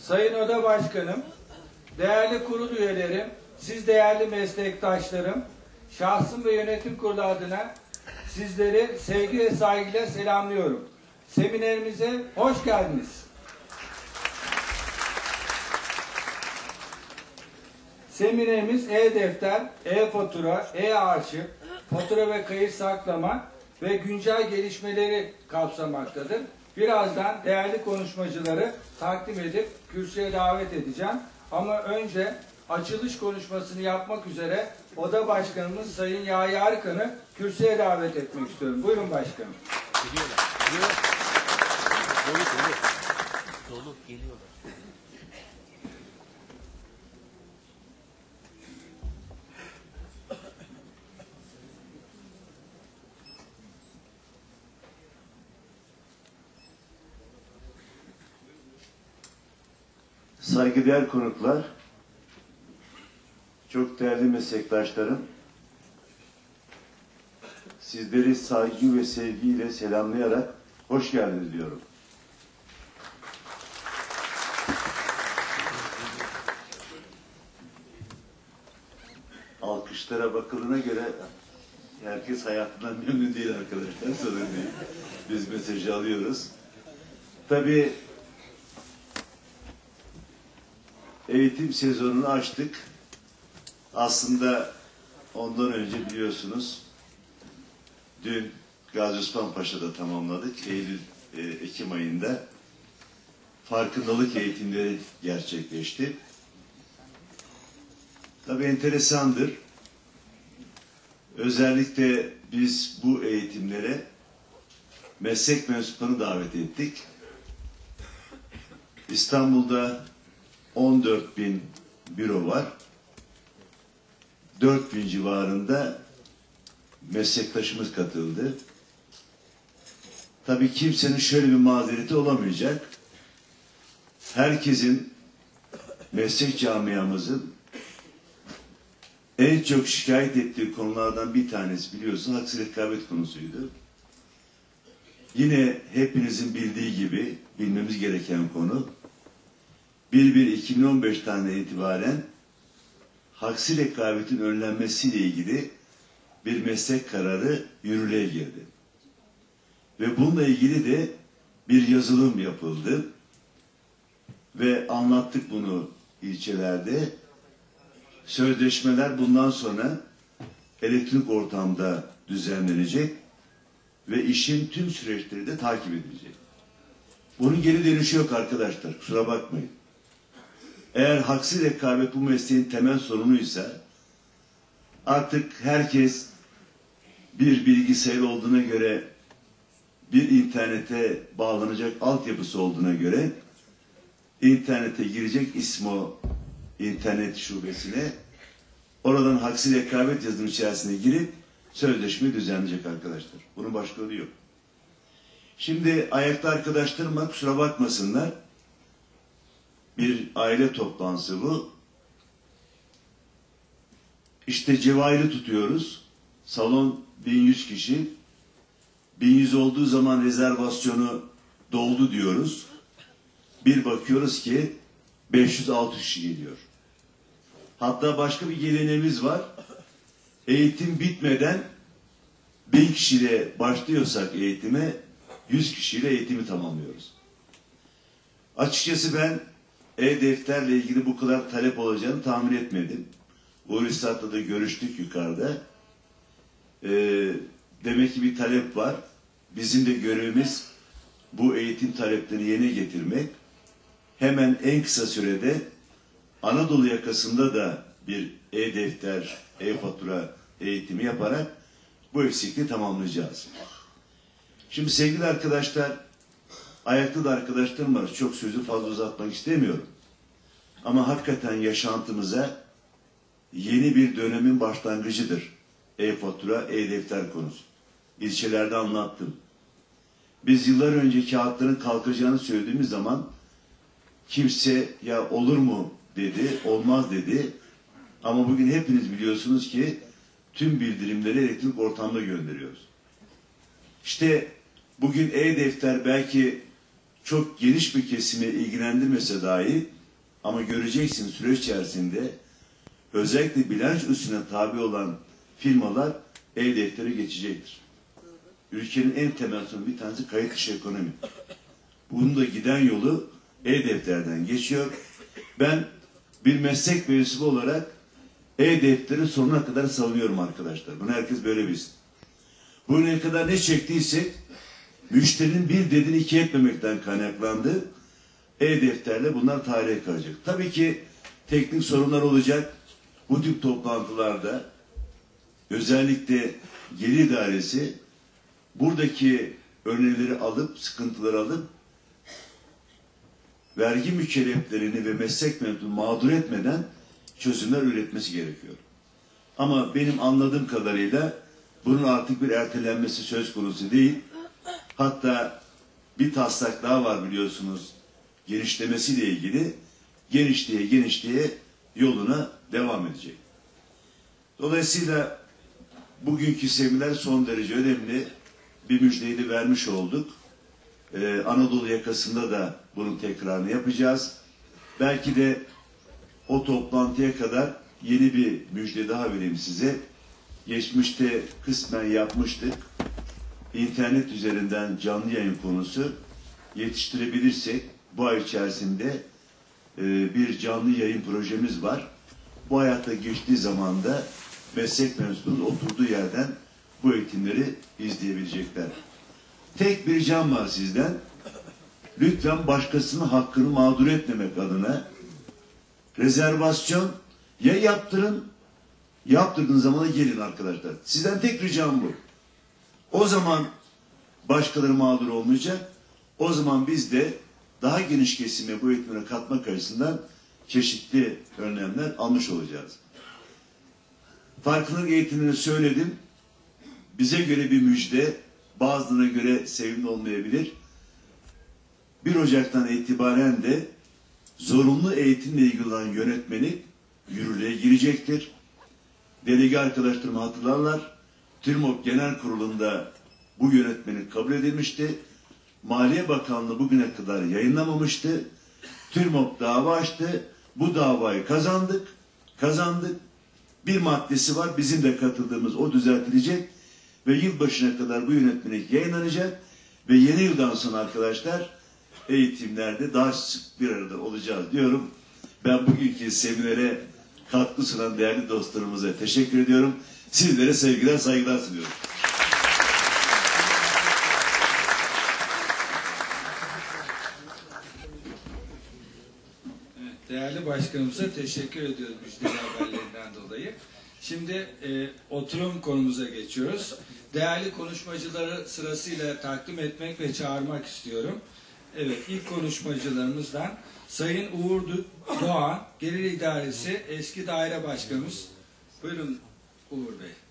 Sayın Oda Başkanım, değerli kurul üyelerim, siz değerli meslektaşlarım, şahsım ve yönetim kurulu adına sizleri sevgi ve saygıyla selamlıyorum. Seminerimize hoş geldiniz. Seminerimiz e-defter, e-fatura, e-arşiv, fatura ve kayıt saklama ve güncel gelişmeleri kapsamaktadır. Birazdan değerli konuşmacıları takdim edip kürsüye davet edeceğim. Ama önce açılış konuşmasını yapmak üzere Oda Başkanımız Sayın Yahya Arkan'ı kürsüye davet etmek istiyorum. Buyurun başkanım. Geliyorlar. Dolu geliyorlar. Saygıdeğer konuklar, çok değerli meslektaşlarım, sizleri saygı ve sevgiyle selamlayarak hoş geldiniz diyorum. Alkışlara bakıldığına göre herkes hayatından memnun değil arkadaşlar, sorun değil. Biz mesajı alıyoruz. Tabii eğitim sezonunu açtık. Aslında ondan önce biliyorsunuz dün Gazi Osman Paşa'da tamamladık. Ekim ayında farkındalık eğitimleri gerçekleşti. Tabii enteresandır. Özellikle biz bu eğitimlere meslek mensuplarını davet ettik. İstanbul'da 14.000 büro var. 4.000 civarında meslektaşımız katıldı. Tabii kimsenin şöyle bir mazereti olamayacak. Herkesin, meslek camiamızın en çok şikayet ettiği konulardan bir tanesi biliyorsun haksız rekabet konusuydu. Yine hepinizin bildiği gibi bilmemiz gereken konu 1/1/2015 tane itibaren haksız rekabetin önlenmesiyle ilgili bir meslek kararı yürürlüğe girdi. Ve bununla ilgili de bir yazılım yapıldı. Ve anlattık bunu ilçelerde. Sözleşmeler bundan sonra elektronik ortamda düzenlenecek ve işin tüm süreçleri de takip edilecek. Bunun geri dönüşü yok arkadaşlar, kusura bakmayın. Eğer haksız rekabet bu mesleğin temel sorunuysa artık herkes bir bilgisayar olduğuna göre, bir internete bağlanacak altyapısı olduğuna göre internete girecek İSMO internet şubesine, oradan haksız rekabet yazılım içerisine girip sözleşmeyi düzenleyecek arkadaşlar. Bunun başka yolu yok. Şimdi ayakta arkadaşlarım var, kusura bakmasınlar. Bir aile toplantısı bu. İşte cevahiri tutuyoruz. Salon 1100 kişi. 1100 olduğu zaman rezervasyonu doldu diyoruz. Bir bakıyoruz ki 500-600 kişi geliyor. Hatta başka bir geleneğimiz var. Eğitim bitmeden 1000 kişiyle başlıyorsak eğitime 100 kişiyle eğitimi tamamlıyoruz. Açıkçası ben e-defterle ilgili bu kadar talep olacağını tahmin etmedim. Uğur Üstad'la da görüştük yukarıda. Demek ki bir talep var. Bizim de görevimiz bu eğitim taleplerini yerine getirmek. Hemen en kısa sürede Anadolu yakasında da bir e-defter, e-fatura eğitimi yaparak bu eksikliği tamamlayacağız. Şimdi sevgili arkadaşlar, ayakta da arkadaşlarım var. Çok sözü fazla uzatmak istemiyorum. Ama hakikaten yaşantımıza yeni bir dönemin başlangıcıdır. E-fatura, e-defter konusu. İlçelerde anlattım. Biz yıllar önce kağıtların kalkacağını söylediğimiz zaman kimse ya olur mu dedi, olmaz dedi. Ama bugün hepiniz biliyorsunuz ki tüm bildirimleri elektronik ortamda gönderiyoruz. İşte bugün e-defter belki çok geniş bir kesimi ilgilendirmese dahi Ama göreceksin süreç içerisinde özellikle bilanç usulüne tabi olan firmalar e-deftere geçecektir. Ülkenin en temel sorunu bir tanesi kayıt dışı ekonomi. Bunun da giden yolu e-defterden geçiyor. Ben bir meslek mensubu olarak e-defteri sonuna kadar savunuyorum arkadaşlar. Bunu herkes böyle bilsin. Bugüne kadar ne çektiysek müşterinin bir dediğini iki etmemekten kaynaklandı. E-defterle bunlar tarihe kalacak. Tabii ki teknik sorunlar olacak. Bu tip toplantılarda özellikle gelir idaresi buradaki önerileri alıp, sıkıntıları alıp vergi mükelleflerini ve meslek mensubunu mağdur etmeden çözümler üretmesi gerekiyor. Ama benim anladığım kadarıyla bunun artık bir ertelenmesi söz konusu değil. Hatta bir taslak daha var biliyorsunuz genişlemesiyle ilgili. Genişleye yoluna devam edecek. Dolayısıyla bugünkü seminer son derece önemli. Bir müjdeyi de vermiş olduk. Anadolu yakasında da bunun tekrarını yapacağız. Belki de o toplantıya kadar yeni bir müjde daha vereyim size. Geçmişte kısmen yapmıştık. İnternet üzerinden canlı yayın konusu yetiştirebilirsek bu ay içerisinde bir canlı yayın projemiz var. Bu hayata geçtiği zaman da meslek mensubunun oturduğu yerden bu eğitimleri izleyebilecekler. Tek bir ricam var sizden. Lütfen başkasının hakkını mağdur etmemek adına rezervasyon ya yaptırın, yaptırdığınız zaman da gelin arkadaşlar. Sizden tek ricam bu. O zaman başkaları mağdur olmayacak. O zaman biz de daha geniş kesime bu eğitimlere katmak açısından çeşitli önlemler almış olacağız. Farkındalık eğitimini söyledim. Bize göre bir müjde, bazılarına göre sevimli olmayabilir. 1 Ocak'tan itibaren de zorunlu eğitimle ilgili olan yönetmelik yürürlüğe girecektir. Delege arkadaşlarım hatırlarlar. TÜRMOP Genel Kurulu'nda bu yönetmelik kabul edilmişti. Maliye Bakanlığı bugüne kadar yayınlamamıştı. TÜRMOP dava açtı. Bu davayı kazandık. Bir maddesi var. Bizim de katıldığımız o düzeltilecek. Ve yılbaşına kadar bu yönetmelik yayınlanacak. Ve yeni yıldan sonra arkadaşlar eğitimlerde daha sık bir arada olacağız diyorum. Ben bugünkü seminere katkı sunan değerli dostlarımıza teşekkür ediyorum. Sizlere sevgiler, saygılar sunuyorum. Değerli başkanımıza teşekkür ediyoruz müjdeli haberlerinden dolayı. Şimdi oturum konumuza geçiyoruz. Değerli konuşmacıları sırasıyla takdim etmek ve çağırmak istiyorum. Evet, ilk konuşmacılarımızdan Sayın Uğur Doğan, Gelir İdaresi eski daire başkanımız. Buyurun Uğur Bey.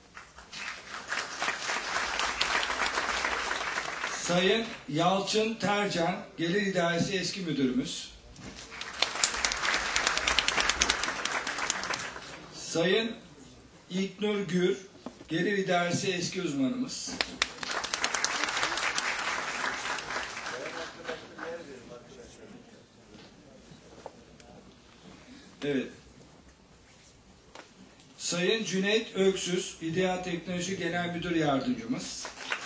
Sayın Yalçın Tercan, Gelir İdaresi eski müdürümüz. Sayın İlknur Gür, Gelir İdaresi eski uzmanımız. Evet. Sayın Cüneyt Öksüz, İdea Teknoloji Genel Müdür Yardımcımız.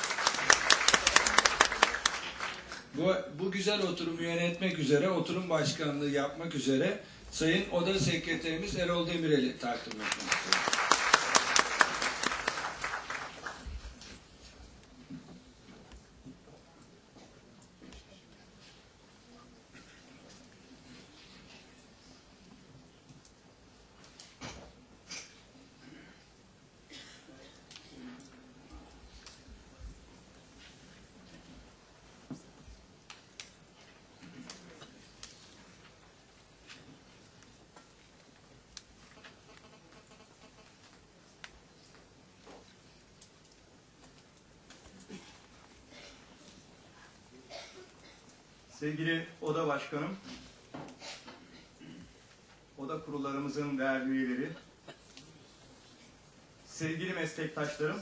Bu güzel oturumu yönetmek üzere, oturum başkanlığı yapmak üzere Sayın Oda Sekreterimiz Erol Demirel'i takdim etmek istiyorum. Sevgili Oda Başkanım, Oda kurullarımızın değerli üyeleri, sevgili meslektaşlarım,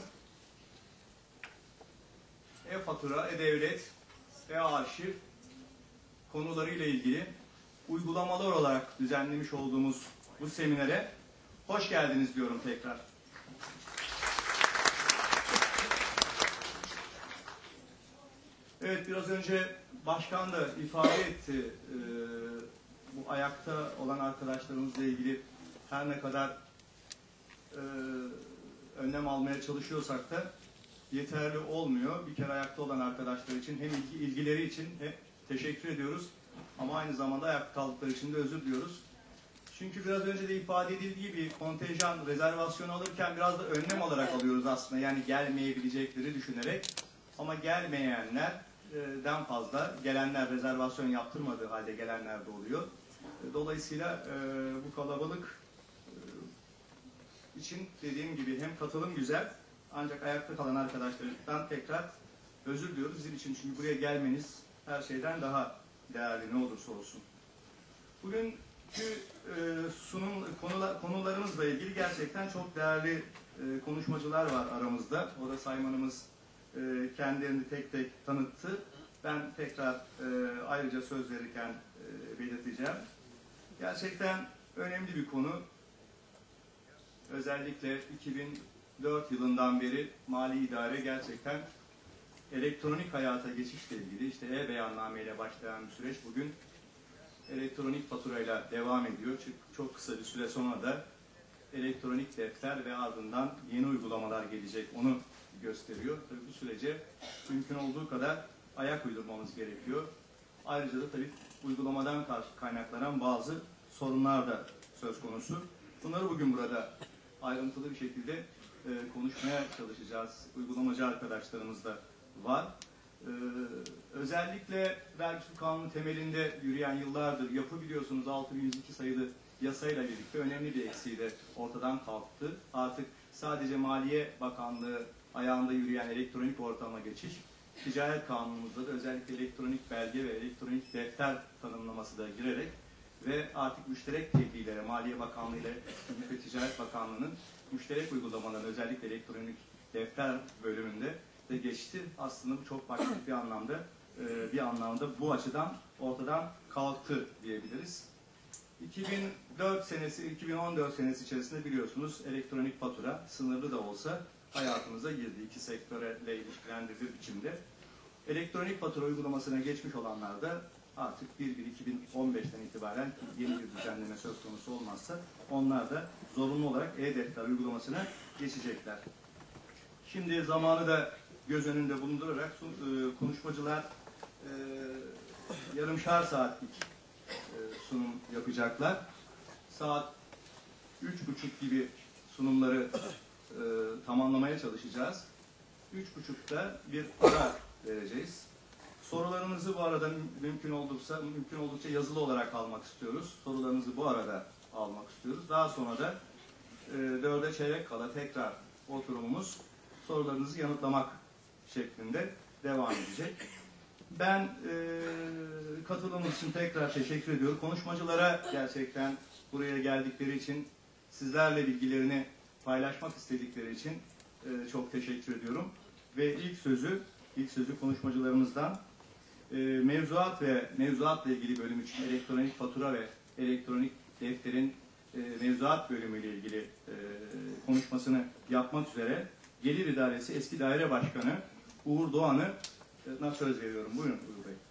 e-fatura, e-devlet, e-arşiv konularıyla ilgili uygulamalar olarak düzenlemiş olduğumuz bu seminere hoş geldiniz diyorum tekrar. Evet, biraz önce başkan da ifade etti. Bu ayakta olan arkadaşlarımızla ilgili her ne kadar önlem almaya çalışıyorsak da yeterli olmuyor. Bir kere ayakta olan arkadaşlar için hem ilgileri için teşekkür ediyoruz. Ama aynı zamanda ayakta kaldıkları için de özür diliyoruz. Çünkü biraz önce de ifade edildiği gibi kontenjan rezervasyonu alırken biraz da önlem alarak alıyoruz aslında. Yani gelmeyebilecekleri düşünerek. Ama gelmeyenlerden fazla gelenler, rezervasyon yaptırmadığı halde gelenler de oluyor. Dolayısıyla bu kalabalık için dediğim gibi hem katılım güzel, ancak ayakta kalan arkadaşlarımızdan tekrar özür diliyoruz bizim için. Çünkü buraya gelmeniz her şeyden daha değerli ne olursa olsun. Bugünkü konularımızla ilgili gerçekten çok değerli konuşmacılar var aramızda. Orada saymanımız kendilerini tek tek tanıttı. Ben tekrar ayrıca söz verirken belirteceğim. Gerçekten önemli bir konu. Özellikle 2004 yılından beri Mali İdare gerçekten elektronik hayata geçişle ilgili, işte e-beyanname ile başlayan bir süreç bugün elektronik faturayla devam ediyor. Çok kısa bir süre sonra da elektronik defter ve ardından yeni uygulamalar gelecek, onu gösteriyor. Tabii bu sürece mümkün olduğu kadar ayak uydurmamız gerekiyor. Ayrıca da tabii uygulamadan kaynaklanan bazı sorunlar da söz konusu. Bunları bugün burada ayrıntılı bir şekilde konuşmaya çalışacağız. Uygulamacı arkadaşlarımız da var. Özellikle vergi kanunu temelinde yürüyen yıllardır yapı biliyorsunuz 6102 sayılı yasayla birlikte önemli bir eksiği de ortadan kalktı. Artık sadece Maliye Bakanlığı ayağında yürüyen elektronik ortama geçiş, Ticaret Kanunumuzda da özellikle elektronik belge ve elektronik defter tanımlaması da girerek ve artık müşterek tebliğlere Maliye Bakanlığı ile Gümrük ve Ticaret Bakanlığı'nın müşterek uygulamaları özellikle elektronik defter bölümünde de geçti. Aslında bu çok farklı bir anlamda bu açıdan ortadan kalktı diyebiliriz. 2014 senesi içerisinde biliyorsunuz elektronik fatura sınırlı da olsa hayatımıza girdi. İki sektörle ilişkilendirildiği biçimde. Elektronik fatura uygulamasına geçmiş olanlar da artık 1/1/2015'ten itibaren yeni bir düzenleme söz konusu olmazsa onlar da zorunlu olarak e-defter uygulamasına geçecekler. Şimdi zamanı da göz önünde bulundurarak konuşmacılar yarımşar saatlik sunum yapacaklar. Saat 3:30 gibi sunumları tamamlamaya çalışacağız. 3:30'da bir ara vereceğiz. Sorularınızı bu arada mümkün oldukça yazılı olarak almak istiyoruz. Sorularınızı bu arada almak istiyoruz. Daha sonra da 4'e çeyrek kala tekrar oturumumuz sorularınızı yanıtlamak şeklinde devam edecek. Ben katılımınız için tekrar teşekkür ediyorum. Konuşmacılara gerçekten buraya geldikleri için, sizlerle bilgilerini paylaşmak istedikleri için çok teşekkür ediyorum. Ve ilk sözü konuşmacılarımızdan mevzuat ve mevzuatla ilgili bölüm için elektronik fatura ve elektronik defterin mevzuat bölümüyle ilgili konuşmasını yapmak üzere Gelir İdaresi Eski Daire Başkanı Uğur Doğan'a söz veriyorum. Buyurun Uğur Bey.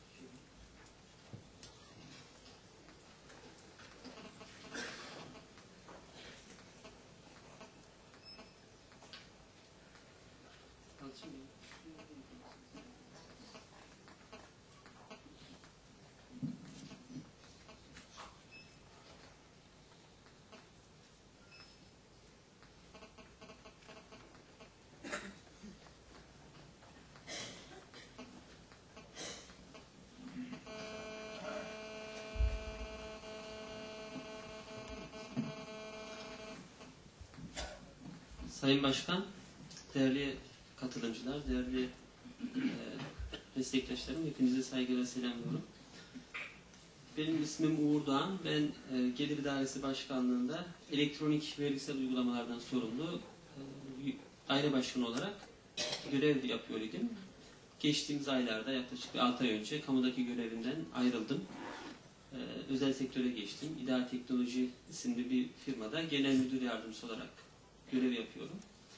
Sayın Başkan, değerli katılımcılar, değerli meslektaşlarım, hepinize saygıyla selamlıyorum. Benim ismim Uğur Doğan, ben Gelir İdaresi Başkanlığı'nda elektronik vergisel uygulamalardan sorumlu daire başkanı olarak görev yapıyor idim. Geçtiğimiz aylarda yaklaşık 6 ay önce kamudaki görevimden ayrıldım. özel sektöre geçtim. İdeal Teknoloji isimli bir firmada genel müdür yardımcısı olarak görev yapıyorum.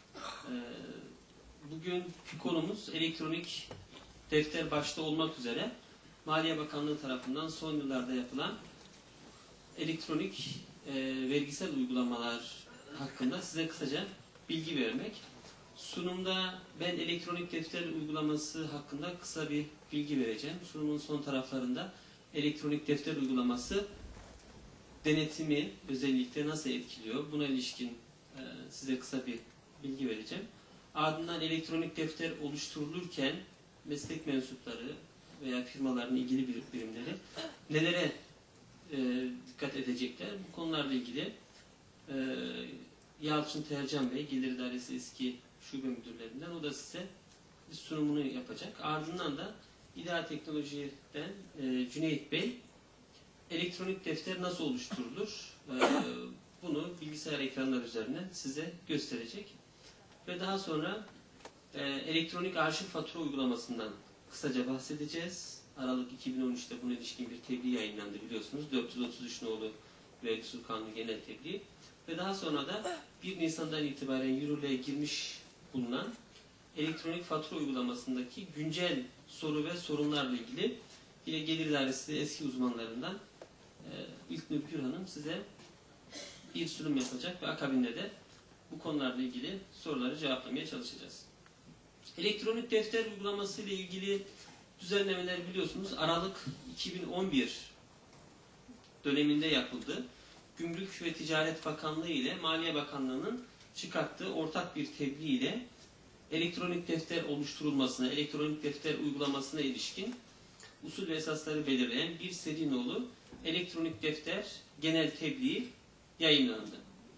Bugünkü konumuz elektronik defter başta olmak üzere Maliye Bakanlığı tarafından son yıllarda yapılan elektronik vergisel uygulamalar hakkında size kısaca bilgi vermek. Sunumda ben elektronik defter uygulaması hakkında kısa bir bilgi vereceğim. Sunumun son taraflarında elektronik defter uygulaması denetimi özellikle nasıl etkiliyor? Buna ilişkin size kısa bir bilgi vereceğim. Ardından elektronik defter oluşturulurken meslek mensupları veya firmaların ilgili birimleri nelere dikkat edecekler? Bu konularla ilgili Yalçın Tercan Bey, Gelir İdaresi eski şube müdürlerinden, o da size bir sunumunu yapacak. Ardından da İdeal Teknoloji'den Cüneyt Bey, elektronik defter nasıl oluşturulur? Bunu bilgisayar ekranları üzerinden size gösterecek. Ve daha sonra elektronik arşiv fatura uygulamasından kısaca bahsedeceğiz. Aralık 2013'te buna ilişkin bir tebliğ yayınlandı biliyorsunuz. 433 nolu Vergi Usul Kanunu genel tebliğ. Ve daha sonra da 1 Nisan'dan itibaren yürürlüğe girmiş bulunan elektronik fatura uygulamasındaki güncel soru ve sorunlarla ilgili yine Gelir İdaresi eski uzmanlarından İlknur Gürhan'ım size bir sunum yapacak ve akabinde de bu konularla ilgili soruları cevaplamaya çalışacağız. Elektronik defter uygulaması ile ilgili düzenlemeler biliyorsunuz Aralık 2011 döneminde yapıldı. Gümrük ve Ticaret Bakanlığı ile Maliye Bakanlığı'nın çıkarttığı ortak bir tebliğ ile elektronik defter oluşturulmasına, elektronik defter uygulamasına ilişkin usul ve esasları belirleyen bir seri nolu elektronik defter genel tebliği yayınlandı.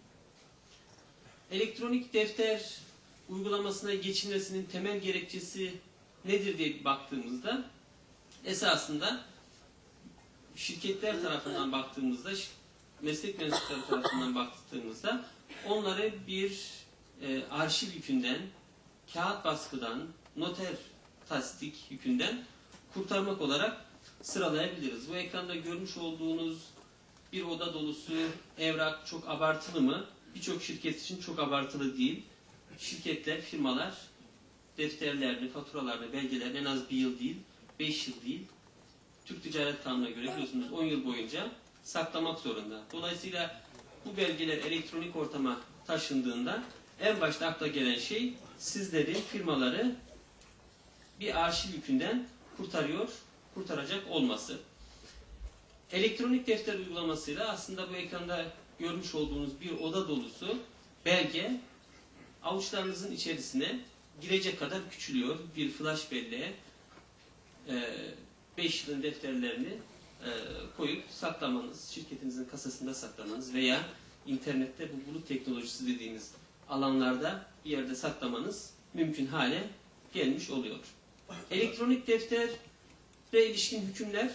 Elektronik defter uygulamasına geçilmesinin temel gerekçesi nedir diye baktığımızda esasında şirketler tarafından baktığımızda, meslek mensupları tarafından baktığımızda onları bir arşiv yükünden, kağıt baskıdan, noter tasdik yükünden kurtarmak olarak sıralayabiliriz. Bu ekranda görmüş olduğunuz bir oda dolusu evrak çok abartılı mı? Birçok şirket için çok abartılı değil. Şirketler, firmalar defterlerini, faturalarını, belgelerini en az 1 yıl değil, 5 yıl değil, Türk Ticaret Kanunu'na göre biliyorsunuz 10 yıl boyunca saklamak zorunda. Dolayısıyla bu belgeler elektronik ortama taşındığında en başta akla gelen şey sizlerin, firmaları bir arşiv yükünden kurtaracak olması. Elektronik defter uygulamasıyla aslında bu ekranda görmüş olduğunuz bir oda dolusu belge avuçlarınızın içerisine girecek kadar küçülüyor. Bir flash belleğe 5 yılın defterlerini koyup saklamanız, şirketinizin kasasında saklamanız veya internette bu bulut teknolojisi dediğimiz alanlarda bir yerde saklamanız mümkün hale gelmiş oluyor. Elektronik deftere ilişkin hükümler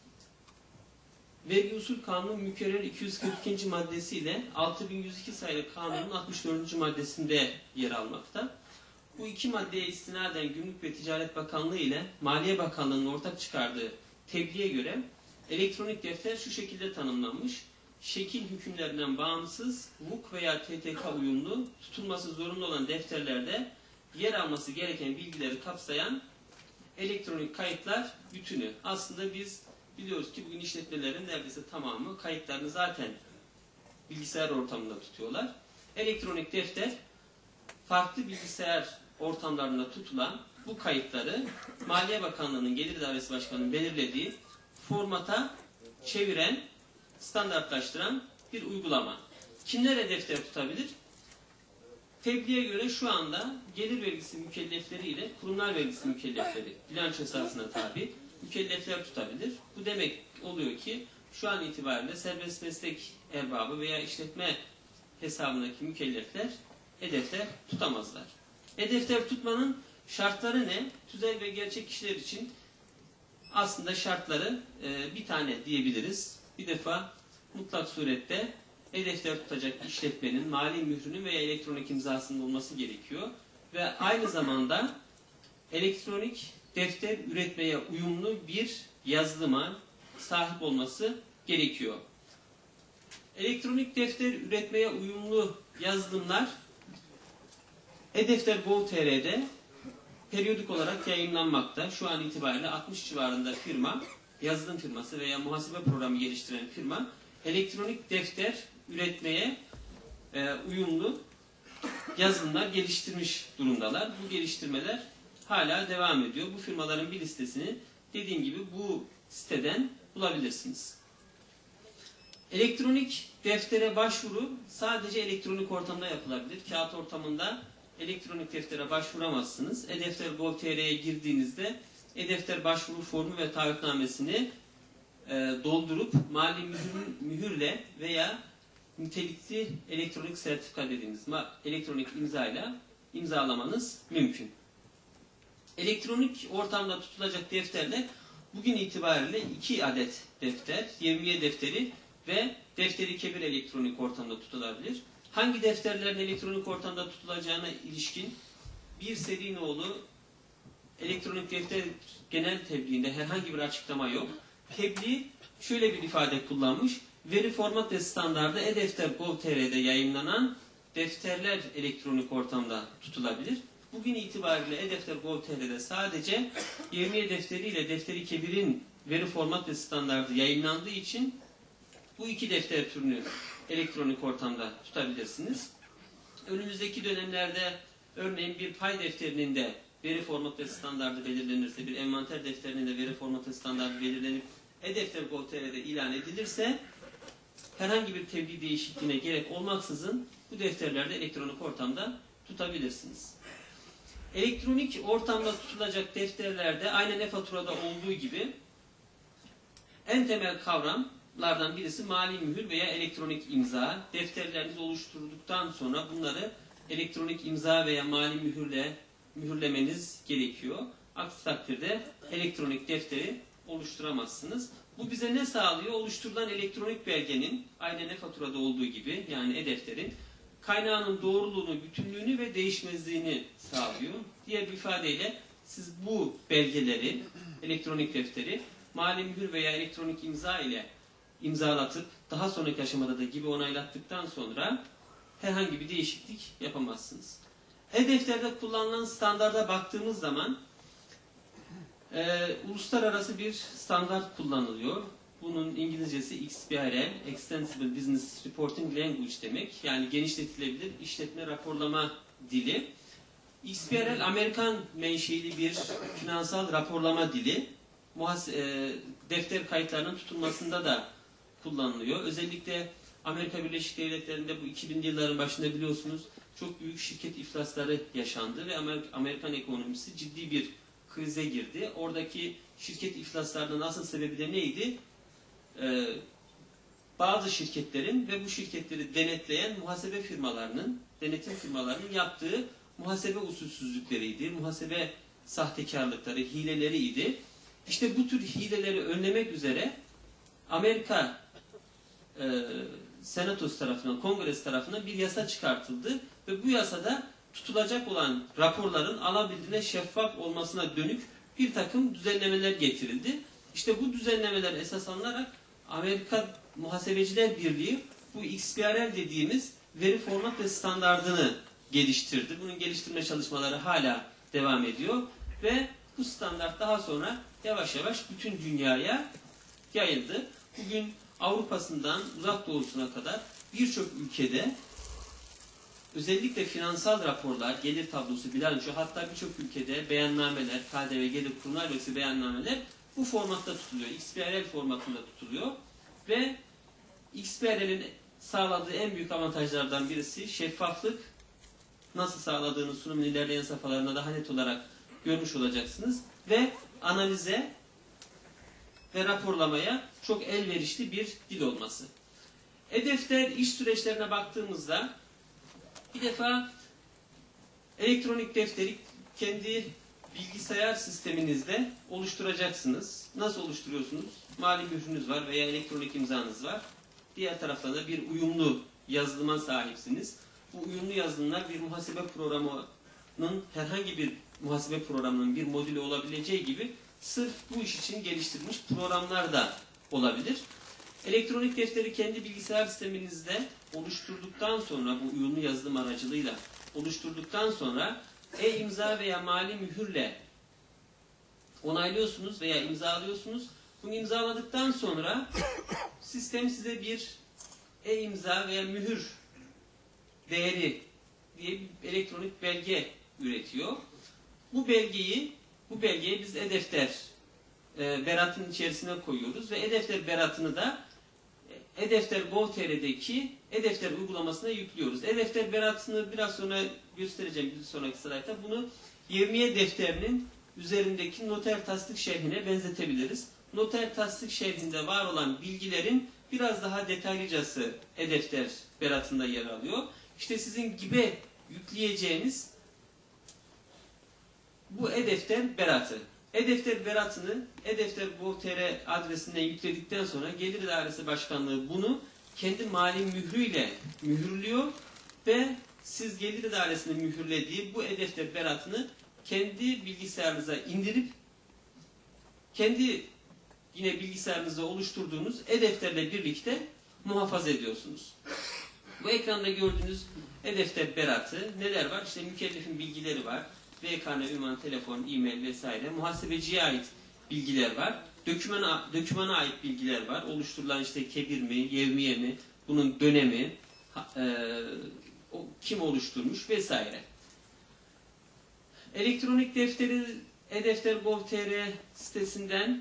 Vergi Usul Kanunu mükerrer 242. maddesiyle 6102 sayılı kanunun 64. maddesinde yer almakta. Bu iki maddeye istinaden Gümrük ve Ticaret Bakanlığı ile Maliye Bakanlığı'nın ortak çıkardığı tebliğe göre elektronik defter şu şekilde tanımlanmış: şekil hükümlerinden bağımsız, MUK veya TTK uyumlu, tutulması zorunlu olan defterlerde yer alması gereken bilgileri kapsayan elektronik kayıtlar bütünü. Aslında biz biliyoruz ki bugün işletmelerin neredeyse tamamı kayıtlarını zaten bilgisayar ortamında tutuyorlar. Elektronik defter farklı bilgisayar ortamlarında tutulan bu kayıtları Maliye Bakanlığı'nın Gelir İdaresi Başkanı'nın belirlediği formata çeviren, standartlaştıran bir uygulama. Kimlere defter tutabilir? Tebliğe göre şu anda gelir vergisi mükellefleri ile kurumlar vergisi mükellefleri bilanço esasına tabi mükellefler tutabilir. Bu demek oluyor ki şu an itibariyle serbest meslek erbabı veya işletme hesabındaki mükellefler e-defter tutamazlar. E-defter tutmanın şartları ne? Tüzel ve gerçek kişiler için aslında şartları bir tane diyebiliriz. Bir defa mutlak surette e-defter tutacak işletmenin mali mührünün veya elektronik imzasının olması gerekiyor. Ve aynı zamanda elektronik defter üretmeye uyumlu bir yazılıma sahip olması gerekiyor. Elektronik defter üretmeye uyumlu yazılımlar e-Defter.gov.tr'de periyodik olarak yayınlanmakta. Şu an itibariyle 60 civarında firma, yazılım firması veya muhasebe programı geliştiren firma elektronik defter üretmeye uyumlu yazılımlar geliştirmiş durumdalar. Bu geliştirmeler hala devam ediyor. Bu firmaların bir listesini dediğim gibi bu siteden bulabilirsiniz. Elektronik deftere başvuru sadece elektronik ortamda yapılabilir. Kağıt ortamında elektronik deftere başvuramazsınız. e-Defter.gov.tr'ye girdiğinizde e-Defter başvuru formu ve taahhütnamesini doldurup mali mühürle veya nitelikli elektronik sertifika dediğimiz elektronik imzayla imzalamanız mümkün. Elektronik ortamda tutulacak defterler bugün itibariyle 2 adet defter, yevmiye defteri ve defteri kebir elektronik ortamda tutulabilir. Hangi defterlerin elektronik ortamda tutulacağına ilişkin bir seri nolu elektronik defter genel tebliğinde herhangi bir açıklama yok. Tebliğ şöyle bir ifade kullanmış. Veri format ve standardı e-Defter.gov.tr'de yayınlanan defterler elektronik ortamda tutulabilir. Bugün itibariyle e-Defter.gov.tr'de sadece yevmiye defteri ile defteri kebirin veri format ve standardı yayınlandığı için bu 2 defter türünü elektronik ortamda tutabilirsiniz. Önümüzdeki dönemlerde örneğin bir pay defterinin de veri format ve standardı belirlenirse, bir envanter defterinin de veri format ve standardı belirlenip e-Defter.gov.tr'de ilan edilirse herhangi bir tebliğ değişikliğine gerek olmaksızın bu defterlerde elektronik ortamda tutabilirsiniz. Elektronik ortamda tutulacak defterlerde aynen e-faturada olduğu gibi en temel kavramlardan birisi mali mühür veya elektronik imza. Defterlerinizi oluşturduktan sonra bunları elektronik imza veya mali mühürle mühürlemeniz gerekiyor. Aksi takdirde elektronik defteri oluşturamazsınız. Bu bize ne sağlıyor? Oluşturulan elektronik belgenin aynen e-faturada olduğu gibi yani e-defterin kaynağının doğruluğunu, bütünlüğünü ve değişmezliğini sağlıyor. Diğer bir ifadeyle siz bu belgeleri, elektronik defteri mali mühür veya elektronik imza ile imzalatıp daha sonraki aşamada da gibi onaylattıktan sonra herhangi bir değişiklik yapamazsınız. E-Defter'de kullanılan standarda baktığımız zaman uluslararası bir standart kullanılıyor. Bunun İngilizcesi XBRL, Extensible Business Reporting Language demek. Yani genişletilebilir işletme raporlama dili. XBRL Amerikan menşeli bir finansal raporlama dili. Defter kayıtlarının tutulmasında da kullanılıyor. Özellikle Amerika Birleşik Devletleri'nde bu 2000'li yılların başında biliyorsunuz çok büyük şirket iflasları yaşandı ve Amerikan ekonomisi ciddi bir krize girdi. Oradaki şirket iflaslarının asıl sebebi de neydi? Bazı şirketlerin ve bu şirketleri denetleyen muhasebe firmalarının, denetim firmalarının yaptığı muhasebe usulsüzlükleriydi. Muhasebe sahtekarlıkları, hileleriydi. İşte bu tür hileleri önlemek üzere Amerika Senatosu tarafından, Kongresi tarafından bir yasa çıkartıldı ve bu yasada tutulacak olan raporların alabildiğine şeffaf olmasına dönük bir takım düzenlemeler getirildi. İşte bu düzenlemeler esas alınarak Amerika Muhasebeciler Birliği bu XBRL dediğimiz veri format ve standardını geliştirdi. Bunun geliştirme çalışmaları hala devam ediyor ve bu standart daha sonra yavaş yavaş bütün dünyaya yayıldı. Bugün Avrupa'sından uzak doğusuna kadar birçok ülkede özellikle finansal raporlar, gelir tablosu, bilanço, hatta birçok ülkede beyannameler, KDV, gelir kurumlar vergisi beyannameler bu formatta tutuluyor. XBRL formatında tutuluyor ve XBRL'in sağladığı en büyük avantajlardan birisi şeffaflık. Nasıl sağladığını sunumun ilerleyen safhalarında daha net olarak görmüş olacaksınız ve analize ve raporlamaya çok elverişli bir dil olması. E-Defter iş süreçlerine baktığımızda bir defa elektronik defteri kendi bilgisayar sisteminizde oluşturacaksınız. Nasıl oluşturuyorsunuz? Mali mührünüz var veya elektronik imzanız var. Diğer tarafta da bir uyumlu yazılıma sahipsiniz. Bu uyumlu yazılımlar bir muhasebe programının, herhangi bir muhasebe programının bir modülü olabileceği gibi sırf bu iş için geliştirilmiş programlar da olabilir. Elektronik defteri kendi bilgisayar sisteminizde oluşturduktan sonra, bu uyumlu yazılım aracılığıyla oluşturduktan sonra e-imza veya mali mühürle onaylıyorsunuz veya imzalıyorsunuz. Bunu imzaladıktan sonra sistem size bir e-imza veya mühür değeri diye bir elektronik belge üretiyor. Bu belgeyi biz e-defter beratının içerisine koyuyoruz ve e-defter beratını da e-defter gov.tr'deki e-defter uygulamasına yüklüyoruz. E-defter beratını biraz sonra göstereceğim bir sonraki slaytta. Bunu yevmiye defterinin üzerindeki noter tasdik şerhine benzetebiliriz. Noter tasdik şerhinde var olan bilgilerin biraz daha detaylıcası e-defter beratında yer alıyor. İşte sizin gibi yükleyeceğiniz bu e-defter beratı. E-defter beratını e-defter gov.tr adresinden yükledikten sonra Gelir İdaresi Başkanlığı bunu kendi mali mührüyle mühürlüyor ve siz Gelir İdaresi'nin mühürlediği bu e-defter beratını kendi bilgisayarınıza indirip kendi yine bilgisayarınızda oluşturduğunuz e-defterle birlikte muhafaza ediyorsunuz. Bu ekranda gördüğünüz e-defter beratı neler var? İşte mükellefin bilgileri var. VKN, ünvan, telefon, e-mail vesaire. Muhasebeciye ait bilgiler var. Dökümana ait bilgiler var. Oluşturulan işte kebir mi, yevmiye mi, bunun dönemi, kim oluşturmuş vesaire. Elektronik defteri e-defter gov.tr sitesinden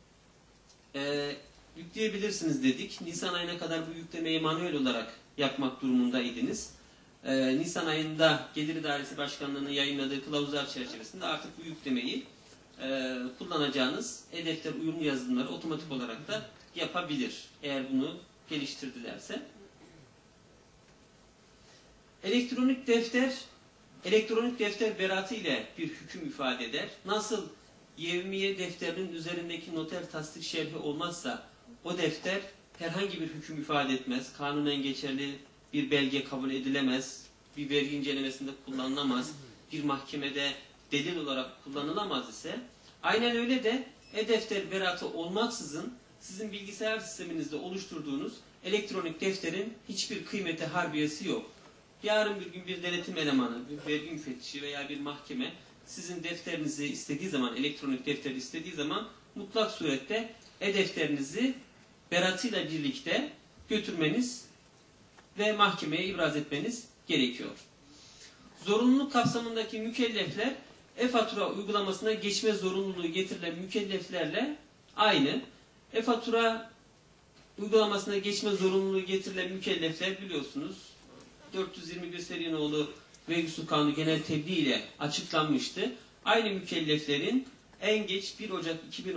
yükleyebilirsiniz dedik. Nisan ayına kadar bu yüklemeyi manuel olarak yapmak durumundaydınız. Nisan ayında Gelir İdaresi Başkanlığı'nın yayınladığı kılavuzlar çerçevesinde artık bu yüklemeyi kullanacağınız e-defter uyumlu yazılımları otomatik olarak da yapabilir. Eğer bunu geliştirdilerse. Elektronik defter beratı ile bir hüküm ifade eder. Nasıl yevmiye defterinin üzerindeki noter tasdik şerhi olmazsa o defter herhangi bir hüküm ifade etmez. Kanunen geçerli bir belge kabul edilemez. Bir vergi incelemesinde kullanılamaz. Bir mahkemede delil olarak kullanılamaz ise aynen öyle de e-defter beratı olmaksızın sizin bilgisayar sisteminizde oluşturduğunuz elektronik defterin hiçbir kıymeti harbiyesi yok. Yarın bir gün bir denetim elemanı, bir vergi müfettişi veya bir mahkeme sizin defterinizi istediği zaman, elektronik defteri istediği zaman mutlak surette e-defterinizi beratıyla birlikte götürmeniz ve mahkemeye ibraz etmeniz gerekiyor. Zorunluluk kapsamındaki mükellefler e-fatura uygulamasına geçme zorunluluğu getirilen mükelleflerle aynı. E-fatura uygulamasına geçme zorunluluğu getirilen mükellefler biliyorsunuz 421 seri nolu Vergi Usul Kanunu genel tebliğ ile açıklanmıştı. Aynı mükelleflerin en geç 1 Ocak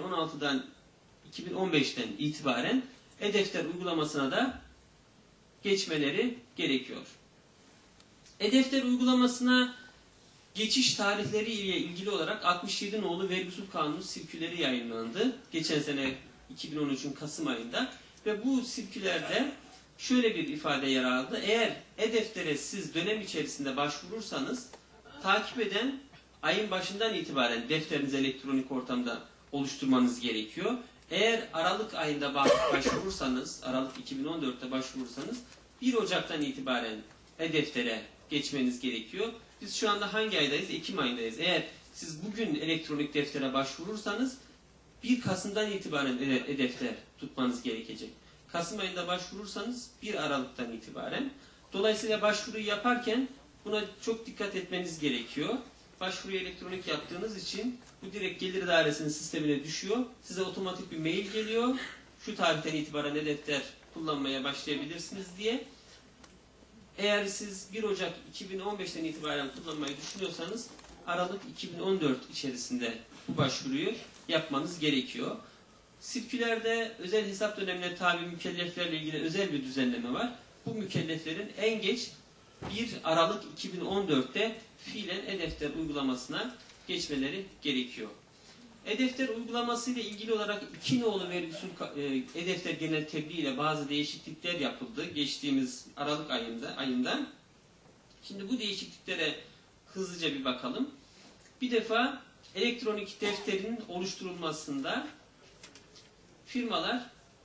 2015'ten itibaren e-defter uygulamasına da geçmeleri gerekiyor. E-defter uygulamasına geçiş tarihleri ile ilgili olarak 67 nolu Vergi Usul Kanunu sirküleri yayınlandı. Geçen sene 2013'ün Kasım ayında ve bu sirkülerde şöyle bir ifade yer aldı. Eğer e-deftere siz dönem içerisinde başvurursanız takip eden ayın başından itibaren defterinizi elektronik ortamda oluşturmanız gerekiyor. Eğer Aralık ayında başvurursanız, Aralık 2014'te başvurursanız 1 Ocak'tan itibaren e-deftere geçmeniz gerekiyor. Biz şu anda hangi aydayız? Ekim ayındayız. Eğer siz bugün elektronik deftere başvurursanız 1 Kasım'dan itibaren e-defter tutmanız gerekecek. Kasım ayında başvurursanız 1 Aralık'tan itibaren. Dolayısıyla başvuruyu yaparken buna çok dikkat etmeniz gerekiyor. Başvuruyu elektronik yaptığınız için bu direkt Gelir İdaresi'nin sistemine düşüyor. Size otomatik bir mail geliyor. Şu tarihten itibaren e-defter kullanmaya başlayabilirsiniz diye. Eğer siz 1 Ocak 2015'ten itibaren kullanmayı düşünüyorsanız Aralık 2014 içerisinde bu başvuruyu yapmanız gerekiyor. Sirkülerde özel hesap dönemine tabi mükelleflerle ilgili özel bir düzenleme var. Bu mükelleflerin en geç 1 Aralık 2014'te fiilen e-defter uygulamasına geçmeleri gerekiyor. E-defter uygulaması ile ilgili olarak 2 nolu Vergi Usul e-defter genel tebliğ ile bazı değişiklikler yapıldı geçtiğimiz Aralık ayından. Şimdi bu değişikliklere hızlıca bir bakalım. Bir defa elektronik defterin oluşturulmasında firmalar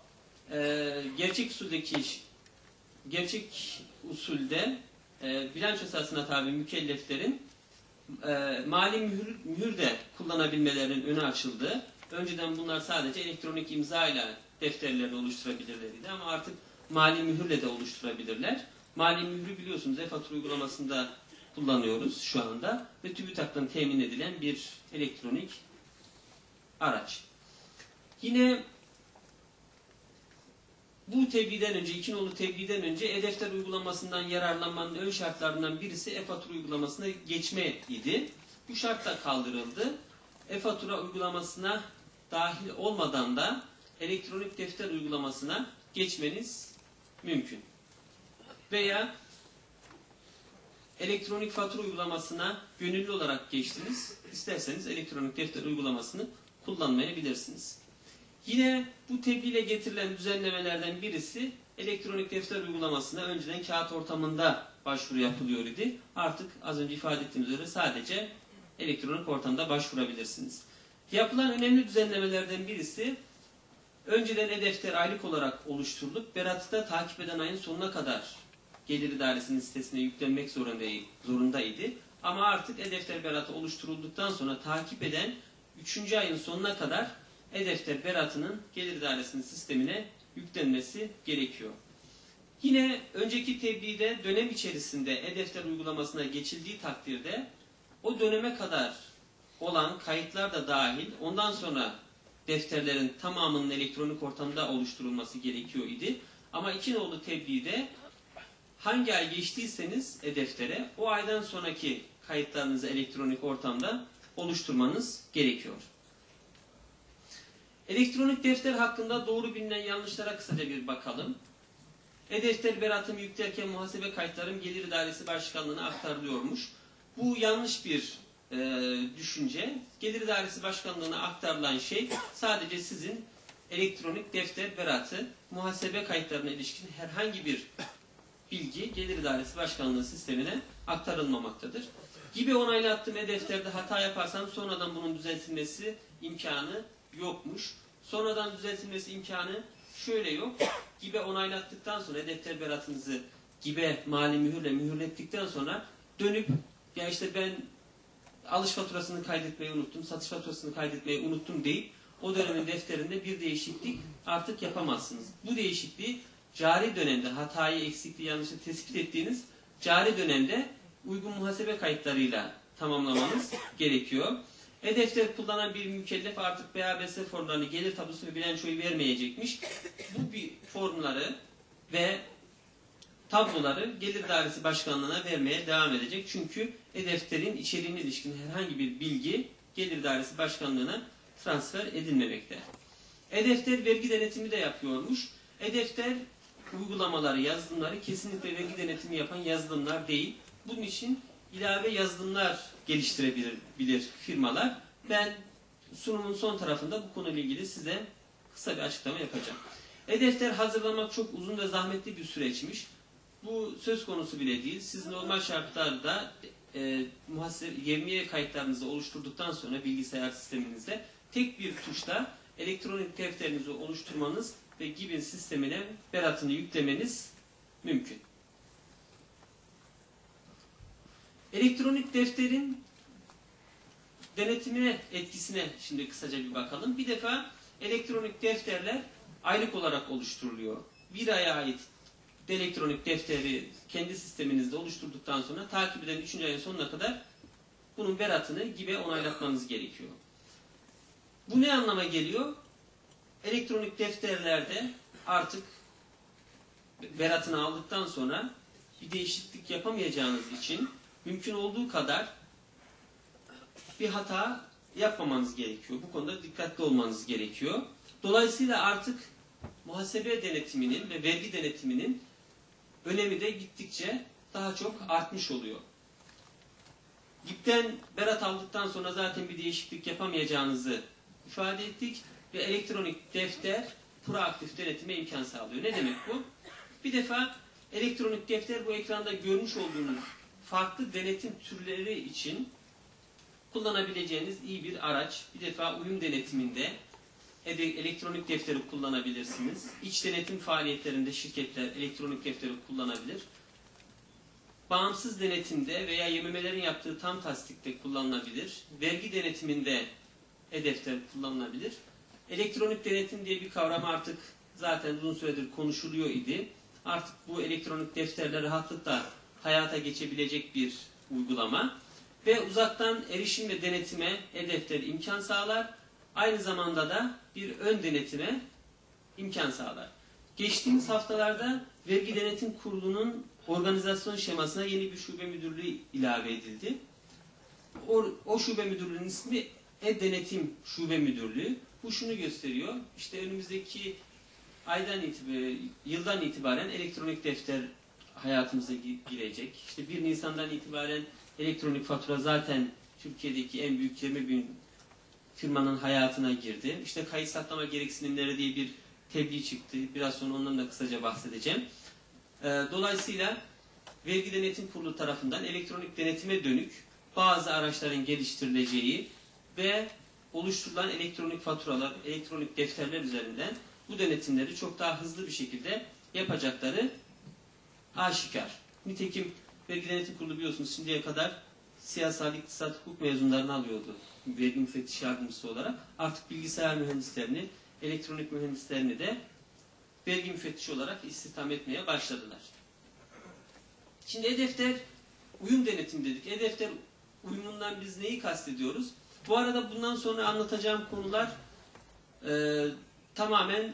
gerçek usulde bilanço esasına tabi mükelleflerin mali mühür de kullanabilmelerinin önü açıldı. Önceden bunlar sadece elektronik imza ile defterlerini oluşturabilirlerdi ama artık mali mühürle de oluşturabilirler. Mali mührü biliyorsunuz e-fatura uygulamasında kullanıyoruz şu anda ve TÜBİTAK'tan temin edilen bir elektronik araç. Yine bu tebliğden önce, iki nolu tebliğden önce e-defter uygulamasından yararlanmanın ön şartlarından birisi e-fatura uygulamasına geçme idi. Bu şart da kaldırıldı. E-fatura uygulamasına dahil olmadan da elektronik defter uygulamasına geçmeniz mümkün. Veya elektronik fatura uygulamasına gönüllü olarak geçtiniz. İsterseniz elektronik defter uygulamasını kullanmayabilirsiniz. Yine bu tebliğle getirilen düzenlemelerden birisi elektronik defter uygulamasına önceden kağıt ortamında başvuru yapılıyor idi. Artık az önce ifade ettiğim üzere sadece elektronik ortamda başvurabilirsiniz. Yapılan önemli düzenlemelerden birisi önceden e-defter aylık olarak oluşturulup beratı da takip eden ayın sonuna kadar Gelir İdaresi'nin sitesine yüklenmek zorundaydı. Ama artık e-defter beratı oluşturulduktan sonra takip eden 3. ayın sonuna kadar e-defter beratının Gelir İdaresi'nin sistemine yüklenmesi gerekiyor. Yine önceki tebliğde dönem içerisinde e-defter uygulamasına geçildiği takdirde o döneme kadar olan kayıtlar da dahil ondan sonra defterlerin tamamının elektronik ortamda oluşturulması gerekiyor idi. Ama iki nolu tebliğde hangi ay geçtiyseniz e-deftere o aydan sonraki kayıtlarınızı elektronik ortamda oluşturmanız gerekiyor. Elektronik defter hakkında doğru bilinen yanlışlara kısaca bir bakalım. E-defter beratımı yüklerken muhasebe kayıtlarım Gelir İdaresi Başkanlığı'na aktarılıyormuş. Bu yanlış bir düşünce. Gelir İdaresi Başkanlığı'na aktarılan şey sadece sizin elektronik defter beratı, muhasebe kayıtlarına ilişkin herhangi bir bilgi Gelir İdaresi Başkanlığı sistemine aktarılmamaktadır. Gibi onaylattığım e-defterde hata yaparsam sonradan bunun düzeltilmesi imkanı yokmuş. Sonradan düzeltilmesi imkanı şöyle yok. Gibi onaylattıktan sonra defter beratınızı gibi mali mühürle mühürlettikten sonra dönüp ya işte ben alış faturasını kaydetmeyi unuttum, satış faturasını kaydetmeyi unuttum deyip o dönemin defterinde bir değişiklik artık yapamazsınız. Bu değişikliği cari dönemde hatayı, eksikliği, yanlışı tespit ettiğiniz cari dönemde uygun muhasebe kayıtlarıyla tamamlamanız gerekiyor. E-defter kullanan bir mükellef artık BABS formlarını, gelir tablosu ve bilançoyu vermeyecekmiş. Bu formları ve tabloları Gelir İdaresi Başkanlığı'na vermeye devam edecek. Çünkü e-defterin içeriğine ilişkin herhangi bir bilgi Gelir İdaresi Başkanlığı'na transfer edilmemekte. E-defter vergi denetimi de yapıyormuş. E-defter uygulamaları, yazılımları kesinlikle vergi denetimi yapan yazılımlar değil. Bunun için ilave yazılımlar geliştirebilir firmalar. Ben sunumun son tarafında bu konuyla ilgili size kısa bir açıklama yapacağım. E-defter hazırlamak çok uzun ve zahmetli bir süreçmiş. Bu söz konusu bile değil. Siz normal şartlarda yevmiye kayıtlarınızı oluşturduktan sonra bilgisayar sisteminizde tek bir tuşla elektronik defterinizi oluşturmanız ve GİB'in sistemine beratını yüklemeniz mümkün. Elektronik defterin denetimine, etkisine şimdi kısaca bir bakalım. Bir defa elektronik defterler aylık olarak oluşturuluyor. Bir aya ait elektronik defteri kendi sisteminizde oluşturduktan sonra takip eden 3. ayın sonuna kadar bunun beratını GİB'e onaylatmanız gerekiyor. Bu ne anlama geliyor? Elektronik defterlerde artık beratını aldıktan sonra bir değişiklik yapamayacağınız için mümkün olduğu kadar bir hata yapmamanız gerekiyor. Bu konuda dikkatli olmanız gerekiyor. Dolayısıyla artık muhasebe denetiminin ve vergi denetiminin önemi de gittikçe daha çok artmış oluyor. GİB'den berat aldıktan sonra zaten bir değişiklik yapamayacağınızı ifade ettik ve elektronik defter proaktif denetime imkan sağlıyor. Ne demek bu? Bir defa elektronik defter bu ekranda görmüş olduğunuz farklı denetim türleri için kullanabileceğiniz iyi bir araç. Bir defa uyum denetiminde elektronik defteri kullanabilirsiniz. İç denetim faaliyetlerinde şirketler elektronik defteri kullanabilir. Bağımsız denetimde veya YMM'lerin yaptığı tam tasdikte kullanılabilir. Vergi denetiminde e-defter kullanılabilir. Elektronik denetim diye bir kavram artık zaten uzun süredir konuşuluyor idi. Artık bu elektronik defterler rahatlıkla hayata geçebilecek bir uygulama. Ve uzaktan erişim ve denetime e-defter imkan sağlar. Aynı zamanda da bir ön denetime imkan sağlar. Geçtiğimiz haftalarda Vergi Denetim Kurulu'nun organizasyon şemasına yeni bir şube müdürlüğü ilave edildi. O şube müdürlüğünün ismi E-Denetim Şube Müdürlüğü. Bu şunu gösteriyor. İşte önümüzdeki yıldan itibaren elektronik defter hayatımıza girecek. İşte 1 Nisan'dan itibaren elektronik fatura zaten Türkiye'deki en büyük 20.000 firmanın hayatına girdi. İşte kayıt saklama gereksinimleri diye bir tebliğ çıktı. Biraz sonra ondan da kısaca bahsedeceğim. Dolayısıyla Vergi Denetim Kurulu tarafından elektronik denetime dönük bazı araçların geliştirileceği ve oluşturulan elektronik faturalar, elektronik defterler üzerinden bu denetimleri çok daha hızlı bir şekilde yapacakları aşikar. Nitekim Vergi Denetim Kurulu biliyorsunuz şimdiye kadar siyasal, iktisat, hukuk mezunlarını alıyordu vergi müfettiş yardımcısı olarak. Artık bilgisayar mühendislerini, elektronik mühendislerini de vergi müfettişi olarak istihdam etmeye başladılar. Şimdi e-defter uyum denetimi dedik. E-defter uyumundan biz neyi kastediyoruz? Bu arada bundan sonra anlatacağım konular tamamen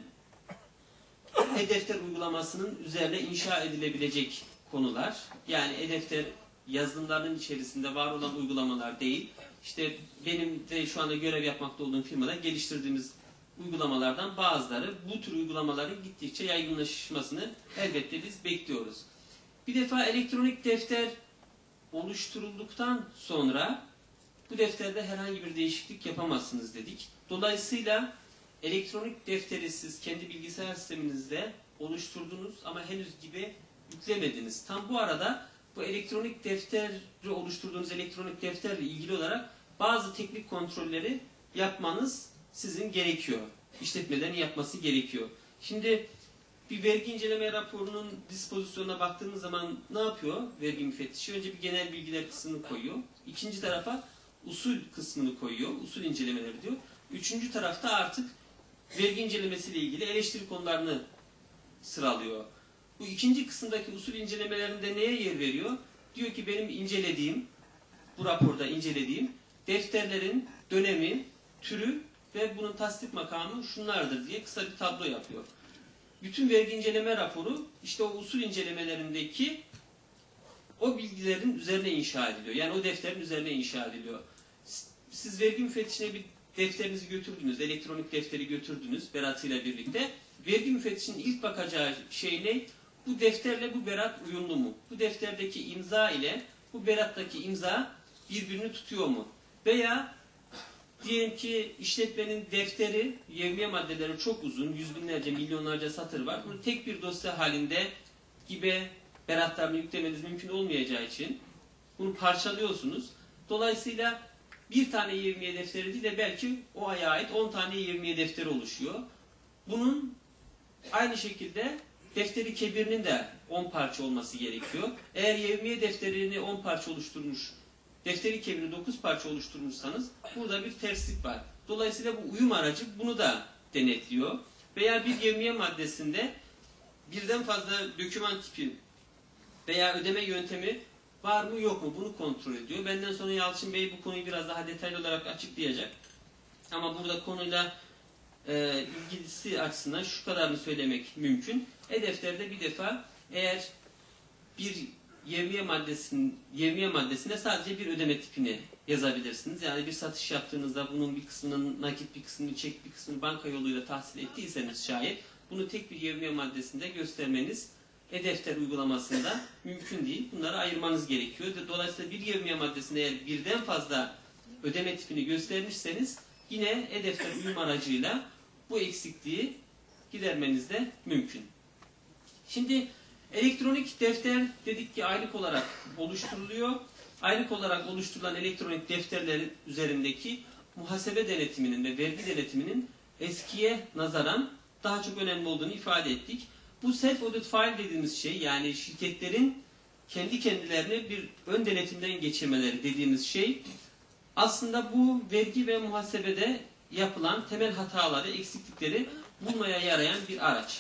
e-defter uygulamasının üzerine inşa edilebilecek konular. Yani e-defter yazılımlarının içerisinde var olan uygulamalar değil. İşte benim de şu anda görev yapmakta olduğum firmada geliştirdiğimiz uygulamalardan bazıları. Bu tür uygulamaların gittikçe yaygınlaşmasını elbette biz bekliyoruz. Bir defa elektronik defter oluşturulduktan sonra bu defterde herhangi bir değişiklik yapamazsınız dedik. Dolayısıyla elektronik defteri siz kendi bilgisayar sisteminizde oluşturdunuz ama henüz gibi yüklemediniz. Tam bu arada bu elektronik defteri oluşturduğunuz elektronik defterle ilgili olarak bazı teknik kontrolleri yapmanız sizin gerekiyor. İşletmelerin yapması gerekiyor. Şimdi bir vergi inceleme raporunun dispozisyonuna baktığımız zaman ne yapıyor vergi müfettişi? Önce bir genel bilgiler kısmını koyuyor. İkinci tarafa usul kısmını koyuyor. Usul incelemeleri diyor. Üçüncü tarafta artık vergi incelemesiyle ilgili eleştiri konularını sıralıyor. Bu ikinci kısımdaki usul incelemelerinde neye yer veriyor? Diyor ki benim incelediğim, bu raporda incelediğim defterlerin dönemi, türü ve bunun tasdik makamı şunlardır diye kısa bir tablo yapıyor. Bütün vergi inceleme raporu işte o usul incelemelerindeki o bilgilerin üzerine inşa ediliyor. Yani o defterin üzerine inşa ediliyor. Siz vergi müfettişine bir defterinizi götürdünüz, elektronik defteri götürdünüz beratıyla birlikte. Vergi müfettişinin ilk bakacağı şey ne? Bu defterle bu berat uyumlu mu? Bu defterdeki imza ile bu berattaki imza birbirini tutuyor mu? Veya diyelim ki işletmenin defteri, yevmiye maddeleri çok uzun, yüz binlerce, milyonlarca satır var. Bunu tek bir dosya halinde gibi beratlarını yüklemeniz mümkün olmayacağı için bunu parçalıyorsunuz. Dolayısıyla bir tane yevmiye defteri değil de belki o aya ait 10 tane yevmiye defteri oluşuyor. Bunun aynı şekilde defteri kebirinin de 10 parça olması gerekiyor. Eğer yevmiye defterini 10 parça oluşturmuş, defteri kebiri 9 parça oluşturmuşsanız burada bir terslik var. Dolayısıyla bu uyum aracı bunu da denetliyor. Veya bir yevmiye maddesinde birden fazla doküman tipi veya ödeme yöntemi var mı yok mu bunu kontrol ediyor. Benden sonra Yalçın Bey bu konuyu biraz daha detaylı olarak açıklayacak. Ama burada konuyla ilgilisi açısından şu kadarını söylemek mümkün. E-defterde bir defa eğer bir yevmiye maddesine sadece bir ödeme tipini yazabilirsiniz. Yani bir satış yaptığınızda bunun bir kısmının nakit, bir kısmını çek, bir kısmını banka yoluyla tahsil ettiyseniz şayet bunu tek bir yevmiye maddesinde göstermeniz e-defter uygulamasında mümkün değil. Bunları ayırmanız gerekiyor. Dolayısıyla bir yevmiye maddesinde eğer birden fazla ödeme tipini göstermişseniz yine e-defter uyum aracıyla bu eksikliği gidermeniz de mümkün. Şimdi elektronik defter dedik ki aylık olarak oluşturuluyor. Aylık olarak oluşturulan elektronik defterlerin üzerindeki muhasebe denetiminin ve vergi denetiminin eskiye nazaran daha çok önemli olduğunu ifade ettik. Bu self-audit file dediğimiz şey, yani şirketlerin kendi kendilerine bir ön denetimden geçirmeleri dediğimiz şey, aslında bu vergi ve muhasebede yapılan temel hataları, eksiklikleri bulmaya yarayan bir araç.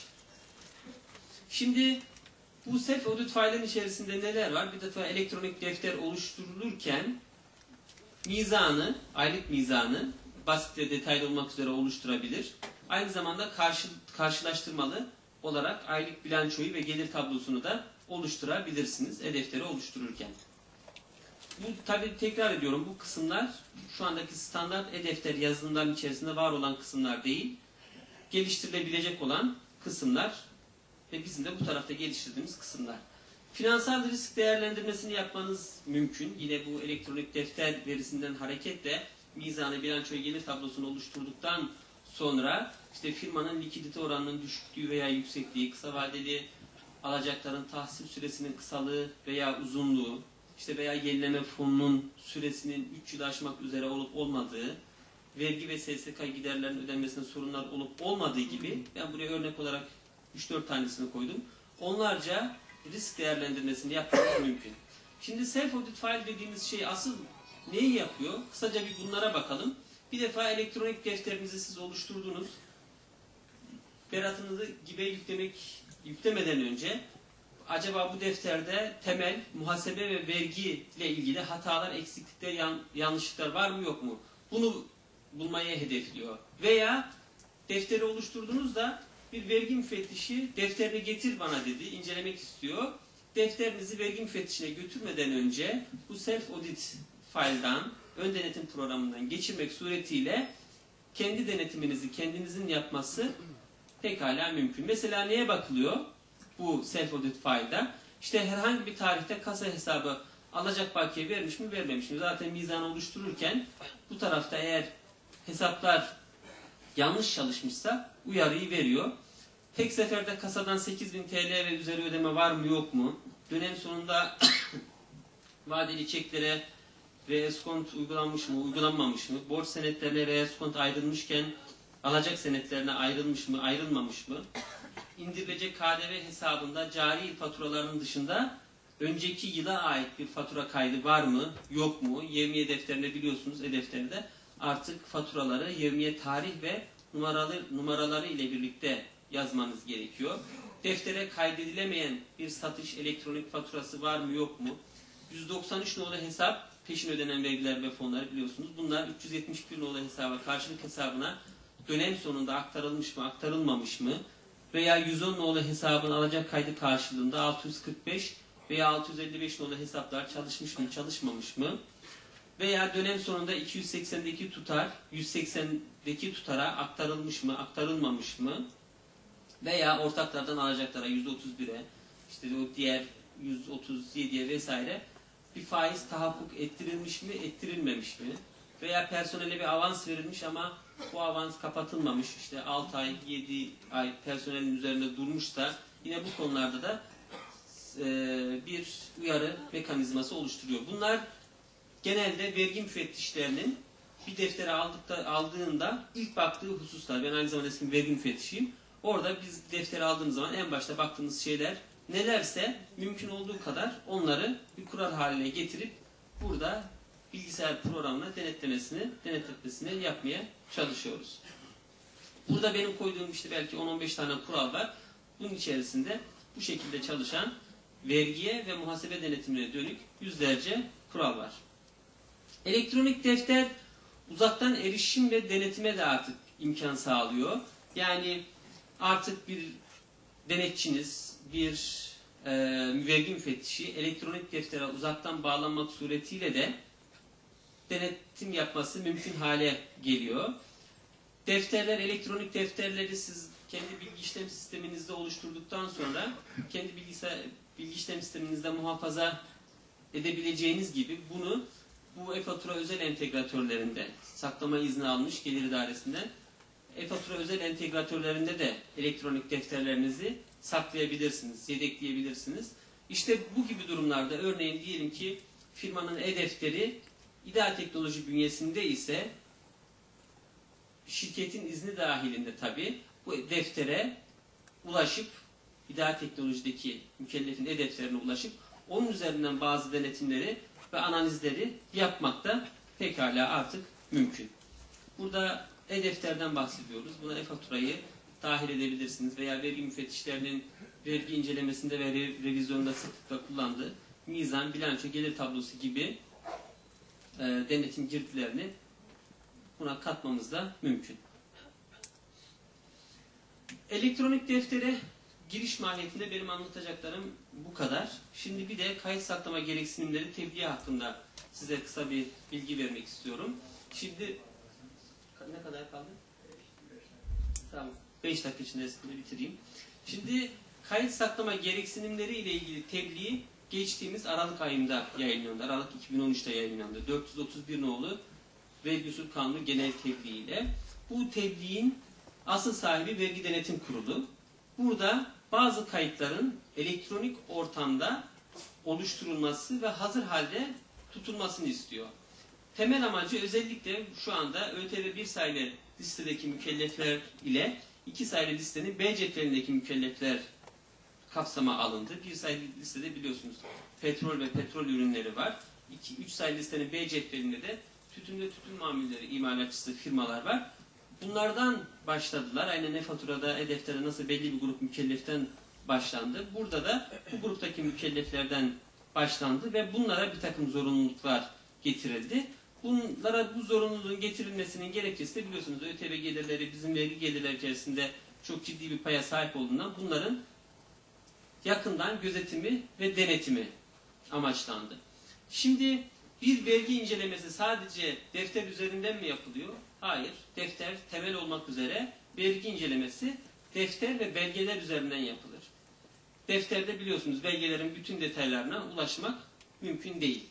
Şimdi bu self-audit file'in içerisinde neler var? Bir defa elektronik defter oluşturulurken mizanı, aylık mizanı basit ve detaylı olmak üzere oluşturabilir. Aynı zamanda karşılaştırmalı olarak aylık bilançoyu ve gelir tablosunu da oluşturabilirsiniz e-defteri oluştururken. Bu tabii tekrar ediyorum, bu kısımlar şu andaki standart e-defter yazılımların içerisinde var olan kısımlar değil, geliştirilebilecek olan kısımlar ve bizim de bu tarafta geliştirdiğimiz kısımlar. Finansal risk değerlendirmesini yapmanız mümkün. Yine bu elektronik defter verisinden hareketle mizanı, bilançoyu, gelir tablosunu oluşturduktan sonra işte firmanın likidite oranının düşüklüğü veya yüksekliği, kısa vadeli alacakların tahsil süresinin kısalığı veya uzunluğu, işte veya yenileme fonunun süresinin 3 yılı aşmak üzere olup olmadığı, vergi ve SSK giderlerinin ödenmesinde sorunlar olup olmadığı gibi, ben buraya örnek olarak 3-4 tanesini koydum. Onlarca risk değerlendirmesini yapmak mümkün. Şimdi self-audit file dediğimiz şey asıl neyi yapıyor? Kısaca bir bunlara bakalım. Bir defa elektronik defterinizi siz oluşturdunuz. Beratınızı gibi yüklemeden önce acaba bu defterde temel muhasebe ve vergi ile ilgili hatalar, eksiklikler, yanlışlıklar var mı yok mu? Bunu bulmayı hedefliyor. Veya defteri oluşturduğunuzda bir vergi müfettişi defterini getir bana dedi, incelemek istiyor. Defterinizi vergi müfettişine götürmeden önce bu self-audit file'dan, ön denetim programından geçirmek suretiyle kendi denetiminizi kendinizin yapması pekala mümkün. Mesela neye bakılıyor bu self-audit file'da? İşte herhangi bir tarihte kasa hesabı alacak bakiye vermiş mi vermemiş mi? Zaten mizanı oluştururken bu tarafta eğer hesaplar yanlış çalışmışsa uyarıyı veriyor. Tek seferde kasadan 8.000 TL ve üzeri ödeme var mı yok mu? Dönem sonunda vadeli çeklere reeskont uygulanmış mı, uygulanmamış mı? Borç senetlerine reeskont ayrılmışken alacak senetlerine ayrılmış mı, ayrılmamış mı? İndirilecek KDV hesabında cari yıl faturalarının dışında önceki yıla ait bir fatura kaydı var mı, yok mu? Yevmiye defterinde biliyorsunuz, e-defterde artık faturaları yevmiye tarih ve numaraları ile birlikte yazmanız gerekiyor. Deftere kaydedilemeyen bir satış elektronik faturası var mı yok mu? 193 nolu hesap peşin ödenen vergiler ve fonları biliyorsunuz. Bunlar 371 nolu hesaba, karşılık hesabına dönem sonunda aktarılmış mı, aktarılmamış mı? Veya 110 nolu hesabın alacak kaydı karşılığında 645 veya 655 nolu hesaplar çalışmış mı, çalışmamış mı? Veya dönem sonunda 280'deki tutar 180'deki tutara aktarılmış mı, aktarılmamış mı? Veya ortaklardan alacaklara 131'e, işte o diğer 137'ye vesaire bir faiz tahakkuk ettirilmiş mi, ettirilmemiş mi? Veya personele bir avans verilmiş ama bu avans kapatılmamış, işte 6 ay, 7 ay personelin üzerinde durmuşsa yine bu konularda da bir uyarı mekanizması oluşturuyor. Bunlar genelde vergi müfettişlerinin bir deftere aldığında ilk baktığı hususlar. Ben aynı zamanda eski vergi müfettişiyim. Orada biz defteri aldığımız zaman en başta baktığımız şeyler nelerse mümkün olduğu kadar onları bir kural haline getirip burada bilgisayar programına denetlemesini yapmaya çalışıyoruz. Burada benim koyduğum işte belki 10-15 tane kural var. Bunun içerisinde bu şekilde çalışan vergiye ve muhasebe denetimine dönük yüzlerce kural var. Elektronik defter uzaktan erişim ve denetime de artık imkan sağlıyor. Yani artık bir denetçiniz, bir vergi müfettişi elektronik deftere uzaktan bağlanmak suretiyle de denetim yapması mümkün hale geliyor. Defterler, elektronik defterleri siz kendi bilgi işlem sisteminizde oluşturduktan sonra kendi bilgi işlem sisteminizde muhafaza edebileceğiniz gibi bunu bu e-fatura özel entegratörlerinde saklama izni almış Gelir İdaresi'nden e-fatura özel entegratörlerinde de elektronik defterlerinizi saklayabilirsiniz, yedekleyebilirsiniz. İşte bu gibi durumlarda örneğin diyelim ki firmanın e-defteri İDA Teknoloji bünyesinde ise şirketin izni dahilinde tabii bu deftere ulaşıp İdari Teknoloji'deki mükellefin e-defterine ulaşıp onun üzerinden bazı denetimleri ve analizleri yapmak da pekala artık mümkün. Burada e-defterden bahsediyoruz. Buna e-faturayı dahil edebilirsiniz veya vergi müfettişlerinin vergi incelemesinde ve revizyonda sıklıkla kullandığı mizan, bilanço, gelir tablosu gibi denetim girdilerini buna katmamız da mümkün. Elektronik deftere giriş maliyetinde benim anlatacaklarım bu kadar. Şimdi bir de kayıt saklama gereksinimleri tebliğ hakkında size kısa bir bilgi vermek istiyorum. Şimdi ne kadar kaldı? Tamam. 5 dakika içinde bitireyim. Şimdi kayıt saklama gereksinimleri ile ilgili tebliğ geçtiğimiz Aralık ayında yayınlandı. Aralık 2013'te yayınlandı. 431 nolu Vergi Usul Kanunu genel tebliğ ile. Bu tebliğin asıl sahibi Vergi Denetim Kurulu. Burada bazı kayıtların elektronik ortamda oluşturulması ve hazır halde tutulmasını istiyor. Temel amacı özellikle şu anda ÖTV 1 sayılı listedeki mükellefler ile 2 sayılı listenin B cetvelindeki mükellefler kapsama alındı. 1 sayılı listede biliyorsunuz petrol ve petrol ürünleri var. 3 sayılı listenin B cetvelinde de tütün ve tütün mamulleri imalatçısı firmalar var. Bunlardan başladılar. Aynen e-faturada, e-deftere nasıl belli bir grup mükelleften başlandı. Burada da bu gruptaki mükelleflerden başlandı ve bunlara bir takım zorunluluklar getirildi. Bu zorunluluğun getirilmesinin gerekçesi de biliyorsunuz ÖTV gelirleri bizim vergi gelirleri içerisinde çok ciddi bir paya sahip olduğundan bunların yakından gözetimi ve denetimi amaçlandı. Şimdi bir vergi incelemesi sadece defter üzerinden mi yapılıyor? Hayır. Defter temel olmak üzere vergi incelemesi defter ve belgeler üzerinden yapılır. Defterde biliyorsunuz belgelerin bütün detaylarına ulaşmak mümkün değil.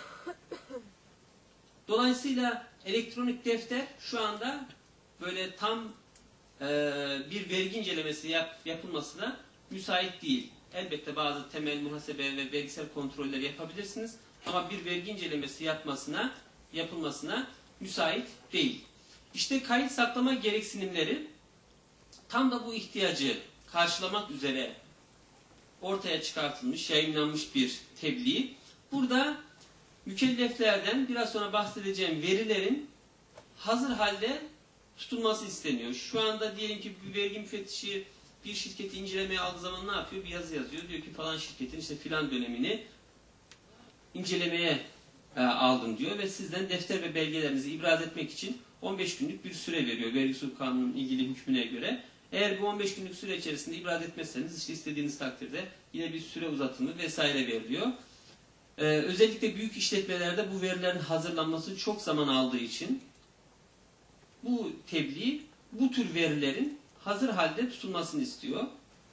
Dolayısıyla elektronik defter şu anda böyle tam bir vergi incelemesi yapılmasına müsait değil. Elbette bazı temel muhasebe ve vergisel kontrolleri yapabilirsiniz. Ama bir vergi incelemesi yapılmasına müsait değil. İşte kayıt saklama gereksinimleri tam da bu ihtiyacı karşılamak üzere ortaya çıkartılmış, yayınlanmış bir tebliğ. Burada mükelleflerden biraz sonra bahsedeceğim verilerin hazır halde tutulması isteniyor. Şu anda diyelim ki bir vergi müfettişi bir şirketi incelemeye aldığı zaman ne yapıyor? Bir yazı yazıyor. Diyor ki falan şirketin işte filan dönemini incelemeye aldım diyor ve sizden defter ve belgelerinizi ibraz etmek için 15 günlük bir süre veriyor Vergi Usul Kanunu'nun ilgili hükmüne göre. Eğer bu 15 günlük süre içerisinde ibraz etmezseniz işte istediğiniz takdirde yine bir süre uzatımı vesaire veriliyor. Özellikle büyük işletmelerde bu verilerin hazırlanması çok zaman aldığı için bu tebliğ bu tür verilerin hazır halde tutulmasını istiyor.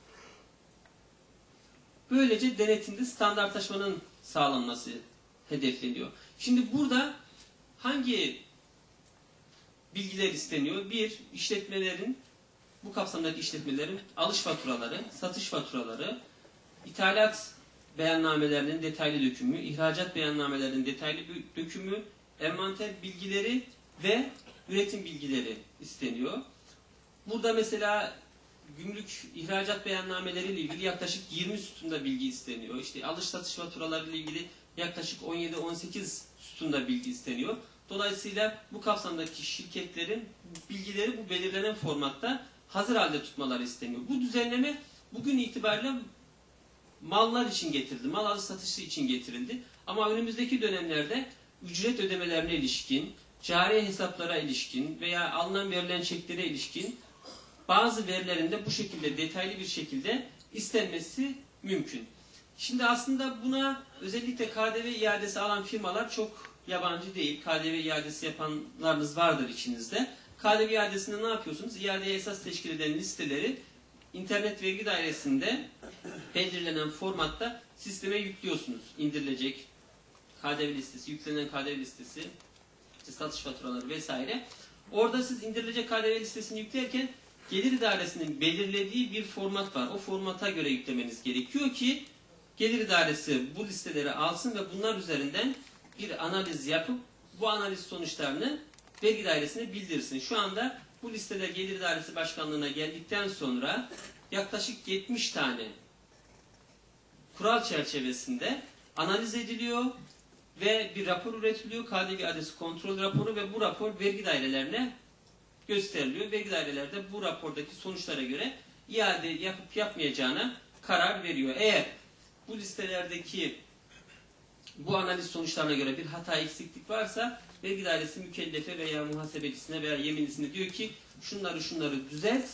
Böylece denetimde standartlaşmanın sağlanması hedefleniyor. Şimdi burada hangi bilgiler isteniyor? Bir, işletmelerin, bu kapsamdaki işletmelerin alış faturaları, satış faturaları, ithalat beyannamelerinin detaylı dökümü, ihracat beyannamelerinin detaylı dökümü, envanter bilgileri ve üretim bilgileri isteniyor. Burada mesela gümrük ihracat beyannameleriyle ilgili yaklaşık 20 sütunda bilgi isteniyor. İşte alış satış faturaları ile ilgili yaklaşık 17-18 sütunda bilgi isteniyor. Dolayısıyla bu kapsamdaki şirketlerin bilgileri bu belirlenen formatta hazır halde tutmaları isteniyor. Bu düzenleme bugün itibariyle mallar için getirildi. Mal alış satışı için getirildi. Ama önümüzdeki dönemlerde ücret ödemelerine ilişkin, cari hesaplara ilişkin veya alınan verilen çeklere ilişkin bazı verilerin de bu şekilde detaylı bir şekilde istenmesi mümkün. Şimdi aslında buna özellikle KDV iadesi alan firmalar çok yabancı değil. KDV iadesi yapanlarınız vardır içinizde. KDV iadesinde ne yapıyorsunuz? İadeye esas teşkil eden listeleri İnternet Vergi Dairesi'nde belirlenen formatta sisteme yüklüyorsunuz. İndirilecek KDV listesi, yüklenen KDV listesi, işte satış faturaları vesaire. Orada siz indirilecek KDV listesini yüklerken Gelir İdaresi'nin belirlediği bir format var. O formata göre yüklemeniz gerekiyor ki Gelir İdaresi bu listeleri alsın ve bunlar üzerinden bir analiz yapıp bu analiz sonuçlarını Vergi Dairesi'ne bildirsin. Şu anda Bu listeler Gelir İdaresi Başkanlığı'na geldikten sonra yaklaşık 70 tane kural çerçevesinde analiz ediliyor ve bir rapor üretiliyor. KDV adresi kontrol raporu ve bu rapor vergi dairelerine gösteriliyor. Vergi daireleri de bu rapordaki sonuçlara göre iade yapıp yapmayacağına karar veriyor. Eğer bu listelerdeki bu analiz sonuçlarına göre bir hata eksiklik varsa vergi dairesi mükellefe veya muhasebecisine veya yeminlisine diyor ki şunları düzelt.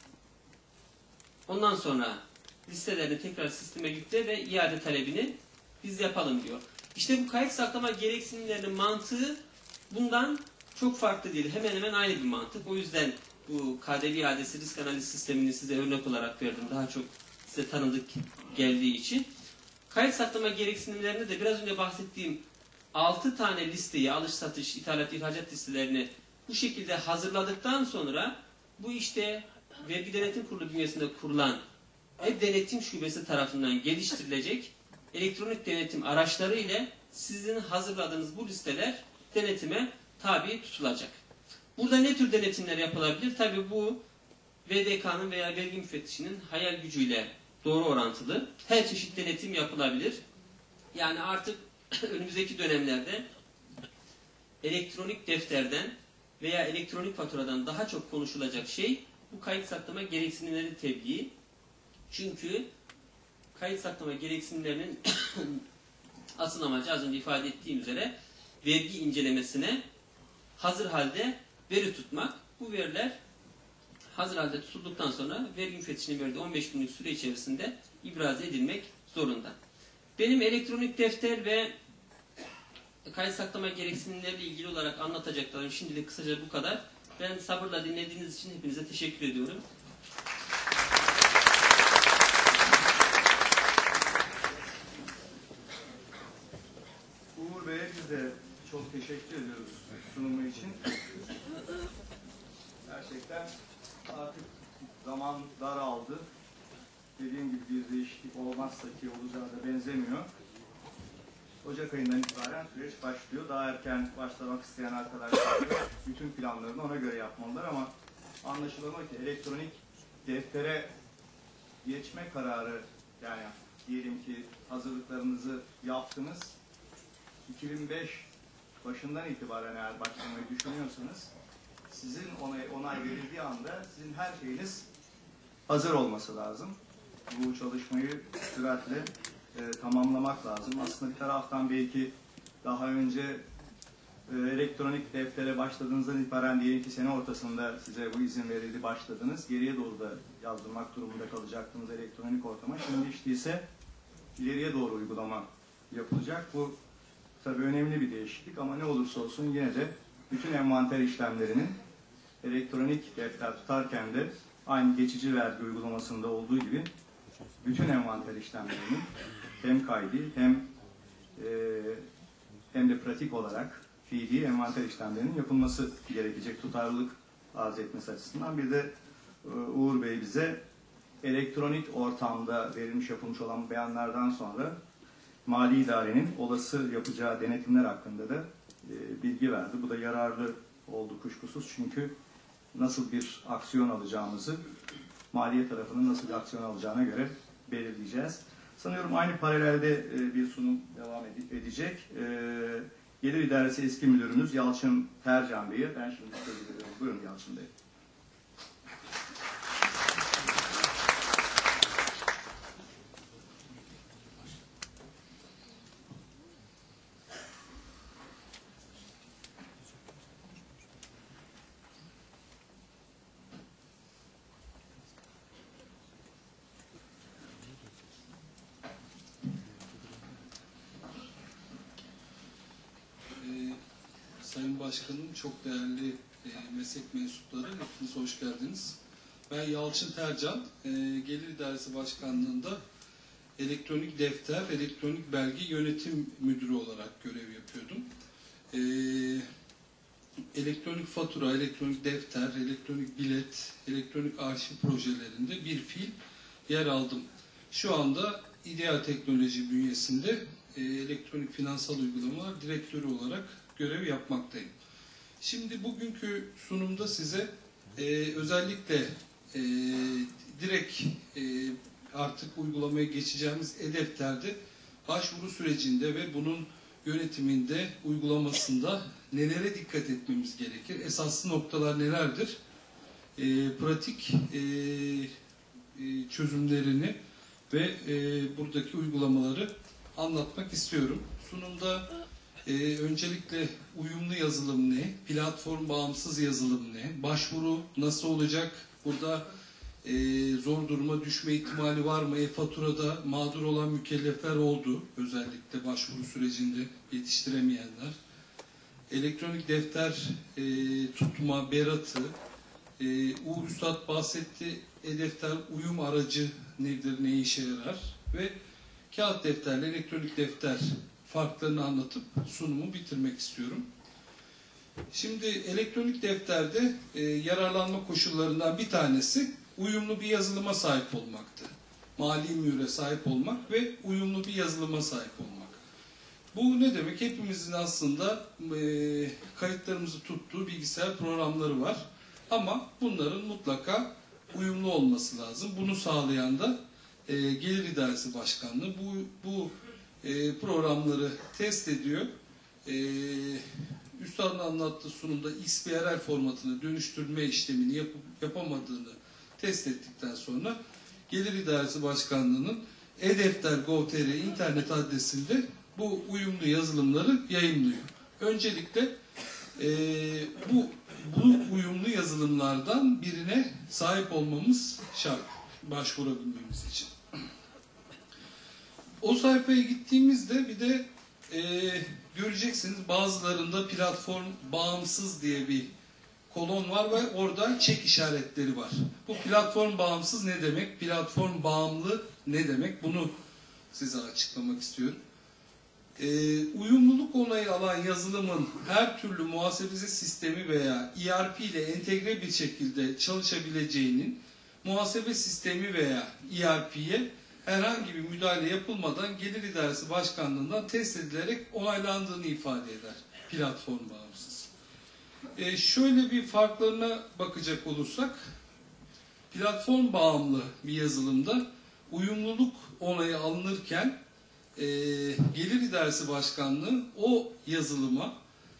Ondan sonra listelerini tekrar sisteme yükle ve iade talebini biz yapalım diyor. İşte bu kayıt saklama gereksinimlerinin mantığı bundan çok farklı değil. Hemen hemen aynı bir mantık. O yüzden bu KDV iadesi risk analiz sistemini size örnek olarak verdim. Daha çok size tanıdık geldiği için. Kayıt saklama gereksinimlerini de biraz önce bahsettiğim 6 tane listeyi, alış satış, ithalat, ihracat listelerini bu şekilde hazırladıktan sonra bu işte Vergi Denetim Kurulu bünyesinde kurulan denetim şubesi tarafından geliştirilecek elektronik denetim araçları ile sizin hazırladığınız bu listeler denetime tabi tutulacak. Burada ne tür denetimler yapılabilir? Tabi bu VDK'nın veya vergi müfettişinin hayal gücüyle doğru orantılı. Her çeşit denetim yapılabilir. Yani artık önümüzdeki dönemlerde elektronik defterden veya elektronik faturadan daha çok konuşulacak şey bu kayıt saklama gereksinimleri tebliği. Çünkü kayıt saklama gereksinimlerinin asıl amacı az önce ifade ettiğim üzere vergi incelemesine hazır halde veri tutmak. Bu veriler hazır halde tutulduktan sonra vergi müfettişinin verdiği 15 günlük süre içerisinde ibraz edilmek zorunda. Benim elektronik defter ve kayıt saklama gereksinimleriyle ilgili olarak anlatacaklarım şimdilik kısaca bu kadar. Ben sabırla dinlediğiniz için hepinize teşekkür ediyorum. Uğur Bey'e biz de çok teşekkür ediyoruz sunumu için. Gerçekten artık zaman daraldı. Dediğim gibi bir değişiklik olmazsa ki olacağı da benzemiyor. Ocak ayından itibaren süreç başlıyor. Daha erken başlamak isteyen arkadaşlar bütün planlarını ona göre yapmalılar ama anlaşılan o ki elektronik deftere geçme kararı, yani diyelim ki hazırlıklarınızı yaptınız. 2005 başından itibaren eğer başlamayı düşünüyorsanız sizin onay verildiği anda sizin her şeyiniz hazır olması lazım. Bu çalışmayı süratle tamamlamak lazım. Aslında bir taraftan belki daha önce elektronik deftere başladığınızdan itibaren diyelim ki sene ortasında size bu izin verildi, başladınız. Geriye doğru da yazdırmak durumunda kalacaktınız elektronik ortama. Şimdi işte ise ileriye doğru uygulama yapılacak. Bu tabii önemli bir değişiklik ama ne olursa olsun yine de bütün envanter işlemlerinin elektronik defter tutarken de aynı geçici vergi uygulamasında olduğu gibi bütün envanter işlemlerinin hem kaydi hem de pratik olarak fiili envanter işlemlerinin yapılması gerekecek, tutarlılık arz etmesi açısından. Bir de Uğur Bey bize elektronik ortamda verilmiş, yapılmış olan beyanlardan sonra Mali İdare'nin olası yapacağı denetimler hakkında da bilgi verdi. Bu da yararlı oldu kuşkusuz, çünkü nasıl bir aksiyon alacağımızı, maliye tarafının nasıl bir aksiyon alacağına göre belirleyeceğiz. Sanıyorum aynı paralelde bir sunum devam edecek. Gelir İdaresi Eski Müdürümüz Yalçın Tercan Bey'e ben şimdi söz veriyorum. Buyurun Yalçın Bey. Sayın Başkanım, çok değerli meslek mensupları, hepiniz hoş geldiniz. Ben Yalçın Tercan, Gelir İdaresi Başkanlığı'nda elektronik defter, elektronik belge yönetim müdürü olarak görev yapıyordum. Elektronik fatura, elektronik defter, elektronik bilet, elektronik arşiv projelerinde bir fiil yer aldım. Şu anda İDEA Teknoloji bünyesinde elektronik finansal uygulamalar direktörü olarak görev yapmaktayım. Şimdi bugünkü sunumda size özellikle direkt artık uygulamaya geçeceğimiz e-Defter'de başvuru sürecinde ve bunun yönetiminde, uygulamasında nelere dikkat etmemiz gerekir? Esaslı noktalar nelerdir? Pratik çözümlerini ve buradaki uygulamaları anlatmak istiyorum. Sunumda öncelikle uyumlu yazılım ne? Platform bağımsız yazılım ne? Başvuru nasıl olacak? Burada zor duruma düşme ihtimali var mı? E-faturada mağdur olan mükellefler oldu. Özellikle başvuru sürecinde yetiştiremeyenler. Elektronik defter tutma, beratı, Uğur Üstad bahsetti. E-defter uyum aracı nedir, ne işe yarar? Ve kağıt defterle elektronik defter farklarını anlatıp sunumu bitirmek istiyorum. Şimdi elektronik defterde yararlanma koşullarından bir tanesi uyumlu bir yazılıma sahip olmaktı. Mali mühüre sahip olmak ve uyumlu bir yazılıma sahip olmak. Bu ne demek? Hepimizin aslında kayıtlarımızı tuttuğu bilgisayar programları var. Ama bunların mutlaka uyumlu olması lazım. Bunu sağlayan da Gelir İdaresi Başkanlığı bu programları test ediyor. Üstadın anlattığı sunumda XBRL formatına dönüştürme işlemini yapamadığını test ettikten sonra Gelir İdaresi Başkanlığı'nın e-Defter.gov.tr internet adresinde bu uyumlu yazılımları yayınlıyor. Öncelikle bu uyumlu yazılımlardan birine sahip olmamız şart başvurabilmemiz için. O sayfaya gittiğimizde bir de göreceksiniz bazılarında platform bağımsız diye bir kolon var ve orada çek işaretleri var. Bu platform bağımsız ne demek? Platform bağımlı ne demek? Bunu size açıklamak istiyorum. Uyumluluk onayı alan yazılımın her türlü muhasebeci sistemi veya ERP ile entegre bir şekilde çalışabileceğinin muhasebe sistemi veya ERP'ye herhangi bir müdahale yapılmadan Gelir İdaresi Başkanlığı'ndan test edilerek onaylandığını ifade eder platform bağımsız. Şöyle bir farklarına bakacak olursak, platform bağımlı bir yazılımda uyumluluk onayı alınırken Gelir İdaresi Başkanlığı o yazılıma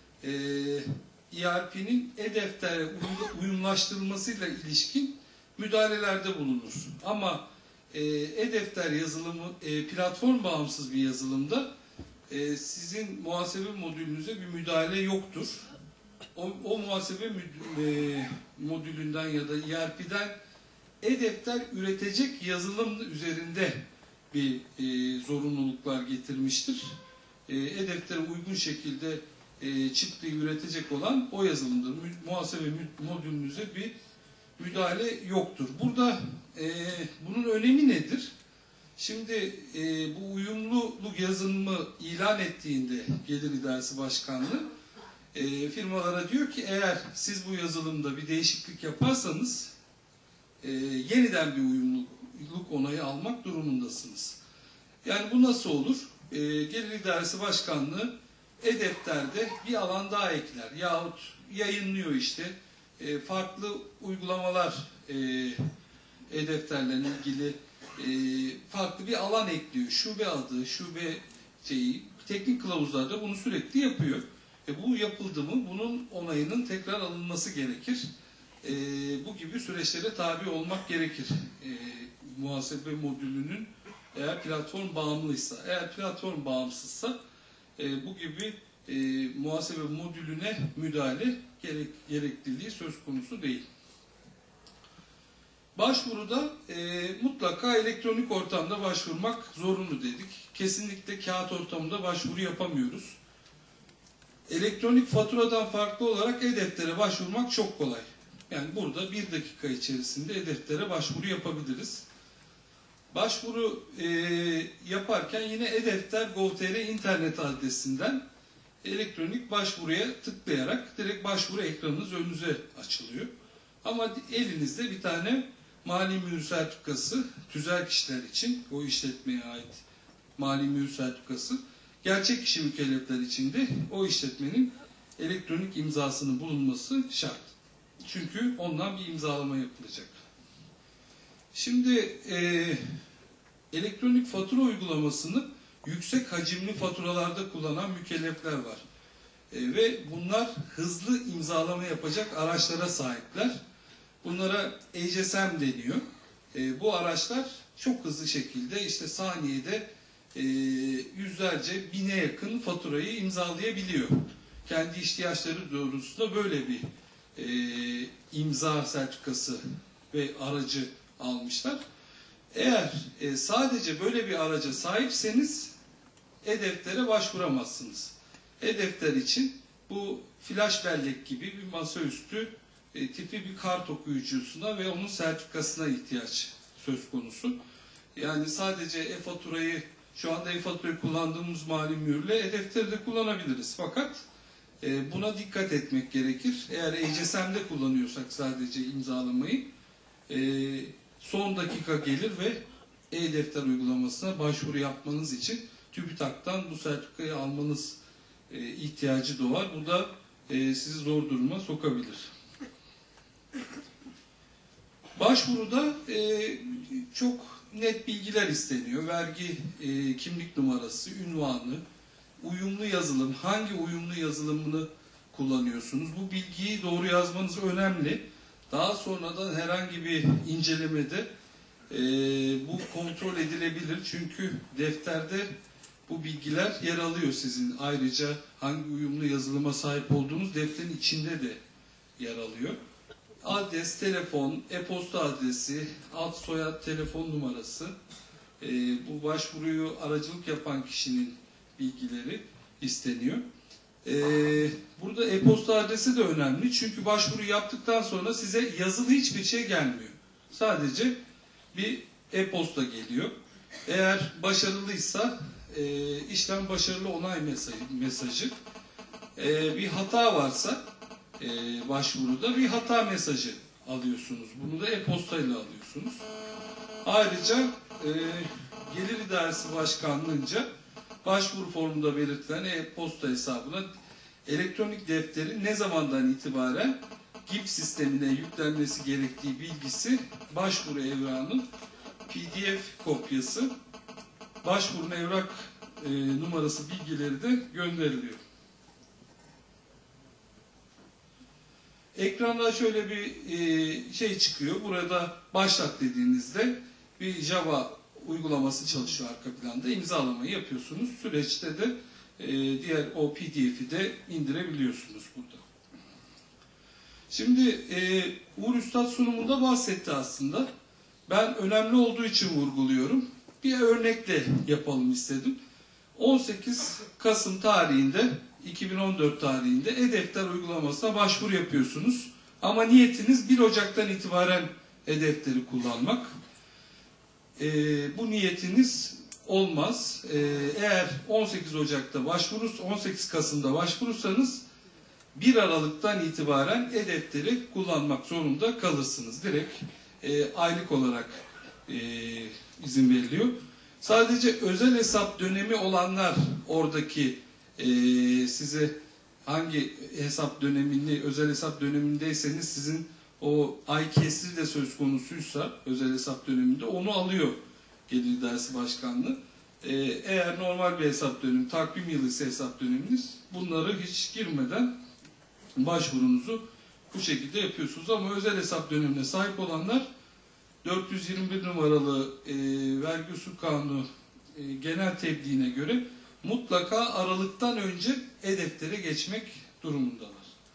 ERP'nin e-deftere uyumlaştırılmasıyla ilişkin müdahalelerde bulunur. Ama e-defter yazılımı platform bağımsız bir yazılımda sizin muhasebe modülünüze bir müdahale yoktur. O muhasebe modülünden ya da ERP'den e-defter üretecek yazılım üzerinde bir zorunluluklar getirmiştir. E-deftere uygun şekilde çıktığı üretecek olan o yazılımdır. Muhasebe modülünüze bir müdahale yoktur. Burada bunun önemi nedir? Şimdi bu uyumluluk yazılımı ilan ettiğinde Gelir İdaresi Başkanlığı firmalara diyor ki eğer siz bu yazılımda bir değişiklik yaparsanız yeniden bir uyumluluk onayı almak durumundasınız. Yani bu nasıl olur? Gelir İdaresi Başkanlığı e-Defter'de bir alan daha ekler yahut yayınlıyor işte farklı uygulamalar e-Defter'le ilgili farklı bir alan ekliyor. Şube adı, şube teknik kılavuzlarda bunu sürekli yapıyor. Bu yapıldı mı bunun onayının tekrar alınması gerekir. Bu gibi süreçlere tabi olmak gerekir. Muhasebe modülünün eğer platform bağımlıysa, eğer platform bağımsızsa bu gibi muhasebe modülüne müdahale gerekliliği söz konusu değil. Başvuruda mutlaka elektronik ortamda başvurmak zorunlu dedik. Kesinlikle kağıt ortamında başvuru yapamıyoruz. Elektronik faturadan farklı olarak e-deftere başvurmak çok kolay. Yani burada 1 dakika içerisinde e-deftere başvuru yapabiliriz. Başvuru yaparken yine e-defter.gov.tr internet adresinden elektronik başvuruya tıklayarak direkt başvuru ekranınız önünüze açılıyor. Ama elinizde bir tane mali mühür sertifikası, tüzel kişiler için o işletmeye ait mali mühür sertifikası, gerçek kişi mükellefler için de o işletmenin elektronik imzasının bulunması şart. Çünkü ondan bir imzalama yapılacak. Şimdi elektronik fatura uygulamasını yüksek hacimli faturalarda kullanan mükellefler var. Ve bunlar hızlı imzalama yapacak araçlara sahipler. Bunlara ECSM deniyor. Bu araçlar çok hızlı şekilde işte saniyede yüzlerce, bine yakın faturayı imzalayabiliyor. Kendi ihtiyaçları doğrultusunda böyle bir imza sertifikası ve aracı almışlar. Eğer sadece böyle bir araca sahipseniz E-Defter'e başvuramazsınız. E-Defter için bu flash bellek gibi bir masaüstü tipi bir kart okuyucusuna ve onun sertifikasına ihtiyaç söz konusu. Yani sadece e-faturayı, şu anda e-faturayı kullandığımız mali mühürle E-Defter'i de kullanabiliriz. Fakat buna dikkat etmek gerekir. Eğer ECSM'de kullanıyorsak sadece imzalamayı, son dakika gelir ve E-Defter uygulamasına başvuru yapmanız için TÜBİTAK'tan bu sertifikayı almanız ihtiyacı doğar. Bu da sizi zor duruma sokabilir. Başvuruda çok net bilgiler isteniyor. Vergi kimlik numarası, ünvanı, uyumlu yazılım, hangi uyumlu yazılımını kullanıyorsunuz? Bu bilgiyi doğru yazmanız önemli. Daha sonradan herhangi bir incelemede bu kontrol edilebilir. Çünkü defterde bu bilgiler yer alıyor sizin. Ayrıca hangi uyumlu yazılıma sahip olduğunuz defterin içinde de yer alıyor. Adres, telefon, e-posta adresi, ad soyad telefon numarası, bu başvuruyu aracılık yapan kişinin bilgileri isteniyor. Burada e-posta adresi de önemli. Çünkü başvuru yaptıktan sonra size yazılı hiçbir şey gelmiyor. Sadece bir e-posta geliyor. Eğer başarılıysa işlem başarılı onay mesajı. Bir hata varsa başvuruda bir hata mesajı alıyorsunuz. Bunu da e-postayla alıyorsunuz. Ayrıca Gelir İdaresi Başkanlığı'nca başvuru formunda belirtilen e-posta hesabına elektronik defterin ne zamandan itibaren GİP sistemine yüklenmesi gerektiği bilgisi, başvuru evrağının PDF kopyası, başvurun evrak numarası bilgileri de gönderiliyor. Ekranda şöyle bir şey çıkıyor. Burada başlat dediğinizde bir Java uygulaması çalışıyor arka planda. İmzalamayı yapıyorsunuz. Süreçte de diğer o PDF'i de indirebiliyorsunuz burada. Şimdi Uğur Üstad sunumunda bahsetti aslında. Ben önemli olduğu için vurguluyorum. Bir örnekle yapalım istedim. 18 Kasım tarihinde, 2014 tarihinde E-Defter uygulamasına başvuru yapıyorsunuz. Ama niyetiniz 1 Ocak'tan itibaren E-Defter'i kullanmak. Bu niyetiniz olmaz. Eğer 18 Ocak'ta 18 Kasım'da başvurursanız 1 Aralık'tan itibaren E-Defter'i kullanmak zorunda kalırsınız. Direkt aylık olarak izin veriliyor. Sadece özel hesap dönemi olanlar oradaki size hangi hesap dönemini, özel hesap dönemindeyseniz sizin o ay kesiri de söz konusuysa özel hesap döneminde onu alıyor Gelir İdaresi Başkanlığı. Eğer normal bir hesap dönemi, takvim yılı ise hesap döneminiz, bunları hiç girmeden başvurunuzu bu şekilde yapıyorsunuz. Ama özel hesap dönemine sahip olanlar 421 numaralı Vergi Usul Kanunu genel tebliğine göre mutlaka Aralık'tan önce E-Defter'e geçmek durumundalar.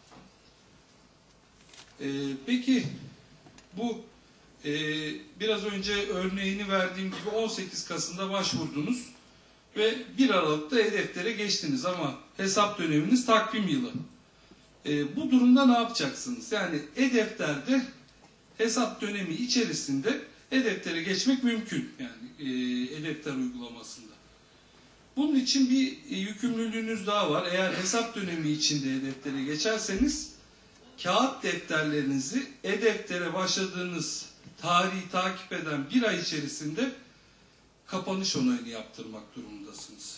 Peki bu biraz önce örneğini verdiğim gibi 18 Kasım'da başvurdunuz ve 1 Aralık'ta E-Defter'e geçtiniz ama hesap döneminiz takvim yılı. Bu durumda ne yapacaksınız? Yani E-Defter'de hesap dönemi içerisinde E-Defter'e geçmek mümkün. Yani E-Defter uygulamasında. Bunun için bir yükümlülüğünüz daha var. Eğer hesap dönemi içinde E-Defter'e geçerseniz kağıt defterlerinizi E-Defter'e başladığınız tarihi takip eden bir ay içerisinde kapanış onayını yaptırmak durumundasınız.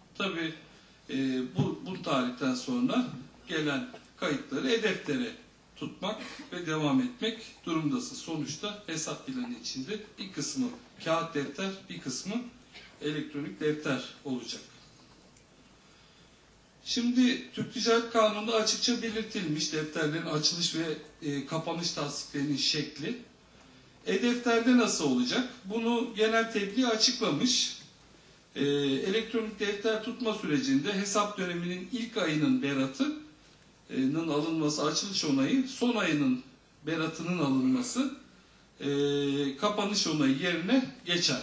Tabii bu tarihten sonra gelen kayıtları E-Defter'e tutmak ve devam etmek durumundasınız. Sonuçta hesap planı içinde bir kısmı kağıt defter, bir kısmı elektronik defter olacak. Şimdi Türk Ticaret Kanunu'nda açıkça belirtilmiş defterlerin açılış ve kapanış tasdiklerinin şekli. E-defterde nasıl olacak? Bunu genel tebliğ açıklamış. Elektronik defter tutma sürecinde hesap döneminin ilk ayının beratının alınması, açılış onayı, son ayının beratının alınması, kapanış onayı yerine geçer.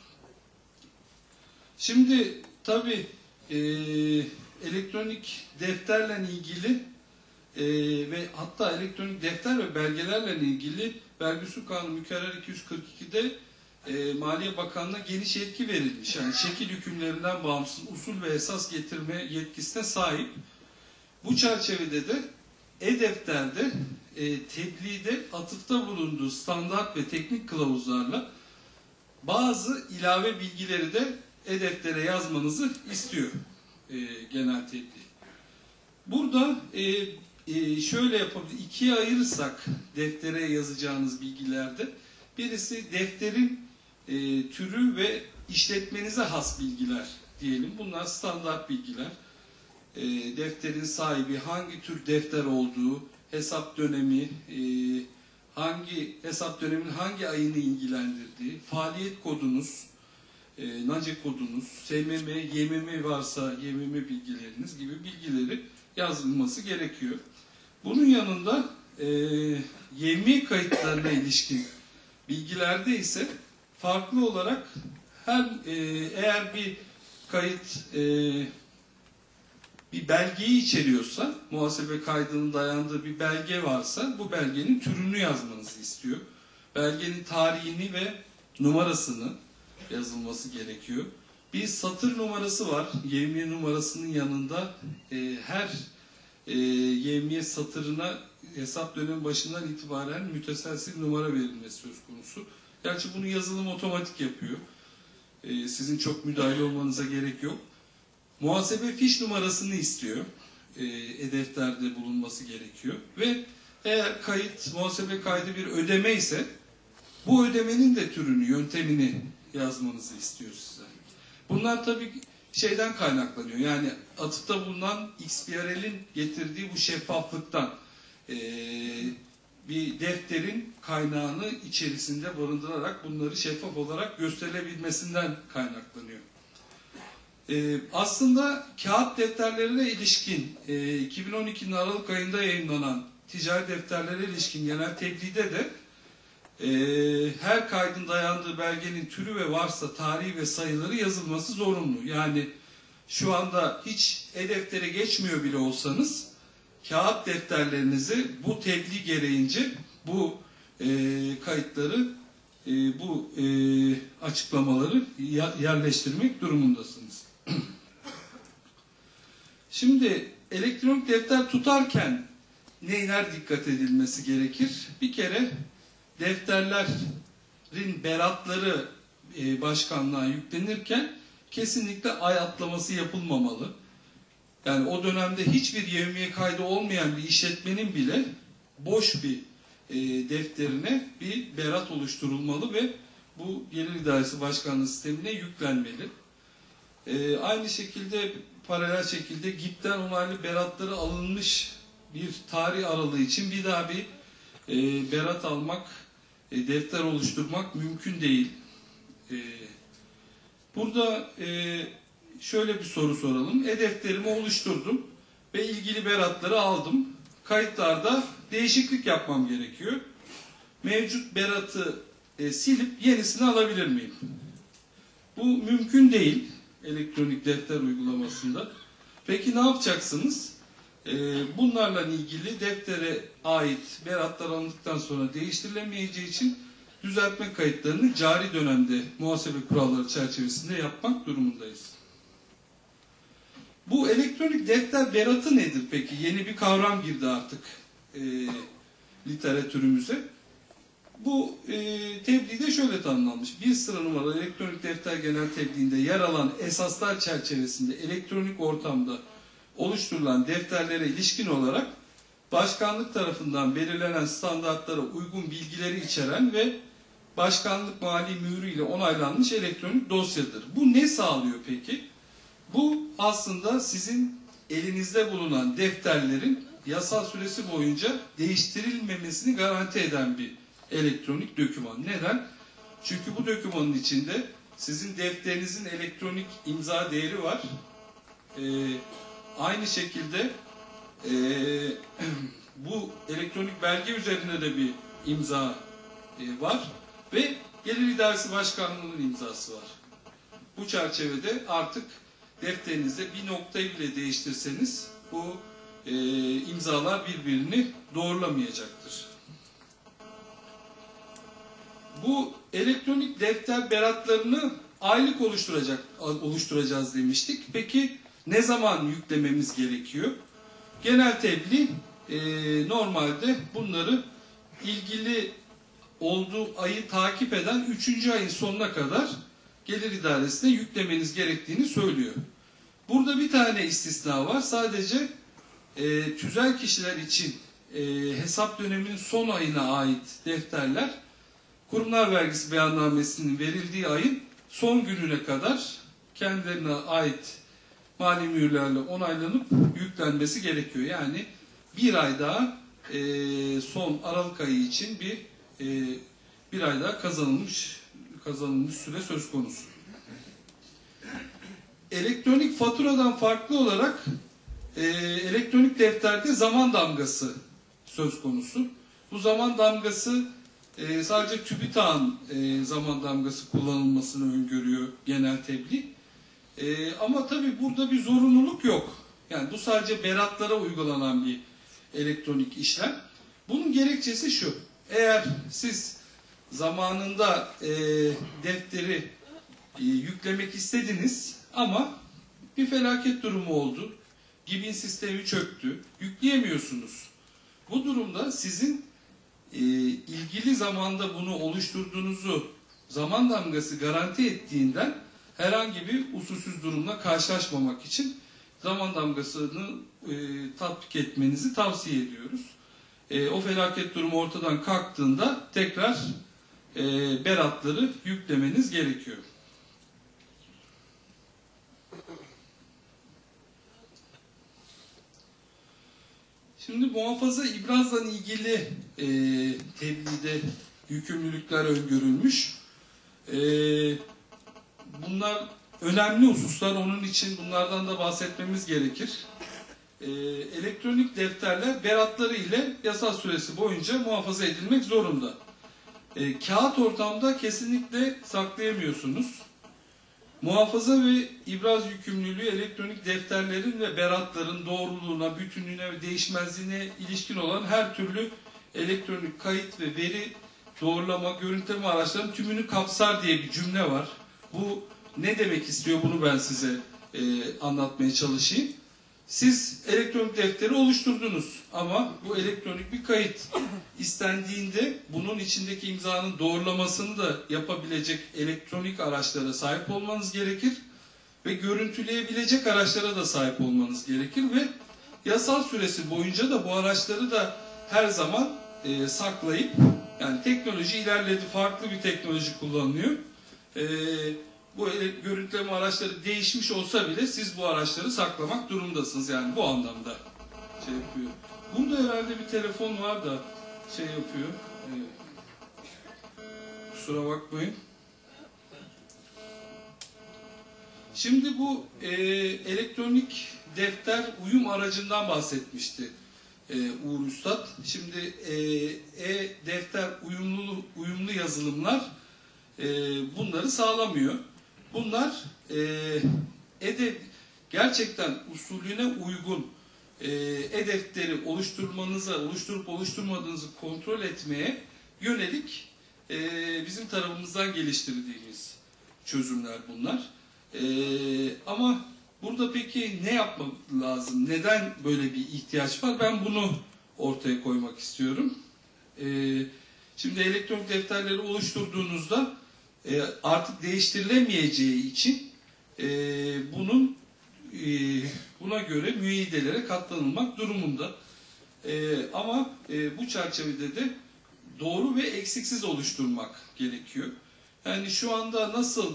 Şimdi tabii elektronik defterle ilgili ve hatta elektronik defter ve belgelerle ilgili Vergi Usul Kanunu Mükerrer 242'de Maliye Bakanlığı'na geniş yetki verilmiş. Yani şekil hükümlerinden bağımsız usul ve esas getirme yetkisine sahip. Bu çerçevede de e-defterde tebliğde atıfta bulunduğu standart ve teknik kılavuzlarla bazı ilave bilgileri de e-deftere yazmanızı istiyor genel tebliğ. Burada şöyle yapabilir, ikiye ayırırsak deftere yazacağınız bilgilerde, birisi defterin türü ve işletmenize has bilgiler diyelim. Bunlar standart bilgiler. Defterin sahibi, hangi tür defter olduğu, hesap dönemi, hangi hesap döneminin hangi ayını ilgilendirdiği, faaliyet kodunuz, NACE kodunuz, SMM, YMM varsa YMM bilgileriniz gibi bilgileri yazılması gerekiyor. Bunun yanında YMM kayıtlarına ilişkin bilgilerde ise farklı olarak eğer bir kayıt bir belgeyi içeriyorsa, muhasebe kaydının dayandığı bir belge varsa bu belgenin türünü yazmanızı istiyor. Belgenin tarihini ve numarasını yazılması gerekiyor. Bir satır numarası var. Yevmiye numarasının yanında her yevmiye satırına hesap dönemi başından itibaren müteselsil numara verilmesi söz konusu. Gerçi bunu yazılım otomatik yapıyor. Sizin çok müdahale olmanıza gerek yok. Muhasebe fiş numarasını istiyor. E-defterde bulunması gerekiyor. Ve eğer kayıt, muhasebe kaydı bir ödeme ise bu ödemenin de türünü, yöntemini yazmanızı istiyor size. Bunlar tabii şeyden kaynaklanıyor. Yani atıfta bulunan XBRL'in getirdiği bu şeffaflıktan, bir defterin kaynağını içerisinde barındırarak bunları şeffaf olarak gösterilebilmesinden kaynaklanıyor. Aslında kağıt defterlerine ilişkin 2012'nin Aralık ayında yayınlanan ticari defterlere ilişkin genel tebliğde de her kaydın dayandığı belgenin türü ve varsa tarihi ve sayıları yazılması zorunlu. Yani şu anda hiç e-deftere geçmiyor bile olsanız kağıt defterlerinizi bu tebliğ gereğince bu kayıtları, bu açıklamaları yerleştirmek durumundasınız. Şimdi elektronik defter tutarken neler dikkat edilmesi gerekir? Bir kere defterlerin beratları başkanlığa yüklenirken kesinlikle ay atlaması yapılmamalı. Yani o dönemde hiçbir yevmiye kaydı olmayan bir işletmenin bile boş bir defterine bir berat oluşturulmalı ve bu Gelir İdaresi Başkanlığı sistemine yüklenmeli. Aynı şekilde paralel şekilde GİP'ten onaylı beratları alınmış bir tarih aralığı için bir daha bir berat almak, defter oluşturmak mümkün değil. Burada şöyle bir soru soralım. E-defterimi oluşturdum ve ilgili beratları aldım. Kayıtlarda değişiklik yapmam gerekiyor. Mevcut beratı silip yenisini alabilir miyim? Bu mümkün değil elektronik defter uygulamasında. Peki ne yapacaksınız? Bunlarla ilgili deftere ait beratlar alındıktan sonra değiştirilemeyeceği için düzeltme kayıtlarını cari dönemde muhasebe kuralları çerçevesinde yapmak durumundayız. Bu elektronik defter beratı nedir peki? Yeni bir kavram girdi artık literatürümüze. Bu tebliğde şöyle tanımlanmış. Bir sıra numaralı elektronik defter genel tebliğinde yer alan esaslar çerçevesinde elektronik ortamda oluşturulan defterlere ilişkin olarak başkanlık tarafından belirlenen standartlara uygun bilgileri içeren ve başkanlık mali mührü ile onaylanmış elektronik dosyadır. Bu ne sağlıyor peki? Bu aslında sizin elinizde bulunan defterlerin yasal süresi boyunca değiştirilmemesini garanti eden bir elektronik doküman. Neden? Çünkü bu dokümanın içinde sizin defterinizin elektronik imza değeri var. Aynı şekilde bu elektronik belge üzerinde de bir imza var ve Gelir İdaresi Başkanlığı'nın imzası var. Bu çerçevede artık defterinizde bir noktayı bile değiştirseniz bu imzalar birbirini doğrulamayacaktır. Bu elektronik defter beratlarını aylık oluşturacağız demiştik. Peki ne zaman yüklememiz gerekiyor? Genel tebliğ normalde bunları ilgili olduğu ayı takip eden 3. ayın sonuna kadar Gelir İdaresi'ne yüklemeniz gerektiğini söylüyor. Burada bir tane istisna var. Sadece tüzel kişiler için hesap döneminin son ayına ait defterler kurumlar vergisi beyannamesinin verildiği ayın son gününe kadar kendilerine ait mali mühürlerle onaylanıp yüklenmesi gerekiyor. Yani bir ay daha son Aralık ayı için bir ay daha kazanılmış süre söz konusu. Elektronik faturadan farklı olarak elektronik defterde zaman damgası söz konusu. Bu zaman damgası sadece TÜBİTAK'ın zaman damgası kullanılmasını öngörüyor genel tebliğ. Ama tabii burada bir zorunluluk yok. Yani bu sadece beratlara uygulanan bir elektronik işlem. Bunun gerekçesi şu: eğer siz zamanında defteri yüklemek istediniz ama bir felaket durumu oldu, GİB'in sistemi çöktü, yükleyemiyorsunuz. Bu durumda sizin ilgili zamanda bunu oluşturduğunuzu zaman damgası garanti ettiğinden herhangi bir usulsüz durumla karşılaşmamak için zaman damgasını tatbik etmenizi tavsiye ediyoruz. O felaket durumu ortadan kalktığında tekrar beratları yüklemeniz gerekiyor. Şimdi muhafaza ibrazla ilgili tebliğde yükümlülükler öngörülmüş. Bunlar önemli hususlar. Onun için bunlardan da bahsetmemiz gerekir. Elektronik defterler beratları ile yasal süresi boyunca muhafaza edilmek zorunda. Kağıt ortamda kesinlikle saklayamıyorsunuz. Muhafaza ve ibraz yükümlülüğü elektronik defterlerin ve beratların doğruluğuna, bütünlüğüne ve değişmezliğine ilişkin olan her türlü elektronik kayıt ve veri doğrulama, görüntüleme araçlarının tümünü kapsar diye bir cümle var. Bu ne demek istiyor? Bunu ben size anlatmaya çalışayım. Siz elektronik defteri oluşturdunuz ama bu elektronik bir kayıt. İstendiğinde bunun içindeki imzanın doğrulamasını da yapabilecek elektronik araçlara sahip olmanız gerekir ve görüntüleyebilecek araçlara da sahip olmanız gerekir ve yasal süresi boyunca da bu araçları da her zaman saklayıp, yani teknoloji ilerledi, farklı bir teknoloji kullanılıyor. Bu görüntüleme araçları değişmiş olsa bile siz bu araçları saklamak durumundasınız. Yani bu anlamda şey yapıyor. Burada herhalde bir telefon var da şey yapıyor. Kusura bakmayın. Şimdi bu elektronik defter uyum aracından bahsetmişti Uğur Üstad. Şimdi e-defter uyumlu yazılımlar bunları sağlamıyor. Bunlar gerçekten usulüne uygun e-defteri oluşturup oluşturmadığınızı kontrol etmeye yönelik bizim tarafımızdan geliştirdiğimiz çözümler bunlar. Ama burada peki ne yapmak lazım? Neden böyle bir ihtiyaç var? Ben bunu ortaya koymak istiyorum. Şimdi elektronik defterleri oluşturduğunuzda artık değiştirilemeyeceği için buna göre müeyyidelere katlanılmak durumunda. Ama bu çerçevede de doğru ve eksiksiz oluşturmak gerekiyor. Yani şu anda nasıl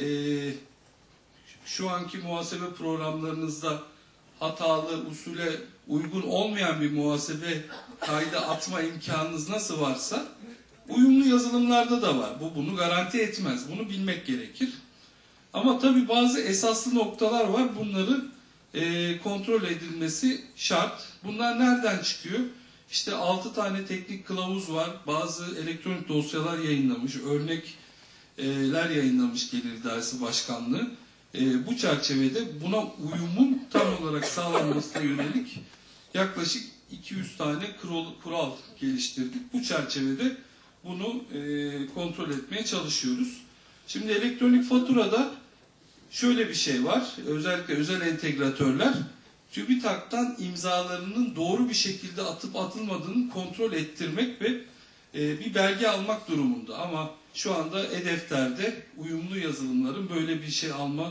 şu anki muhasebe programlarınızda hatalı, usule uygun olmayan bir muhasebe kaydı atma imkanınız nasıl varsa uyumlu yazılımlarda da var. Bu bunu garanti etmez. Bunu bilmek gerekir. Ama tabii bazı esaslı noktalar var. Bunları kontrol edilmesi şart. Bunlar nereden çıkıyor? İşte 6 tane teknik kılavuz var. Bazı elektronik dosyalar yayınlamış. Örnekler yayınlamış Gelir İdaresi Başkanlığı. Bu çerçevede buna uyumun tam olarak sağlanmasına yönelik yaklaşık 200 tane kural geliştirdik. Bu çerçevede bunu kontrol etmeye çalışıyoruz. Şimdi elektronik faturada şöyle bir şey var. Özellikle özel entegratörler TÜBİTAK'tan imzalarının doğru bir şekilde atıp atılmadığını kontrol ettirmek ve bir belge almak durumunda. Ama şu anda e-defter'de uyumlu yazılımların böyle bir şey alma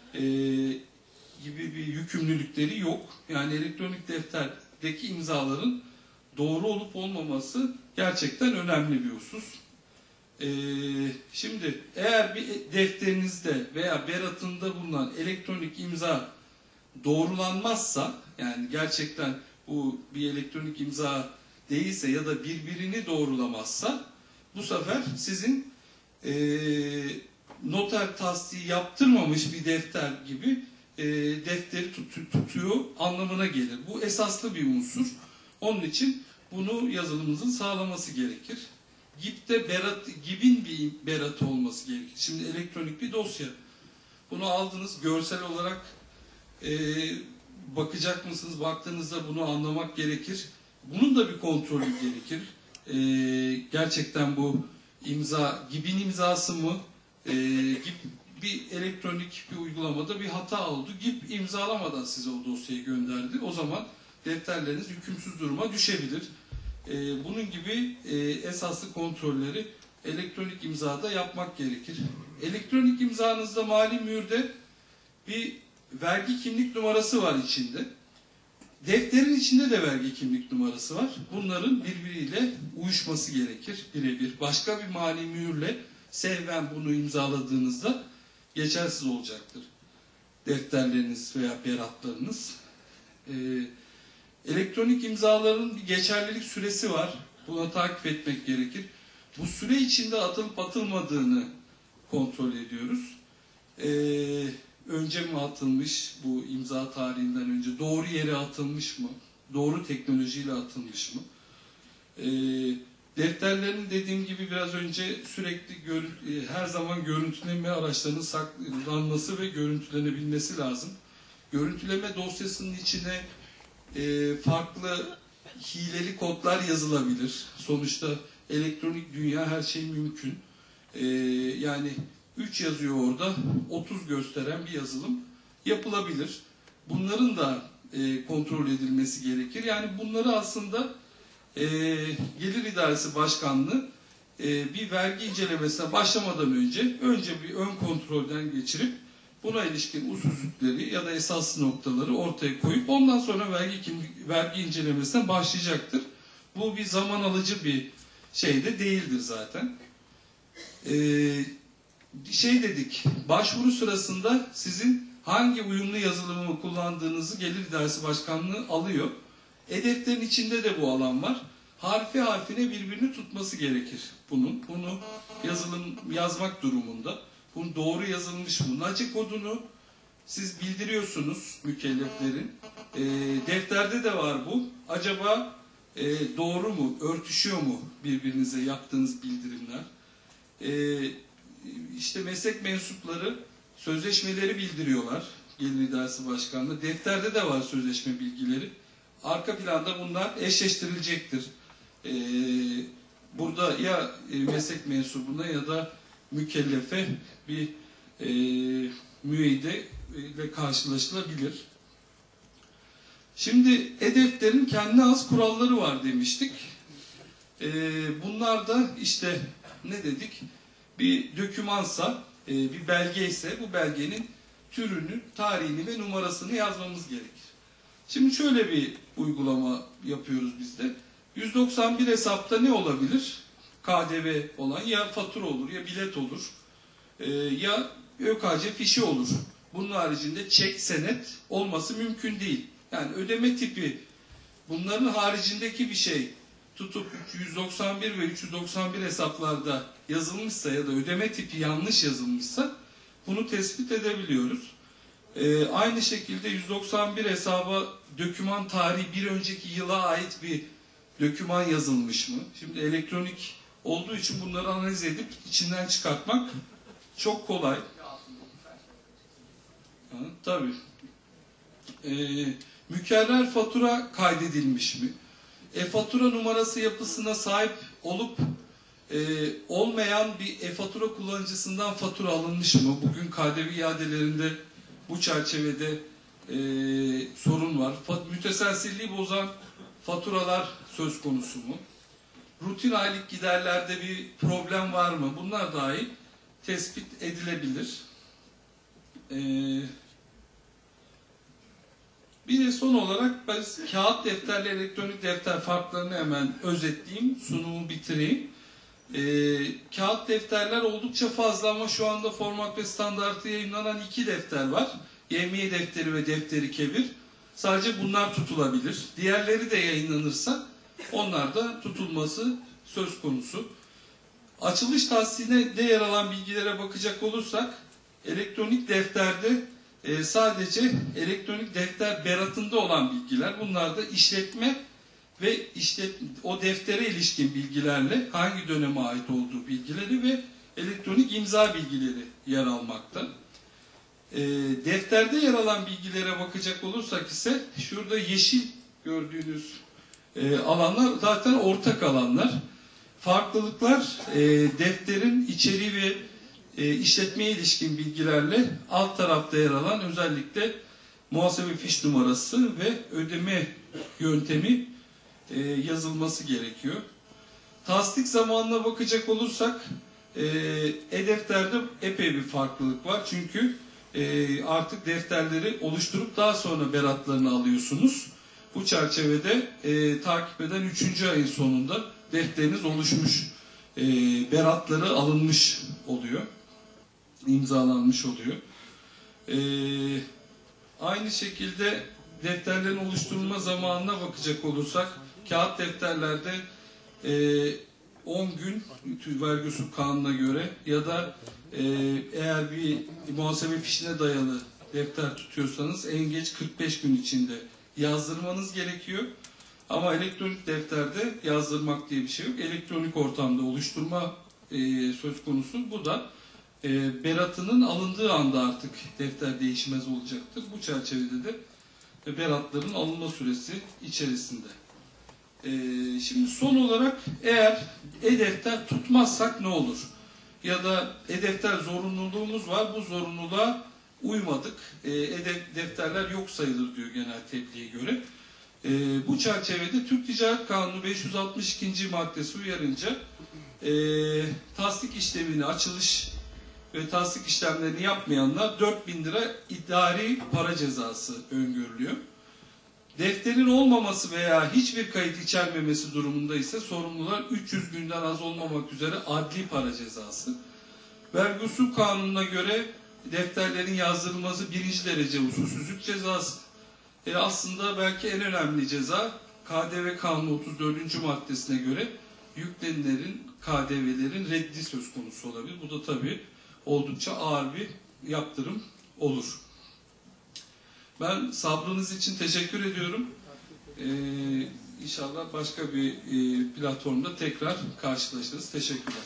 gibi bir yükümlülükleri yok. Yani elektronik defterdeki imzaların doğru olup olmaması gerçekten önemli bir husus. Şimdi eğer bir defterinizde veya beratında bulunan elektronik imza doğrulanmazsa, yani gerçekten bu bir elektronik imza değilse ya da birbirini doğrulamazsa, bu sefer sizin noter tasdiği yaptırmamış bir defter gibi defteri tutuyor anlamına gelir. Bu esaslı bir unsur. Onun için bunu yazılımımızın sağlaması gerekir. GİB'in bir beratı olması gerekir. Şimdi elektronik bir dosya. Bunu aldınız, görsel olarak bakacak mısınız? Baktığınızda bunu anlamak gerekir. Bunun da bir kontrolü gerekir. Gerçekten bu imza, GİB'in imzası mı? GİB bir elektronik bir uygulamada bir hata oldu. GİB imzalamadan size o dosyayı gönderdi. O zaman defterleriniz hükümsüz duruma düşebilir. Bunun gibi esaslı kontrolleri elektronik imzada yapmak gerekir. Elektronik imzanızda mali mühürde bir vergi kimlik numarası var içinde. Defterin içinde de vergi kimlik numarası var. Bunların birbiriyle uyuşması gerekir birebir. Başka bir mali mühürle sehven bunu imzaladığınızda geçersiz olacaktır defterleriniz veya beratlarınız. Elektronik imzaların bir geçerlilik süresi var. Buna takip etmek gerekir. Bu süre içinde atılıp atılmadığını kontrol ediyoruz. Önce mi atılmış, bu imza tarihinden önce doğru yere atılmış mı? Doğru teknolojiyle atılmış mı? Defterlerin dediğim gibi biraz önce sürekli her zaman görüntüleme araçlarının saklanması ve görüntülenebilmesi lazım. Görüntüleme dosyasının içine farklı hileli kodlar yazılabilir. Sonuçta elektronik dünya her şey mümkün. Yani 3 yazıyor orada, 30 gösteren bir yazılım yapılabilir. Bunların da kontrol edilmesi gerekir. Yani bunları aslında Gelir İdaresi Başkanlığı bir vergi incelemesine başlamadan önce bir ön kontrolden geçirip buna ilişkin usulsüzlükleri ya da esaslı noktaları ortaya koyup ondan sonra vergi incelemesine başlayacaktır. Bu bir zaman alıcı bir şey de değildir zaten. Dedik, başvuru sırasında sizin hangi uyumlu yazılımı kullandığınızı Gelir İdaresi Başkanlığı alıyor. E-defterin içinde de bu alan var. Harfi harfine birbirini tutması gerekir bunun. Bunu yazılım yazmak durumunda. Bunun doğru yazılmış mı? NACE kodunu siz bildiriyorsunuz mükelleflerin. Defterde de var bu. Acaba doğru mu? Örtüşüyor mu birbirinize yaptığınız bildirimler? İşte meslek mensupları sözleşmeleri bildiriyorlar. Gelir İdaresi Başkanlığı. Defterde de var sözleşme bilgileri. Arka planda bunlar eşleştirilecektir. Burada ya meslek mensubuna ya da mükellefe bir müeyyide ile karşılaşılabilir. Şimdi e-defterin kendine has kuralları var demiştik. Bunlar da işte ne dedik? Bir dokümansa, bir belge ise bu belgenin türünü, tarihini ve numarasını yazmamız gerekir. Şimdi şöyle bir uygulama yapıyoruz biz de. 191 hesapta ne olabilir? KDV olan ya fatura olur, ya bilet olur, ya ÖKC fişi olur. Bunun haricinde çek, senet olması mümkün değil. Yani ödeme tipi bunların haricindeki bir şey tutup 191 ve 391 hesaplarda yazılmışsa ya da ödeme tipi yanlış yazılmışsa bunu tespit edebiliyoruz. Aynı şekilde 191 hesaba doküman tarihi bir önceki yıla ait bir doküman yazılmış mı? Şimdi elektronik olduğu için bunları analiz edip içinden çıkartmak çok kolay. Tabii. Mükerrer fatura kaydedilmiş mi? E-fatura numarası yapısına sahip olup olmayan bir e-fatura kullanıcısından fatura alınmış mı? Bugün KDV iadelerinde bu çerçevede sorun var. Müteselsilliği bozan faturalar söz konusu mu? Rutin aylık giderlerde bir problem var mı? Bunlar dahi tespit edilebilir. Bir de son olarak ben kağıt defterle elektronik defter farklarını hemen özetleyeyim, sunumu bitireyim. Kağıt defterler oldukça fazla ama şu anda format ve standartı yayınlanan 2 defter var. YMİ defteri ve defteri kebir. Sadece bunlar tutulabilir. Diğerleri de yayınlanırsa onlar da tutulması söz konusu. Açılış tahsiline de yer alan bilgilere bakacak olursak elektronik defterde sadece elektronik defter beratında olan bilgiler, bunlar da işletme ve o deftere ilişkin bilgilerle hangi döneme ait olduğu bilgileri ve elektronik imza bilgileri yer almakta. Defterde yer alan bilgilere bakacak olursak ise şurada yeşil gördüğünüz alanlar zaten ortak alanlar. Farklılıklar defterin içeriği ve işletmeye ilişkin bilgilerle alt tarafta yer alan özellikle muhasebe fiş numarası ve ödeme yöntemi yazılması gerekiyor. Tasdik zamanına bakacak olursak e-defterde epey bir farklılık var. Çünkü artık defterleri oluşturup daha sonra beratlarını alıyorsunuz. Bu çerçevede takip eden 3. ayın sonunda defteriniz oluşmuş, beratları alınmış oluyor, imzalanmış oluyor. Aynı şekilde defterlerin oluşturulma zamanına bakacak olursak, kağıt defterlerde 10 gün vergi usul kanununa göre ya da eğer bir muhasebe fişine dayalı defter tutuyorsanız en geç 45 gün içinde yazdırmanız gerekiyor. Ama elektronik defterde yazdırmak diye bir şey yok. Elektronik ortamda oluşturma söz konusu. Bu da beratının alındığı anda artık defter değişmez olacaktır. Bu çerçevede de beratların alınma süresi içerisinde. Şimdi son olarak eğer e-defter tutmazsak ne olur? Ya da e-defter zorunluluğumuz var, bu zorunluluğa uymadık. E-defterler yok sayılır diyor genel tebliğe göre. Bu çerçevede Türk Ticaret Kanunu 562. maddesi uyarınca tasdik işlemini açılış ve tasdik işlemlerini yapmayanlar 4.000 lira idari para cezası öngörülüyor. Defterin olmaması veya hiçbir kayıt içermemesi durumunda ise sorumlular 300 günden az olmamak üzere adli para cezası. Vergi usul kanununa göre defterlerin yazdırılması 1. derece usulsüzlük cezası. Aslında belki en önemli ceza KDV Kanunu 34. maddesine göre yüklenilerin, KDV'lerin reddi söz konusu olabilir. Bu da tabii oldukça ağır bir yaptırım olur. Ben sabrınız için teşekkür ediyorum. İnşallah başka bir platformda tekrar karşılaşırız. Teşekkürler.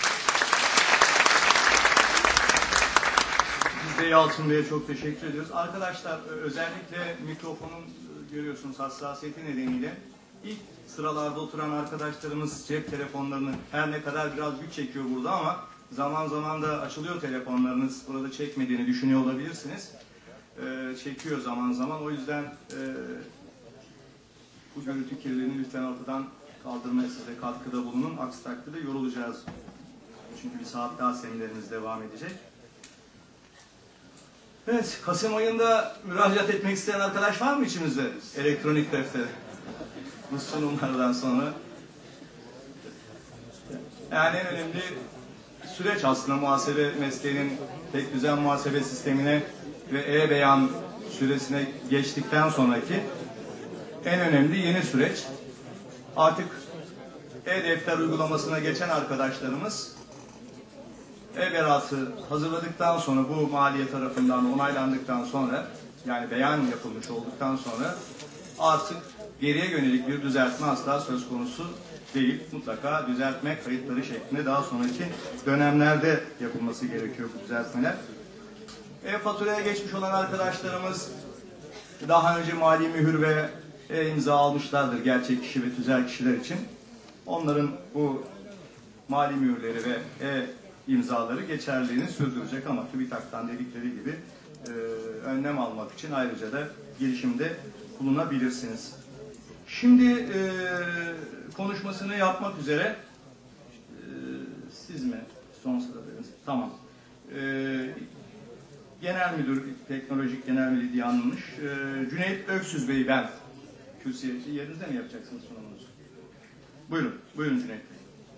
Biz de Yalçın Bey'e çok teşekkür ediyoruz. Arkadaşlar özellikle mikrofonun görüyorsunuz hassasiyeti nedeniyle ilk sıralarda oturan arkadaşlarımız cep telefonlarını her ne kadar biraz güç çekiyor burada ama zaman zaman da açılıyor telefonlarınız. Burada çekmediğini düşünüyor olabilirsiniz. Çekiyor zaman zaman. O yüzden bu görüntü kirliliğini lütfen ortadan kaldırmaya size katkıda bulunun. Aksi takdirde yorulacağız. Çünkü bir saat daha seminerimiz devam edecek. Evet, Kasım ayında müracaat etmek isteyen arkadaş var mı içimizde? Elektronik defter. Bu sunumlardan sonra. Yani en önemli süreç aslında muhasebe mesleğinin tek düzen muhasebe sistemine ve e-beyan süresine geçtikten sonraki en önemli yeni süreç. Artık e-defter uygulamasına geçen arkadaşlarımız e-beratı hazırladıktan sonra, bu maliye tarafından onaylandıktan sonra, yani beyan yapılmış olduktan sonra artık geriye yönelik bir düzeltme asla söz konusu değil. Mutlaka düzeltme kayıtları şeklinde daha sonraki dönemlerde yapılması gerekiyor bu düzeltmeler. E-faturaya geçmiş olan arkadaşlarımız daha önce mali mühür ve imza almışlardır gerçek kişi ve tüzel kişiler için. Onların bu mali mühürleri ve imzaları geçerliliğini sürdürecek ama TÜBİTAK'tan dedikleri gibi önlem almak için ayrıca da girişimde bulunabilirsiniz. Şimdi konuşmasını yapmak üzere siz mi? Son sıradayız. Tamam. Genel Müdür, Teknolojik Genel Müdür diye anılmış. Cüneyt Öksüz Bey, ben kürsüyeci. Yerinizde mi yapacaksınız sunumunuzu? Buyurun. Buyurun Cüneyt Bey.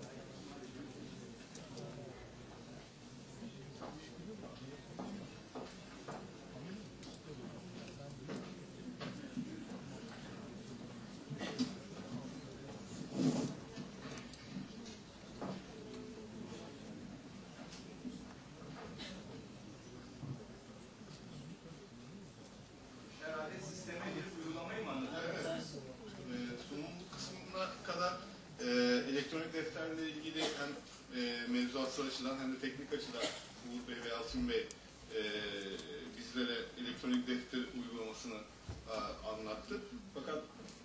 Elektronik defterle ilgili hem mevzuatsal açıdan hem de teknik açıdan Uğur Bey ve Yalçın Bey bizlere elektronik defter uygulamasını anlattı. Fakat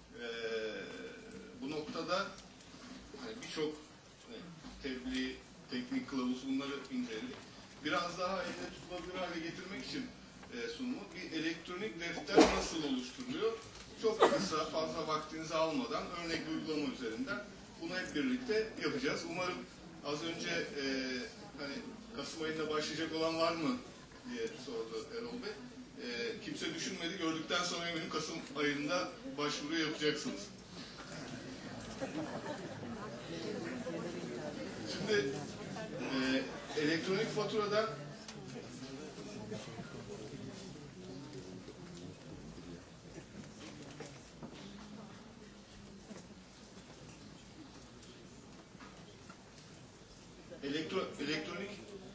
bu noktada hani birçok tebliğ, teknik kılavuz bunları inceledik. Biraz daha elle tutulabilir hale getirmek için sunumu bir elektronik defter nasıl oluşturuluyor? Çok kısa, fazla vaktinizi almadan örnek uygulama üzerinden bunu hep birlikte yapacağız. Umarım az önce hani Kasım ayında başlayacak olan var mı diye sordu Erol Bey. Kimse düşünmedi. Gördükten sonra eminim Kasım ayında başvuru yapacaksınız. Şimdi elektronik faturada elektronik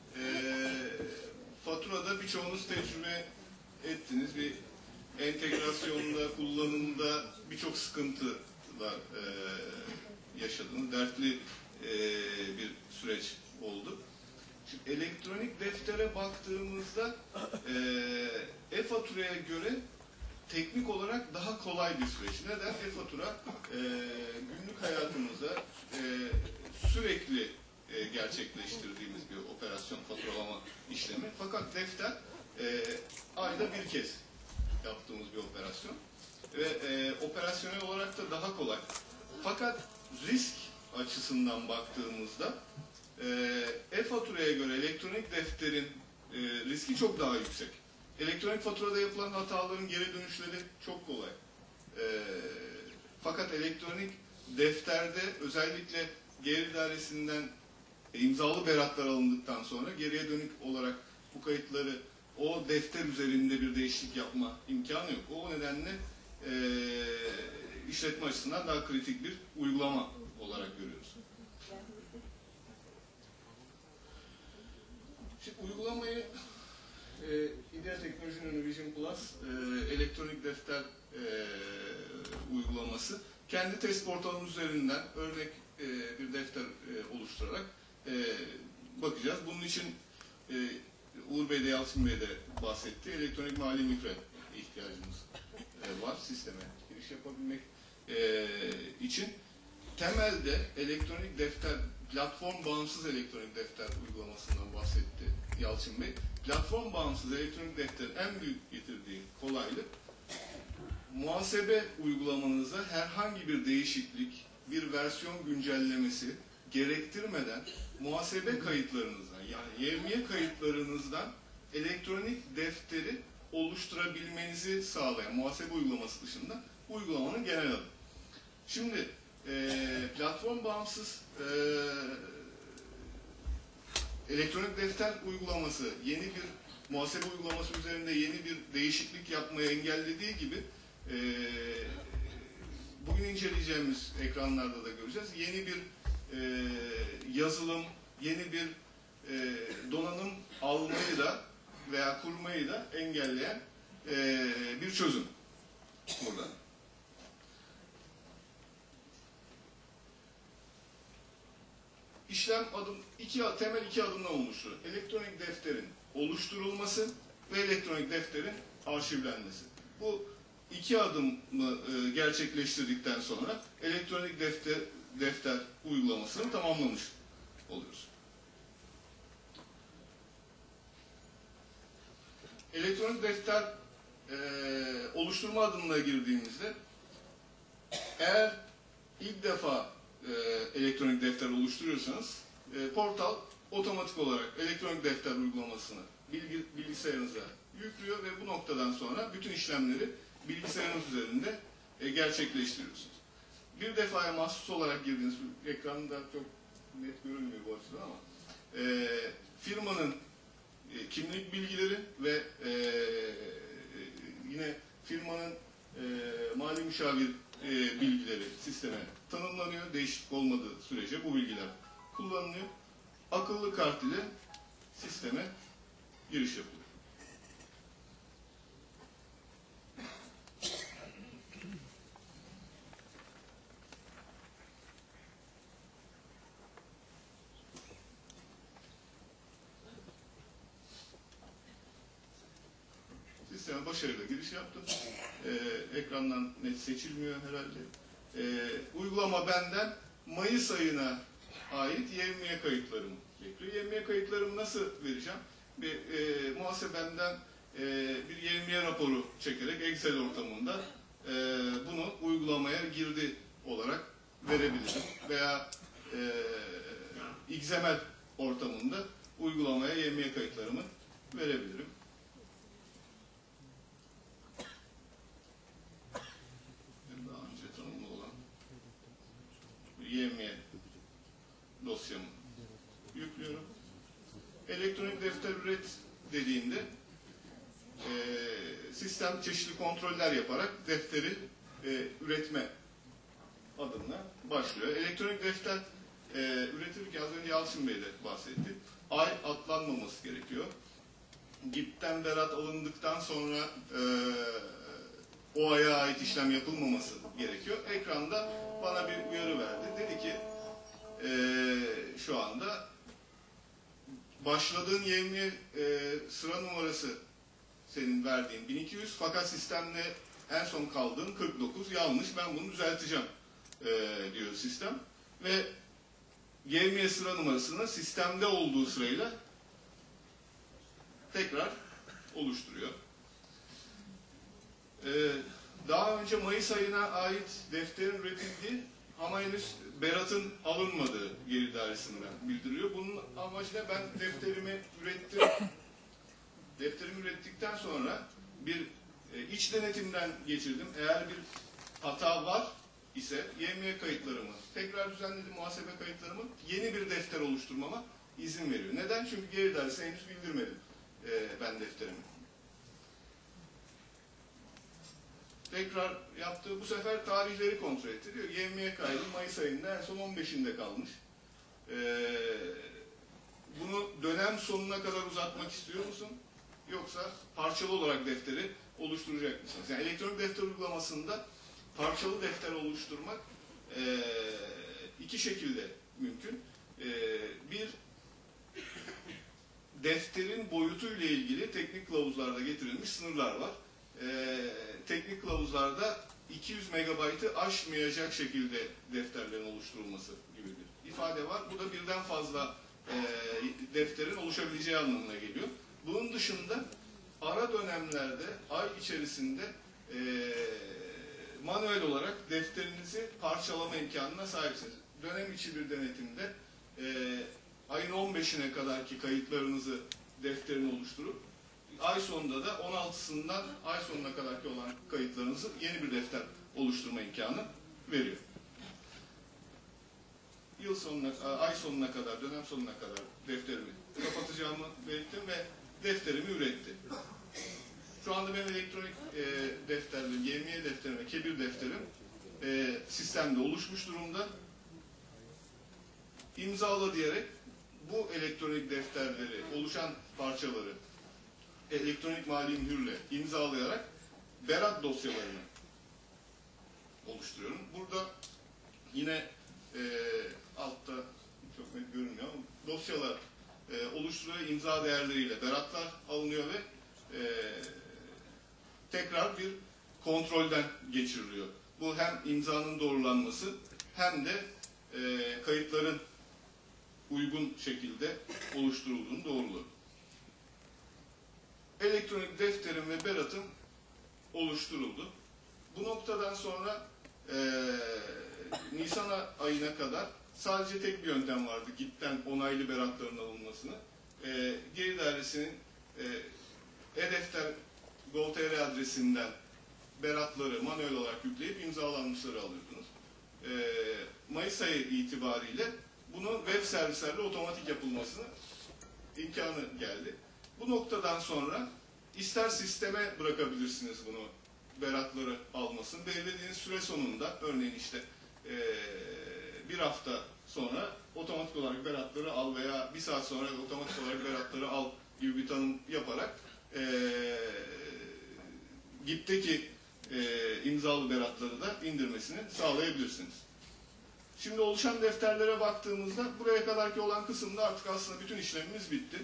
faturada birçoğunuz tecrübe ettiniz. Bir entegrasyonda, kullanımda birçok sıkıntılar yaşadınız. Dertli bir süreç oldu. Şimdi elektronik deftere baktığımızda e-faturaya göre teknik olarak daha kolay bir süreç. Neden? E-fatura günlük hayatımızda sürekli gerçekleştirdiğimiz bir operasyon, faturalama işlemi. Fakat defter ayda bir kez yaptığımız bir operasyon. Ve operasyonel olarak da daha kolay. Fakat risk açısından baktığımızda e-faturaya göre elektronik defterin riski çok daha yüksek. Elektronik faturada yapılan hataların geri dönüşleri çok kolay. Fakat elektronik defterde özellikle gelir idaresinden imzalı beratlar alındıktan sonra geriye dönük olarak bu kayıtları o defter üzerinde bir değişiklik yapma imkanı yok. O nedenle işletme açısından daha kritik bir uygulama olarak görüyoruz. Şimdi uygulamayı İDEA Teknoloji'nin Vision Plus elektronik defter uygulaması kendi test portalımız üzerinden örnek bir defter oluşturarak bakacağız. Bunun için Uğur Bey de Yalçın Bey de bahsetti. Elektronik mali mühre ihtiyacımız var sisteme giriş yapabilmek için. Temelde elektronik defter, platform bağımsız elektronik defter uygulamasından bahsetti Yalçın Bey. Platform bağımsız elektronik defterin en büyük getirdiği kolaylık, muhasebe uygulamanıza herhangi bir değişiklik, bir versiyon güncellemesi gerektirmeden muhasebe kayıtlarınızdan, yani yevmiye kayıtlarınızdan elektronik defteri oluşturabilmenizi sağlayan muhasebe uygulaması dışında bu uygulamanın genel adı. Şimdi platform bağımsız elektronik defter uygulaması yeni bir muhasebe uygulaması üzerinde yeni bir değişiklik yapmayı engellediği gibi bugün inceleyeceğimiz ekranlarda da göreceğiz. Yeni bir yazılım, yeni bir donanım almayı da veya kurmayı da engelleyen bir çözüm burada. İşlem temel iki adımdan oluşuyor. Elektronik defterin oluşturulması ve elektronik defterin arşivlenmesi. Bu iki adımı gerçekleştirdikten sonra elektronik defter uygulamasını tamamlamış oluyoruz. Elektronik defter oluşturma adımına girdiğimizde eğer ilk defa elektronik defter oluşturuyorsanız portal otomatik olarak elektronik defter uygulamasını bilgisayarınıza yüklüyor ve bu noktadan sonra bütün işlemleri bilgisayarınız üzerinde gerçekleştiriyorsunuz. Bir defaya mahsus olarak girdiğiniz, ekranda çok net görünmüyor bu açıdan ama firmanın kimlik bilgileri ve yine firmanın mali müşavir bilgileri sisteme tanımlanıyor. Değişiklik olmadığı sürece bu bilgiler kullanılıyor. Akıllı kart ile sisteme giriş yapılıyor. Sisteme başarıyla giriş yaptım. Ekrandan net seçilmiyor herhalde. Uygulama benden Mayıs ayına ait YMY kayıtlarımı bekliyor. YMY kayıtlarımı nasıl vereceğim? Muhasebemden bir YMY raporu çekerek Excel ortamında bunu uygulamaya girdi olarak verebilirim. Veya XML ortamında uygulamaya YMY kayıtlarımı verebilirim. Daha önce tanımlı olan YMY dosyamı yüklüyorum. Elektronik defter üret dediğimde sistem çeşitli kontroller yaparak defteri üretme adımına başlıyor. Elektronik defter üretirken az önce Yalçın Bey de bahsetti. Ay atlanmaması gerekiyor. GİP'ten berat alındıktan sonra o aya ait işlem yapılmaması gerekiyor. Ekranda bana bir uyarı verdi. Dedi ki şu anda başladığın YMY sıra numarası senin verdiğin 1200 fakat sistemde en son kaldığın 49 yanlış. Ben bunu düzelteceğim diyor sistem. Ve YMY sıra numarasını sistemde olduğu sırayla tekrar oluşturuyor. Daha önce Mayıs ayına ait defterin üretildiği ama henüz beratın alınmadığı Gelir İdaresi'nden bildiriyor. Bunun amacı ne? Ben defterimi ürettim. Defterimi ürettikten sonra bir iç denetimden geçirdim. Eğer bir hata var ise YMY kayıtlarımı tekrar düzenledim, muhasebe kayıtlarımı yeni bir defter oluşturmama izin veriyor. Neden? Çünkü Gelir İdaresi'ne henüz bildirmedim ben defterimi. Tekrar yaptığı bu sefer tarihleri kontrol etti. Diyor YMY kaydı Mayıs ayında en son 15'inde kalmış. Bunu dönem sonuna kadar uzatmak istiyor musun? Yoksa parçalı olarak defteri oluşturacak mısınız? Yani elektronik defter uygulamasında parçalı defter oluşturmak iki şekilde mümkün. Bir, defterin boyutuyla ilgili teknik kılavuzlarda getirilmiş sınırlar var. Teknik kılavuzlarda 200 megabaytı aşmayacak şekilde defterlerin oluşturulması gibi bir ifade var. Bu da birden fazla defterin oluşabileceği anlamına geliyor. Bunun dışında ara dönemlerde ay içerisinde manuel olarak defterinizi parçalama imkanına sahipsiniz. Dönem içi bir denetimde ayın 15'ine kadarki kayıtlarınızı defterin oluşturup ay sonunda da 16'sından ay sonuna kadarki olan kayıtlarınızı yeni bir defter oluşturma imkanı veriyor. Yıl sonuna, ay sonuna kadar, dönem sonuna kadar defterimi kapatacağımı belirttim ve defterimi üretti. Şu anda benim elektronik defterlerim, YMY defterim ve Kebir defterim sistemde oluşmuş durumda. İmzala diyerek bu elektronik defterleri, oluşan parçaları elektronik mali mühürle imzalayarak berat dosyalarını oluşturuyorum. Burada yine altta çok net görünmüyor ama dosyalar oluşturuluyor, imza değerleriyle beratlar alınıyor ve tekrar bir kontrolden geçiriliyor. Bu hem imzanın doğrulanması hem de kayıtların uygun şekilde oluşturulduğunu doğruluyor. Elektronik defterim ve beratım oluşturuldu. Bu noktadan sonra Nisan ayına kadar sadece tek bir yöntem vardı. GİT'ten onaylı beratların alınmasını. Gelir Dairesi'nin e-defter Gov.tr adresinden beratları manuel olarak yükleyip imzalanmışları alıyordunuz. Mayıs ayı itibariyle bunun web servislerle otomatik yapılmasına imkanı geldi. Bu noktadan sonra ister sisteme bırakabilirsiniz bunu, beratları almasını. Belirlediğiniz süre sonunda, örneğin işte bir hafta sonra otomatik olarak beratları al veya bir saat sonra otomatik olarak beratları al gibi bir tanım yaparak GİP'teki imzalı beratları da indirmesini sağlayabilirsiniz. Şimdi oluşan defterlere baktığımızda buraya kadarki olan kısımda artık aslında bütün işlemimiz bitti.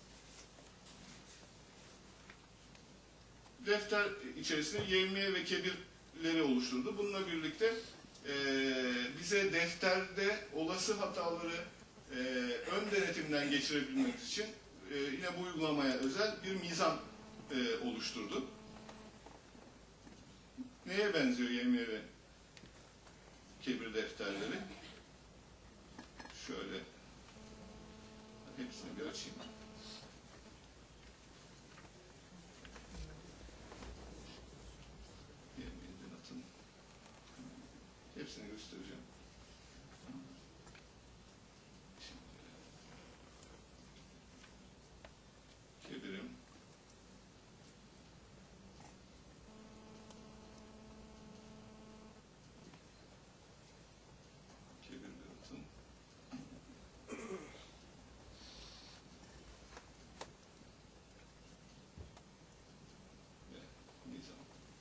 Defter içerisinde YMY ve Kebirleri oluşturdu. Bununla birlikte bize defterde olası hataları ön denetimden geçirebilmek için yine bu uygulamaya özel bir mizan oluşturdu. Neye benziyor YMY ve Kebir defterleri? Şöyle hepsini bir açayım. Hepsini göstereceğim. Şimdi Kebirim. Kebir beratım. Ve nizam.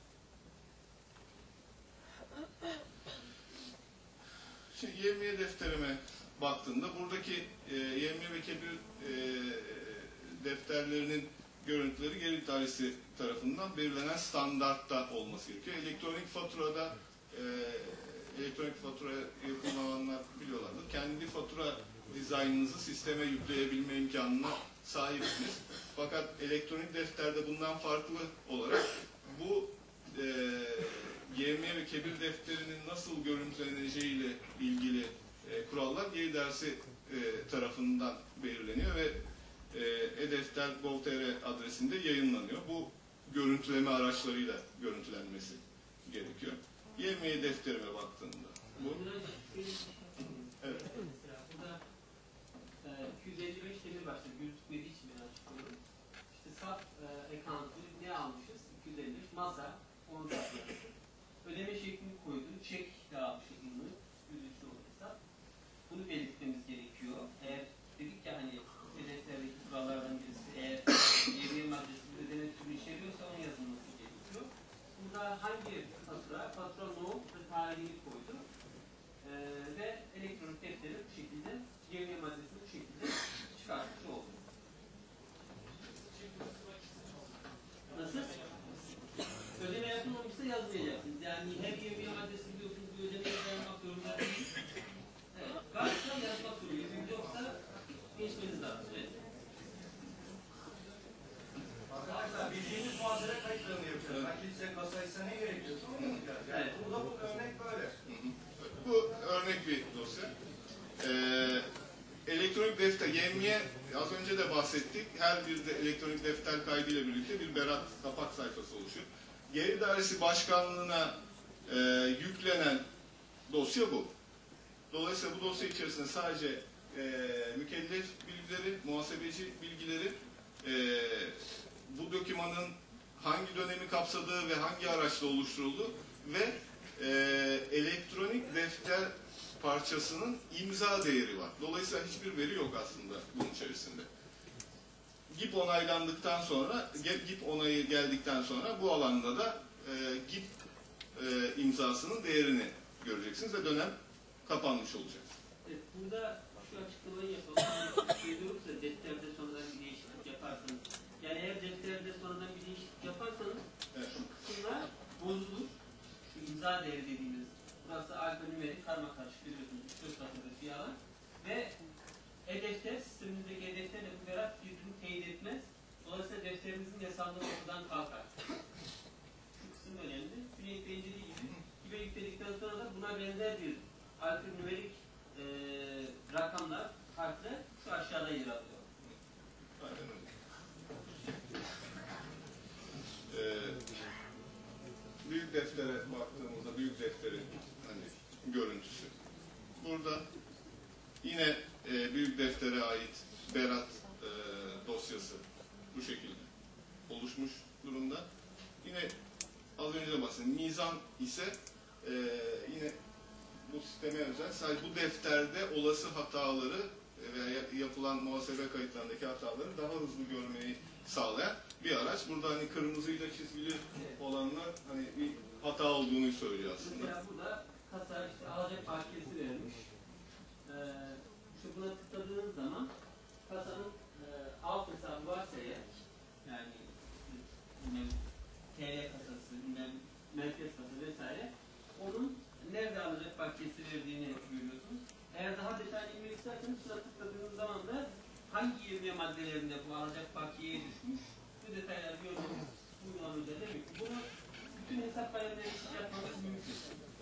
Şimdi YMY defterime baktığımda buradaki YMY ve Kebir defterlerinin görüntüleri Gelir Dairesi tarafından belirlenen standartta olması gerekiyor. Elektronik faturada elektronik fatura kullananlar biliyorlardır. Kendi fatura dizaynınızı sisteme yükleyebilme imkanına sahipsiniz. Fakat elektronik defterde bundan farklı olarak bu YMY ve Kebir defterinin nasıl görüntüleneceğiyle ilgili kurallar Gelir Dairesi tarafından belirleniyor ve e-defter Gov.tr adresinde yayınlanıyor. Bu görüntüleme araçlarıyla görüntülenmesi gerekiyor. YMY defterime baktığımda bu. Evet. Mesela burada 255 demir başta gözükmediği için ben açıklıyorum. İşte SAP account'u ne almışız? 255 masa, onu da yapıyoruz. Ödeme şeklini koydum. Çek dağılım şeklini yüzüstü olursa bunu belirtmemiz gerekiyor. Eğer dedik ya hani denetlerdeki kurallardan birisi eğer YMY maddesi bir ödeme türü içeriyorsa onun yazılması gerekiyor. Burada hangi fatura no ve tarihini koydum. Ve elektronik defteri bu şekilde YMY maddesini bu şekilde çıkartmış oldum. Nasıl? Ödeme yapılmamışsa yazmayacaksınız. Yani her YMY maddesi biliyorsunuz bir ödemeye dayanmak zorunda değil. Evet. Varsa yazmak zorunda. Yoksa geçmeniz lazım. Evet. Arkadaşlar bildiğimiz muhasebe kayıtlarını yapıyoruz. Ben kimse kasaysa ne gerekiyorsa onu yapacağız. Yani burada bu örnek böyle. Bu örnek bir dosya. Elektronik defter, YMY Az önce de bahsettik. Her bir de elektronik defter kaydıyla birlikte bir berat kapak sayfası oluşuyor. Gelir İdaresi Başkanlığı'na yüklenen dosya bu. Dolayısıyla bu dosya içerisinde sadece mükellef bilgileri, muhasebeci bilgileri, bu dokümanın hangi dönemi kapsadığı ve hangi araçla oluşturulduğu ve elektronik defter parçasının imza değeri var. Dolayısıyla hiçbir veri yok aslında bunun içerisinde. GİP onaylandıktan sonra, GİP onayı geldikten sonra bu alanda da GİP imzasının değerini göreceksiniz ve dönem kapanmış olacak. Evet, burada şu açıklamayı yapalım. Diyoruz ya, defterde sonradan bir değişiklik yaparsanız. Yani eğer defterde sonradan bir değişiklik yaparsanız Evet. şu kısımlar bozulur. Şu imza değeri dediğimiz. Burası alfanümerik karma karşı biliyorsunuz. 3-4 satırlık bir alan. Ve e-defter, sistemimizdeki e-defterle bu berat birbirini teyit etmez. Dolayısıyla defterinizin yasallığı ortadan kalkar. Şu kısım önemli. Cüneyt Bey'in dediği gibi yükledikten sonra da buna benzer bir alfanümerik rakamlar, harfler şu aşağıda yer alıyor. Aynen öyle. Büyük deftere baktığımızda büyük defterin hani görüntüsü. Burada yine büyük deftere ait berat dosyası bu şekilde oluşmuş durumda. Yine az önce de bahsettim. Mizan ise yine bu sisteme özel. Sadece bu defterde olası hataları veya yapılan muhasebe kayıtlarındaki hataları daha hızlı görmeyi sağlayan bir araç. Burada hani kırmızıyla çizgili olanlar hani bir hata olduğunu söylüyor aslında. Mesela burada kasa işte alacak bakiyesi verilmiş. Şu buna tıkladığınız zaman kasanın alt hesabı varsa eğer, yani TL kasası, merkez kasası vesaire, onun nerede alacak bakiyesi verdiğini görüyorsunuz. Eğer daha detaylı inmek isterseniz şuna tıkladığınız zaman da hangi 20 maddelerinde bu alacak bakiyeye düşmüş, bu detayları görmeniz uygulama üzerinde mümkün. Bunu bütün hesap kalemleri için yapmanız mümkün.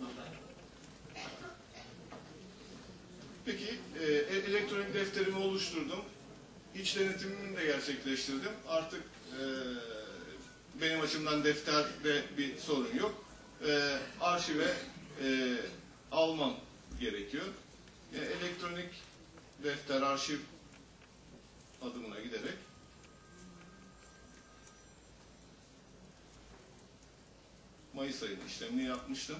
Peki elektronik defterimi oluşturdum. İç denetimimi de gerçekleştirdim. Artık benim açımdan defterde bir sorun yok. Arşive almam gerekiyor. Elektronik defter arşiv adımına giderek Mayıs ayında işlemini yapmıştım.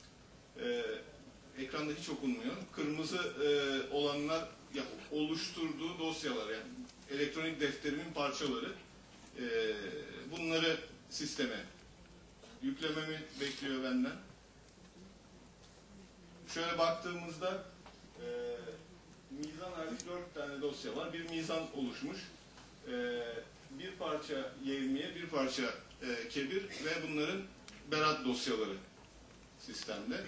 Ekranda hiç okunmuyor. Kırmızı olanlar oluşturduğu dosyalar, yani elektronik defterimin parçaları. Bunları sisteme yüklememi bekliyor benden. Şöyle baktığımızda mizan hariç 4 tane dosya var. Bir mizan oluşmuş. Bir parça yevmiye, bir parça kebir ve bunların berat dosyaları sistemde.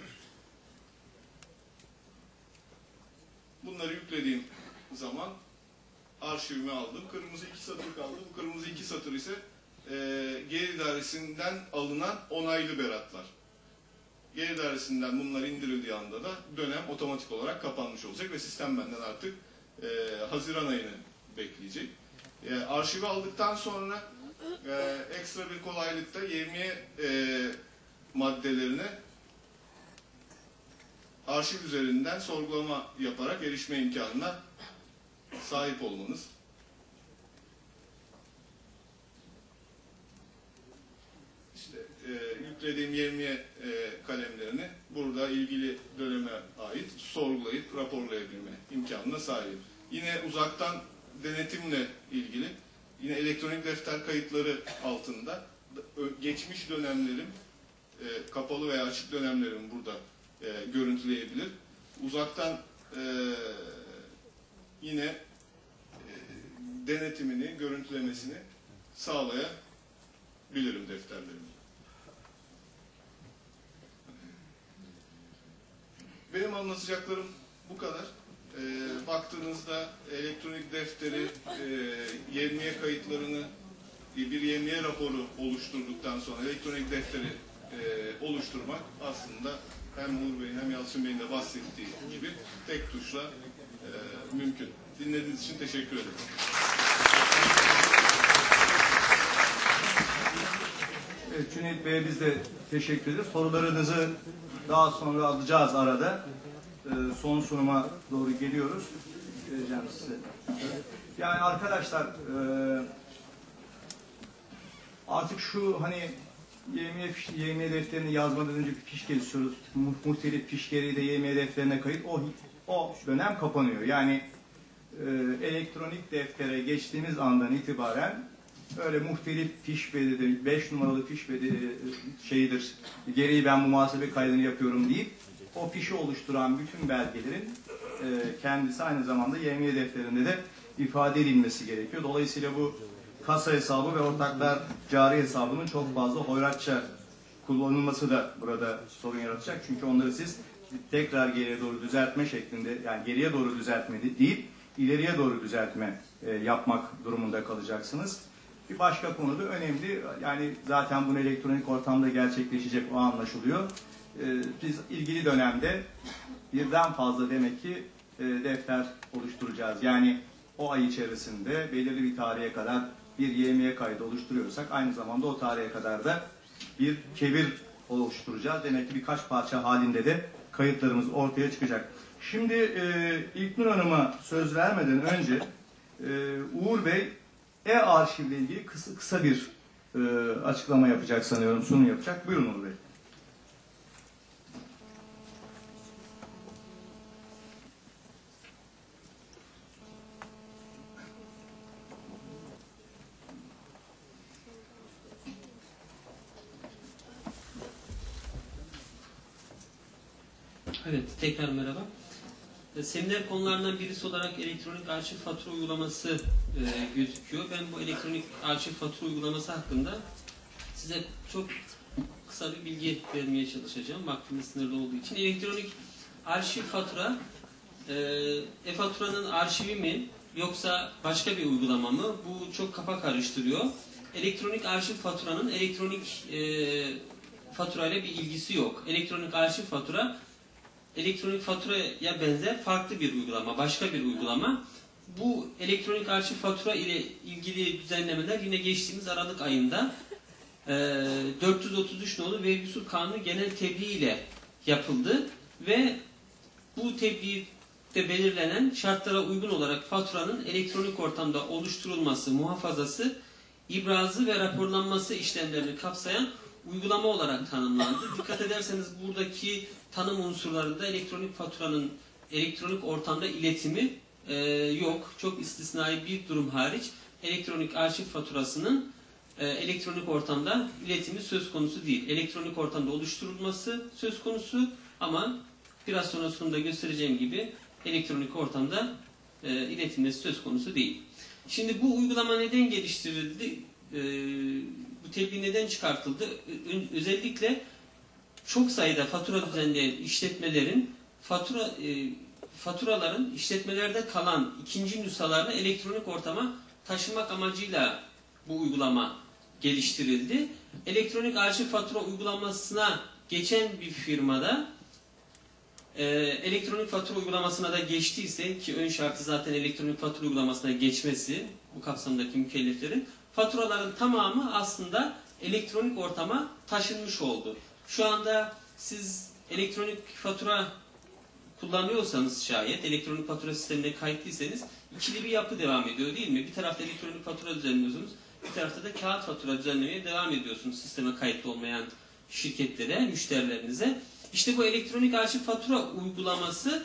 Bunları yüklediğim zaman arşivime aldım. Kırmızı 2 satır kaldı. Bu kırmızı 2 satır ise Gelir İdaresi'nden alınan onaylı beratlar. Gelir İdaresi'nden bunlar indirildiği anda da dönem otomatik olarak kapanmış olacak ve sistem benden artık Haziran ayını bekleyecek. Arşivi aldıktan sonra ekstra bir kolaylıkta yevmiye maddelerine arşiv üzerinden sorgulama yaparak erişme imkanına sahip olmanız. İşte yüklediğim yevmiye kalemlerini burada ilgili döneme ait sorgulayıp raporlayabilme imkanına sahip. Yine uzaktan denetimle ilgili yine elektronik defter kayıtları altında geçmiş dönemlerim, kapalı veya açık dönemlerim burada görüntüleyebilir. Uzaktan yine denetimini, görüntülemesini sağlayabilirim defterlerimi. Benim anlatacaklarım bu kadar. Baktığınızda elektronik defteri, yevmiye kayıtlarını, bir yevmiye raporu oluşturduktan sonra elektronik defteri oluşturmak aslında hem Uğur Bey'in hem Yalçın Bey'in de bahsettiği gibi tek tuşla mümkün. Dinlediğiniz için teşekkür ederim. Evet, Cüneyt Bey'e biz de teşekkür ederiz. Sorularınızı daha sonra alacağız arada. Son sunuma doğru geliyoruz. Vereceğim size. Yani arkadaşlar artık şu hani YMY defterini yazmadan önce bir fiş geçiyoruz. Muhtelif fiş gereği de YMY defterine kayıt. O dönem kapanıyor. Yani elektronik deftere geçtiğimiz andan itibaren öyle muhtelif fiş bedeli, 5 numaralı fiş bedeli şeyidir, gereği ben bu muhasebe kaydını yapıyorum deyip o fişi oluşturan bütün belgelerin kendisi aynı zamanda YMY defterinde de ifade edilmesi gerekiyor. Dolayısıyla bu kasa hesabı ve ortaklar cari hesabının çok fazla hoyratça kullanılması da burada sorun yaratacak. Çünkü onları siz tekrar geriye doğru düzeltme şeklinde, yani geriye doğru düzeltme değil, ileriye doğru düzeltme yapmak durumunda kalacaksınız. Bir başka konu da önemli. Yani zaten bunu elektronik ortamda gerçekleşecek, o anlaşılıyor. Biz ilgili dönemde birden fazla demek ki defter oluşturacağız. Yani o ay içerisinde belirli bir tarihe kadar bir YMY kaydı oluşturuyorsak aynı zamanda o tarihe kadar da bir kebir oluşturacağız. Demek ki birkaç parça halinde de kayıtlarımız ortaya çıkacak. Şimdi İlknur Hanım'a söz vermeden önce Uğur Bey e-arşivle ilgili kısa bir açıklama yapacak sanıyorum, sunum yapacak. Buyurun Uğur Bey. Evet, tekrar merhaba. Seminer konularından birisi olarak elektronik arşiv fatura uygulaması gözüküyor. Ben bu elektronik arşiv fatura uygulaması hakkında size çok kısa bir bilgi vermeye çalışacağım. Vaktimiz sınırlı olduğu için. Elektronik arşiv fatura, e-faturanın arşivi mi yoksa başka bir uygulama mı? Bu çok kafa karıştırıyor. Elektronik arşiv faturanın elektronik faturayla bir ilgisi yok. Elektronik arşiv fatura elektronik faturaya benzer farklı bir uygulama, başka bir uygulama. Bu elektronik arşiv fatura ile ilgili düzenlemeler yine geçtiğimiz Aralık ayında 433 nolu Vergi Usul Kanunu genel tebliğ ile yapıldı ve bu tebliğde belirlenen şartlara uygun olarak faturanın elektronik ortamda oluşturulması, muhafazası, ibrazı ve raporlanması işlemlerini kapsayan uygulama olarak tanımlandı. Dikkat ederseniz buradaki tanım unsurlarında elektronik faturanın elektronik ortamda iletimi yok. Çok istisnai bir durum hariç elektronik arşiv faturasının elektronik ortamda iletimi söz konusu değil. Elektronik ortamda oluşturulması söz konusu ama biraz sonra sunumda göstereceğim gibi elektronik ortamda iletilmesi söz konusu değil. Şimdi bu uygulama neden geliştirildi? Bu tebliğ neden çıkartıldı? Özellikle çok sayıda fatura düzenleyen işletmelerin faturaların işletmelerde kalan ikinci nüshalarını elektronik ortama taşımak amacıyla bu uygulama geliştirildi. Elektronik arşiv fatura uygulamasına geçen bir firmada elektronik fatura uygulamasına da geçtiyse, ki ön şartı zaten elektronik fatura uygulamasına geçmesi bu kapsamdaki mükelleflerin, faturaların tamamı aslında elektronik ortama taşınmış oldu. Şu anda siz elektronik fatura kullanıyorsanız şayet, elektronik fatura sistemine kayıtlıysanız ikili bir yapı devam ediyor değil mi? Bir tarafta elektronik fatura düzenliyorsunuz, bir tarafta da kağıt fatura düzenlemeye devam ediyorsunuz sisteme kayıtlı olmayan şirketlere, müşterilerinize. İşte bu elektronik arşiv fatura uygulaması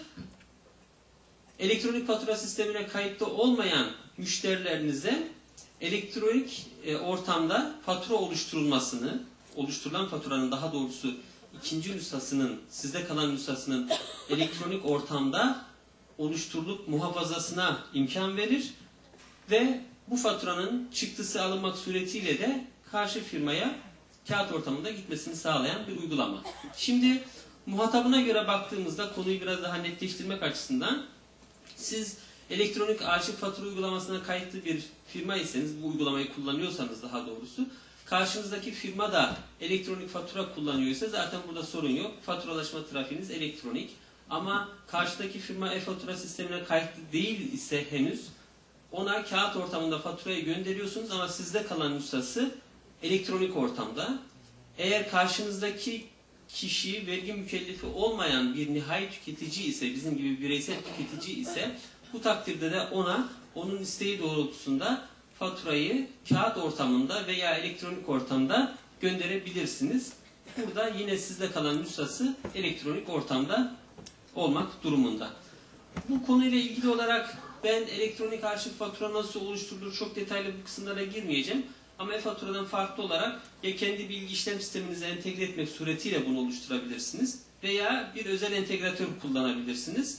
elektronik fatura sistemine kayıtlı olmayan müşterilerinize elektronik ortamda fatura oluşturulmasını, oluşturulan faturanın daha doğrusu ikinci nüshasının, sizde kalan nüshasının elektronik ortamda oluşturulup muhafazasına imkan verir ve bu faturanın çıktısı alınmak suretiyle de karşı firmaya kağıt ortamında gitmesini sağlayan bir uygulama. Şimdi muhatabına göre baktığımızda konuyu biraz daha netleştirmek açısından siz elektronik arşiv fatura uygulamasına kayıtlı bir firma iseniz, bu uygulamayı kullanıyorsanız daha doğrusu, karşınızdaki firma da elektronik fatura kullanıyorsa zaten burada sorun yok. Faturalaşma trafiğiniz elektronik. Ama karşıdaki firma e-fatura sistemine kayıtlı değil ise henüz ona kağıt ortamında faturayı gönderiyorsunuz ama sizde kalan nüshası elektronik ortamda. Eğer karşınızdaki kişi vergi mükellefi olmayan bir nihai tüketici ise, bizim gibi bireysel tüketici ise bu takdirde de ona onun isteği doğrultusunda faturayı kağıt ortamında veya elektronik ortamda gönderebilirsiniz. Burada yine sizde kalan nüshası elektronik ortamda olmak durumunda. Bu konuyla ilgili olarak ben elektronik arşiv fatura nasıl oluşturulur çok detaylı bu kısımlara girmeyeceğim. Ama e-faturadan farklı olarak ya kendi bilgi işlem sisteminize entegre etmek suretiyle bunu oluşturabilirsiniz veya bir özel entegratör kullanabilirsiniz.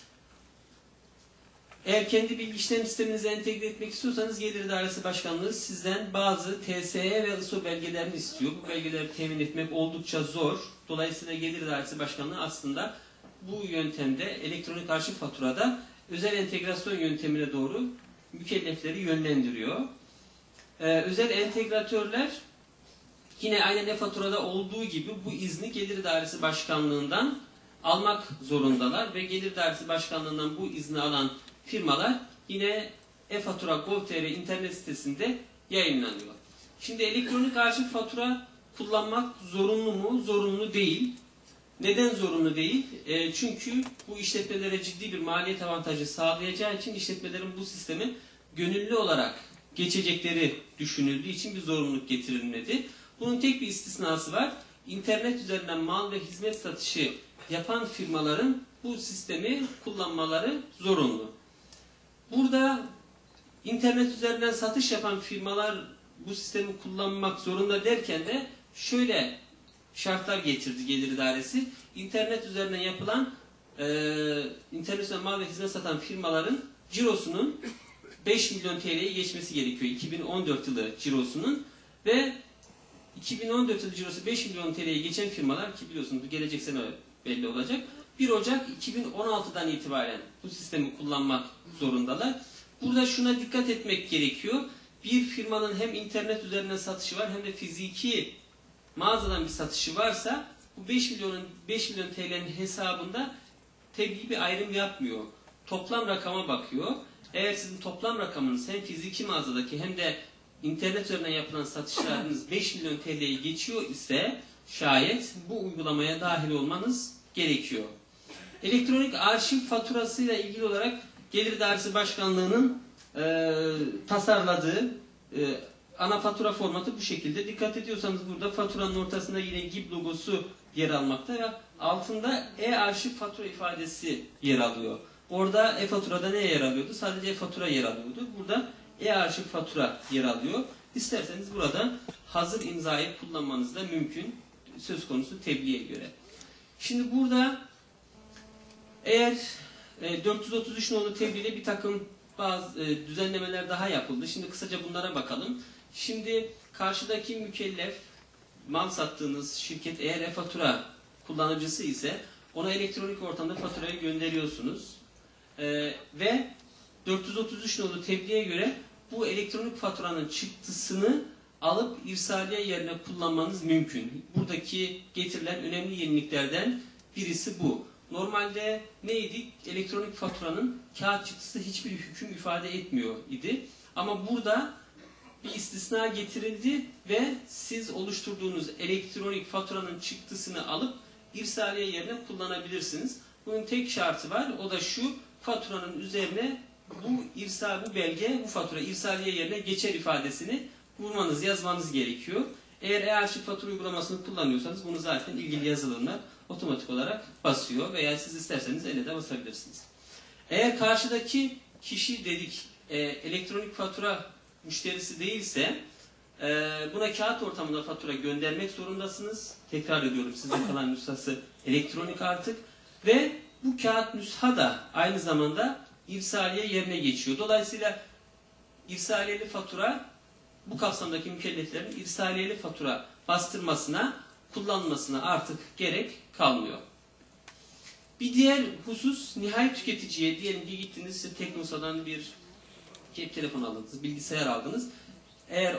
Eğer kendi bilgi işlem sisteminize entegre etmek istiyorsanız Gelir İdaresi Başkanlığı sizden bazı TSE ve ISO belgelerini istiyor. Bu belgeleri temin etmek oldukça zor. Dolayısıyla Gelir İdaresi Başkanlığı aslında bu yöntemde elektronik arşiv faturada özel entegrasyon yöntemine doğru mükellefleri yönlendiriyor. Özel entegratörler yine aynen e-faturada olduğu gibi bu izni Gelir İdaresi Başkanlığı'ndan almak zorundalar ve Gelir İdaresi Başkanlığı'ndan bu izni alan firmalar yine e-fatura.gov.tr internet sitesinde yayınlanıyor. Şimdi elektronik arşiv fatura kullanmak zorunlu mu? Zorunlu değil. Neden zorunlu değil? Çünkü bu işletmelere ciddi bir maliyet avantajı sağlayacağı için işletmelerin bu sistemi gönüllü olarak geçecekleri düşünüldüğü için bir zorunluluk getirilmedi. Bunun tek bir istisnası var. İnternet üzerinden mal ve hizmet satışı yapan firmaların bu sistemi kullanmaları zorunlu. Burada internet üzerinden satış yapan firmalar bu sistemi kullanmak zorunda derken de şöyle şartlar getirdi Gelir İdaresi. İnternet üzerinden yapılan, internet üzerinden mal ve hizmet satan firmaların cirosunun 5 milyon TL'yi geçmesi gerekiyor. 2014 yılı cirosunun ve 2014 yılı cirosu 5 milyon TL'yi geçen firmalar ki biliyorsunuz gelecek sene belli olacak. 1 Ocak 2016'dan itibaren bu sistemi kullanmak zorundalar. Burada şuna dikkat etmek gerekiyor. Bir firmanın hem internet üzerinden satışı var hem de fiziki mağazadan bir satışı varsa bu 5 milyon TL'nin hesabında tebliğ bir ayrım yapmıyor. Toplam rakama bakıyor. Eğer sizin toplam rakamınız hem fiziki mağazadaki hem de internet üzerinden yapılan satışlarınız 5 milyon TL'yi geçiyor ise şayet bu uygulamaya dahil olmanız gerekiyor. Elektronik arşiv faturasıyla ilgili olarak Gelir İdaresi Başkanlığı'nın tasarladığı ana fatura formatı bu şekilde. Dikkat ediyorsanız burada faturanın ortasında yine GİB logosu yer almakta ve altında e-arşiv fatura ifadesi yer alıyor. Orada e-faturada ne yer alıyordu? Sadece e-fatura yer alıyordu. Burada e-arşiv fatura yer alıyor. İsterseniz burada hazır imzayı kullanmanız da mümkün. Söz konusu tebliğe göre. Şimdi burada eğer 433 nolu tebliğde bir takım bazı düzenlemeler daha yapıldı. Şimdi kısaca bunlara bakalım. Şimdi karşıdaki mükellef, mal sattığınız şirket eğer e-fatura kullanıcısı ise ona elektronik ortamda faturayı gönderiyorsunuz. Ve 433 nolu tebliğe göre bu elektronik faturanın çıktısını alıp irsaliye yerine kullanmanız mümkün. Buradaki getirilen önemli yeniliklerden birisi bu. Normalde neydi? Elektronik faturanın kağıt çıktısı hiçbir hüküm ifade etmiyor idi. Ama burada bir istisna getirildi ve siz oluşturduğunuz elektronik faturanın çıktısını alıp irsaliye yerine kullanabilirsiniz. Bunun tek şartı var. O da şu: faturanın üzerine bu belge, bu fatura irsaliye yerine geçer ifadesini vurmanız, yazmanız gerekiyor. Eğer e-arşiv fatura uygulamasını kullanıyorsanız bunu zaten ilgili yazılımlar otomatik olarak basıyor veya siz isterseniz elle de basabilirsiniz. Eğer karşıdaki kişi elektronik fatura müşterisi değilse buna kağıt ortamında fatura göndermek zorundasınız. Tekrar ediyorum, sizde kalan nüshası elektronik artık ve bu kağıt nüsha da aynı zamanda irsaliye yerine geçiyor. Dolayısıyla irsaliyeli fatura, bu kapsamdaki mükelleflerin irsaliyeli fatura bastırmasına, kullanmasına artık gerek kalmıyor. Bir diğer husus, nihai tüketiciye diyelim ki gittiniz, işte Teknosa'dan bir cep telefonu aldınız, bilgisayar aldınız. Eğer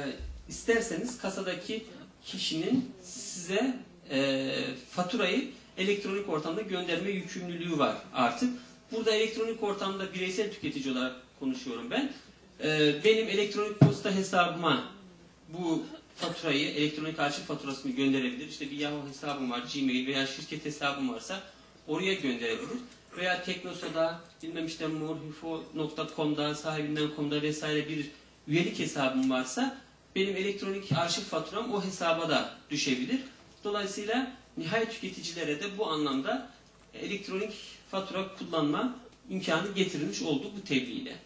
isterseniz kasadaki kişinin size faturayı elektronik ortamda gönderme yükümlülüğü var artık. Burada elektronik ortamda bireysel tüketici olarak konuşuyorum ben. Benim elektronik posta hesabıma bu faturayı, elektronik arşiv faturasını gönderebilir. İşte bir Yahoo hesabım var, Gmail veya şirket hesabım varsa oraya gönderebilir. Veya Teknosa'da, bilmem işte morhifo.com'da, sahibinden.com'da vesaire bir üyelik hesabım varsa benim elektronik arşiv faturam o hesaba da düşebilir. Dolayısıyla nihayet tüketicilere de bu anlamda elektronik fatura kullanma imkanı getirilmiş oldu bu tebliğ ile.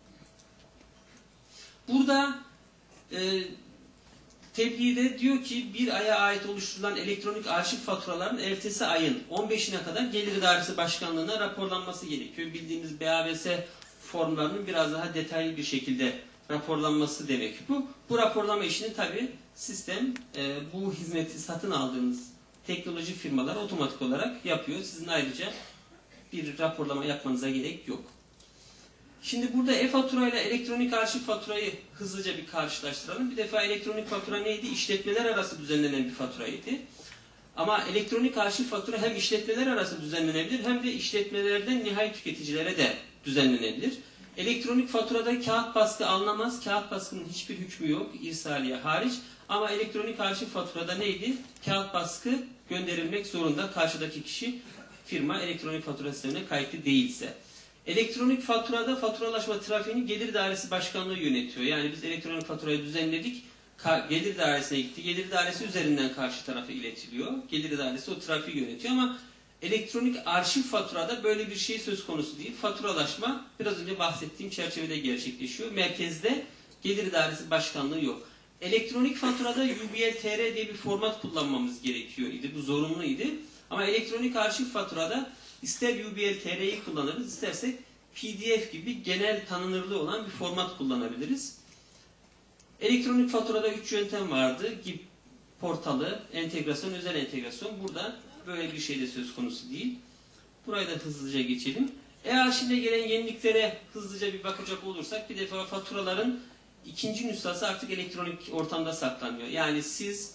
Burada tebliğde diyor ki bir aya ait oluşturulan elektronik arşiv faturaların ertesi ayın 15'ine kadar Gelir İdaresi Başkanlığı'na raporlanması gerekiyor. Bildiğimiz BABS formlarının biraz daha detaylı bir şekilde raporlanması demek bu. Bu raporlama işini tabi sistem bu hizmeti satın aldığınız teknoloji firmaları otomatik olarak yapıyor. Sizin ayrıca bir raporlama yapmanıza gerek yok. Şimdi burada e-fatura ile elektronik arşiv faturayı hızlıca bir karşılaştıralım. Bir defa elektronik fatura neydi? İşletmeler arası düzenlenen bir faturaydı. Ama elektronik arşiv fatura hem işletmeler arası düzenlenebilir hem de işletmelerden nihayet tüketicilere de düzenlenebilir. Elektronik faturada kağıt baskı alınamaz. Kağıt baskının hiçbir hükmü yok. İrsaliye hariç. Ama elektronik arşiv faturada neydi? Kağıt baskı gönderilmek zorunda. Karşıdaki kişi firma elektronik fatura sistemine kayıtlı değilse. Elektronik faturada faturalaşma trafiğini Gelir Dairesi Başkanlığı yönetiyor. Yani biz elektronik faturayı düzenledik. Gelir Dairesi'ne gitti. Gelir Dairesi üzerinden karşı tarafa iletiliyor. Gelir Dairesi o trafiği yönetiyor ama elektronik arşiv faturada böyle bir şey söz konusu değil. Faturalaşma biraz önce bahsettiğim çerçevede gerçekleşiyor. Merkezde Gelir Dairesi Başkanlığı yok. Elektronik faturada UBL-TR diye bir format kullanmamız gerekiyor idi. Bu zorunluydu. Ama elektronik arşiv faturada ister UBL-TR'yi kullanırız, istersek PDF gibi genel tanınırlığı olan bir format kullanabiliriz. Elektronik faturada 3 yöntem vardı. GİP portalı, entegrasyon, özel entegrasyon. Burada böyle bir şey de söz konusu değil. Burayı da hızlıca geçelim. E-arşivde gelen yeniliklere hızlıca bir bakacak olursak bir defa faturaların ikinci nüshası artık elektronik ortamda saklanıyor. Yani siz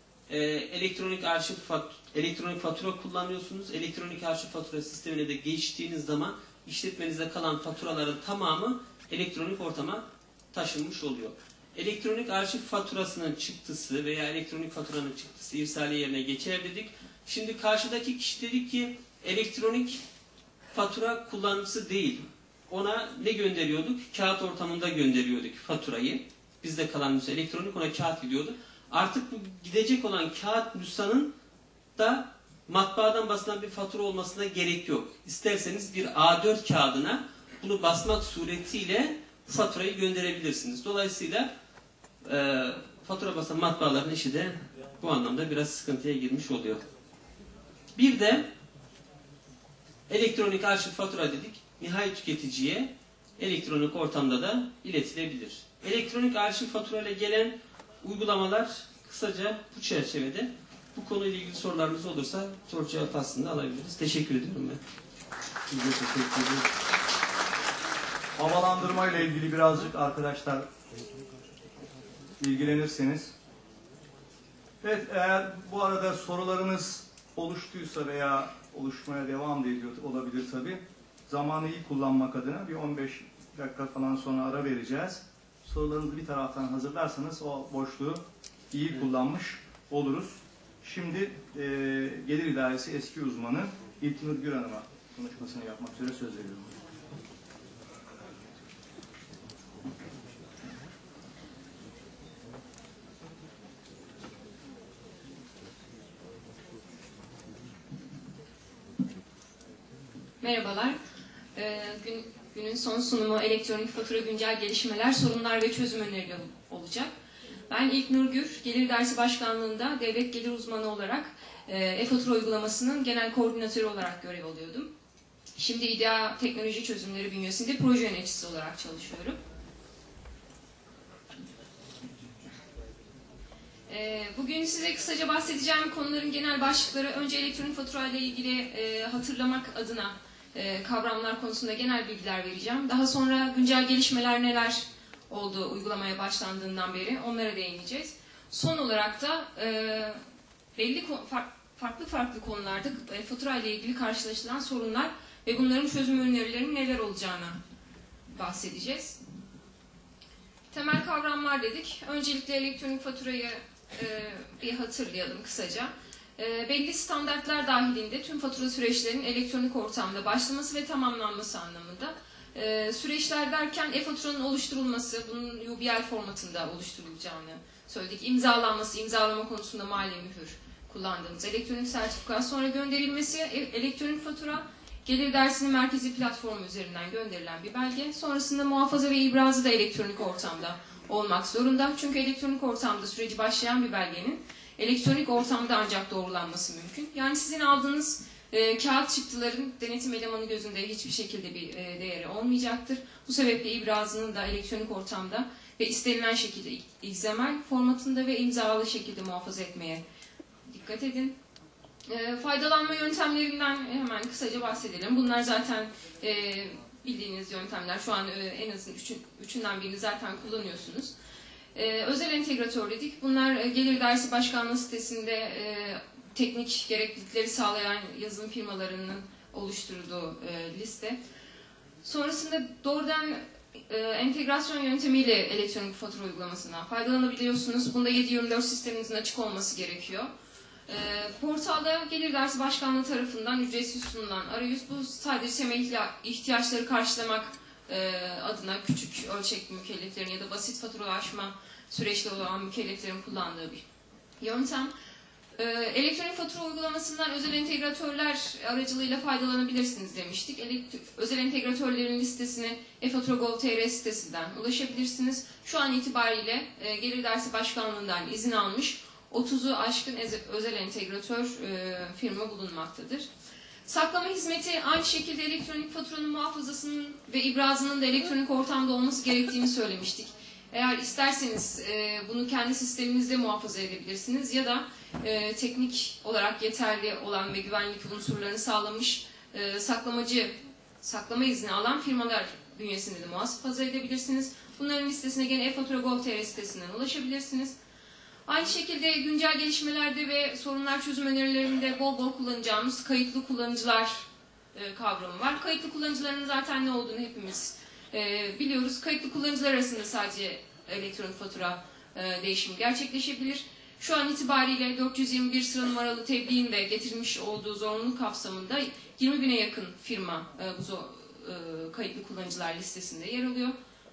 elektronik fatura kullanıyorsunuz. Elektronik arşiv fatura sistemine de geçtiğiniz zaman işletmenizde kalan faturaların tamamı elektronik ortama taşınmış oluyor. Elektronik arşiv faturasının çıktısı veya elektronik faturanın çıktısı irsaliye yerine geçer dedik. Şimdi karşıdaki kişi dedi ki elektronik fatura kullanıcısı değil. Ona ne gönderiyorduk? Kağıt ortamında gönderiyorduk faturayı. Bizde kalan nüsha elektronik, ona kağıt gidiyordu. Artık bu gidecek olan kağıt nüshanın da matbaadan basılan bir fatura olmasına gerek yok. İsterseniz bir A4 kağıdına bunu basmak suretiyle faturayı gönderebilirsiniz. Dolayısıyla fatura basan matbaaların işi de bu anlamda biraz sıkıntıya girmiş oluyor. Bir de elektronik arşiv fatura dedik. Nihayet tüketiciye elektronik ortamda da iletilebilir. Elektronik arşiv fatura ile gelen uygulamalar kısaca bu çerçevede. Bu konuyla ilgili sorularınız olursa soru cevap aslında alabiliriz. Teşekkür ediyorum ben. Size teşekkür ederim. Havalandırma ile ilgili birazcık arkadaşlar ilgilenirseniz. Evet, eğer bu arada sorularınız oluştuysa veya oluşmaya devam da ediyor olabilir tabi. Zamanı iyi kullanmak adına bir 15 dakika falan sonra ara vereceğiz. Sorularınızı bir taraftan hazırlarsanız o boşluğu iyi kullanmış oluruz. Şimdi Gelir İdaresi eski uzmanı İlknur Gür Hanım'a konuşmasını yapmak üzere söz veriyorum. Merhabalar. Günün son sunumu elektronik fatura güncel gelişmeler, sorunlar ve çözüm önerileri olacak. Ben İlknur Gür, Gelir İdaresi Başkanlığı'nda devlet gelir uzmanı olarak e-fatura uygulamasının genel koordinatörü olarak görev alıyordum. Şimdi İDEA Teknoloji Çözümleri bünyesinde proje yöneticisi olarak çalışıyorum. Bugün size kısaca bahsedeceğim konuların genel başlıkları, önce elektronik fatura ile ilgili hatırlamak adına kavramlar konusunda genel bilgiler vereceğim. Daha sonra güncel gelişmeler neler oldu uygulamaya başlandığından beri onlara değineceğiz. Son olarak da belli farklı konularda fatura ile ilgili karşılaşılan sorunlar ve bunların çözüm önerilerinin neler olacağına bahsedeceğiz. Temel kavramlar dedik. Öncelikle elektronik faturayı bir hatırlayalım kısaca. Belli standartlar dahilinde tüm fatura süreçlerinin elektronik ortamda başlaması ve tamamlanması anlamında. Süreçler derken e-faturanın oluşturulması, bunun UBL formatında oluşturulacağını söyledik. İmzalanması, imzalama konusunda mali mühür kullandığımız elektronik sertifika, sonra gönderilmesi, elektronik fatura, gelir dersinin merkezi platformu üzerinden gönderilen bir belge. Sonrasında muhafaza ve ibrazı da elektronik ortamda olmak zorunda. Çünkü elektronik ortamda süreci başlayan bir belgenin elektronik ortamda ancak doğrulanması mümkün. Yani sizin aldığınız kağıt çıktıların denetim elemanı gözünde hiçbir şekilde bir değeri olmayacaktır. Bu sebeple ibrazının da elektronik ortamda ve istenilen şekilde XML formatında ve imzalı şekilde muhafaza etmeye dikkat edin. Faydalanma yöntemlerinden hemen kısaca bahsedelim. Bunlar zaten bildiğiniz yöntemler. Şu an en azından üçünden birini zaten kullanıyorsunuz. Özel entegratör dedik. Bunlar Gelir Dersi Başkanlığı sitesinde teknik gereklilikleri sağlayan yazılım firmalarının oluşturduğu liste. Sonrasında doğrudan entegrasyon yöntemiyle elektronik fatura uygulamasından faydalanabiliyorsunuz. Bunda 7/24 sisteminizin açık olması gerekiyor. Portalda Gelir Dersi Başkanlığı tarafından ücretsiz sunulan arayüz, bu sadece temel ihtiyaçları karşılamak adına küçük ölçekli mükelleflerin ya da basit faturalaşma süreçte olan mükelleflerin kullandığı bir yöntem. Elektronik fatura uygulamasından özel entegratörler aracılığıyla faydalanabilirsiniz demiştik. Özel entegratörlerin listesine e-fatura.gov.tr sitesinden ulaşabilirsiniz. Şu an itibariyle Gelir Dersi Başkanlığı'ndan izin almış 30'u aşkın özel entegratör firma bulunmaktadır. Saklama hizmeti aynı şekilde elektronik faturanın muhafazasının ve ibrazının da elektronik ortamda olması gerektiğini söylemiştik. Eğer isterseniz bunu kendi sisteminizde muhafaza edebilirsiniz ya da teknik olarak yeterli olan ve güvenlik unsurlarını sağlamış saklama izni alan firmalar bünyesinde de muhafaza edebilirsiniz. Bunların listesine gene e-fatura.gov.tr sitesinden ulaşabilirsiniz. Aynı şekilde güncel gelişmelerde ve sorunlar çözüm önerilerinde bol bol kullanacağımız kayıtlı kullanıcılar kavramı var. Kayıtlı kullanıcıların zaten ne olduğunu hepimiz biliyoruz. Kayıtlı kullanıcılar arasında sadece elektronik fatura değişimi gerçekleşebilir. Şu an itibariyle 421 sıra numaralı tebliğin de getirmiş olduğu zorunluluk kapsamında 20.000'e yakın firma bu kayıtlı kullanıcılar listesinde yer alıyor.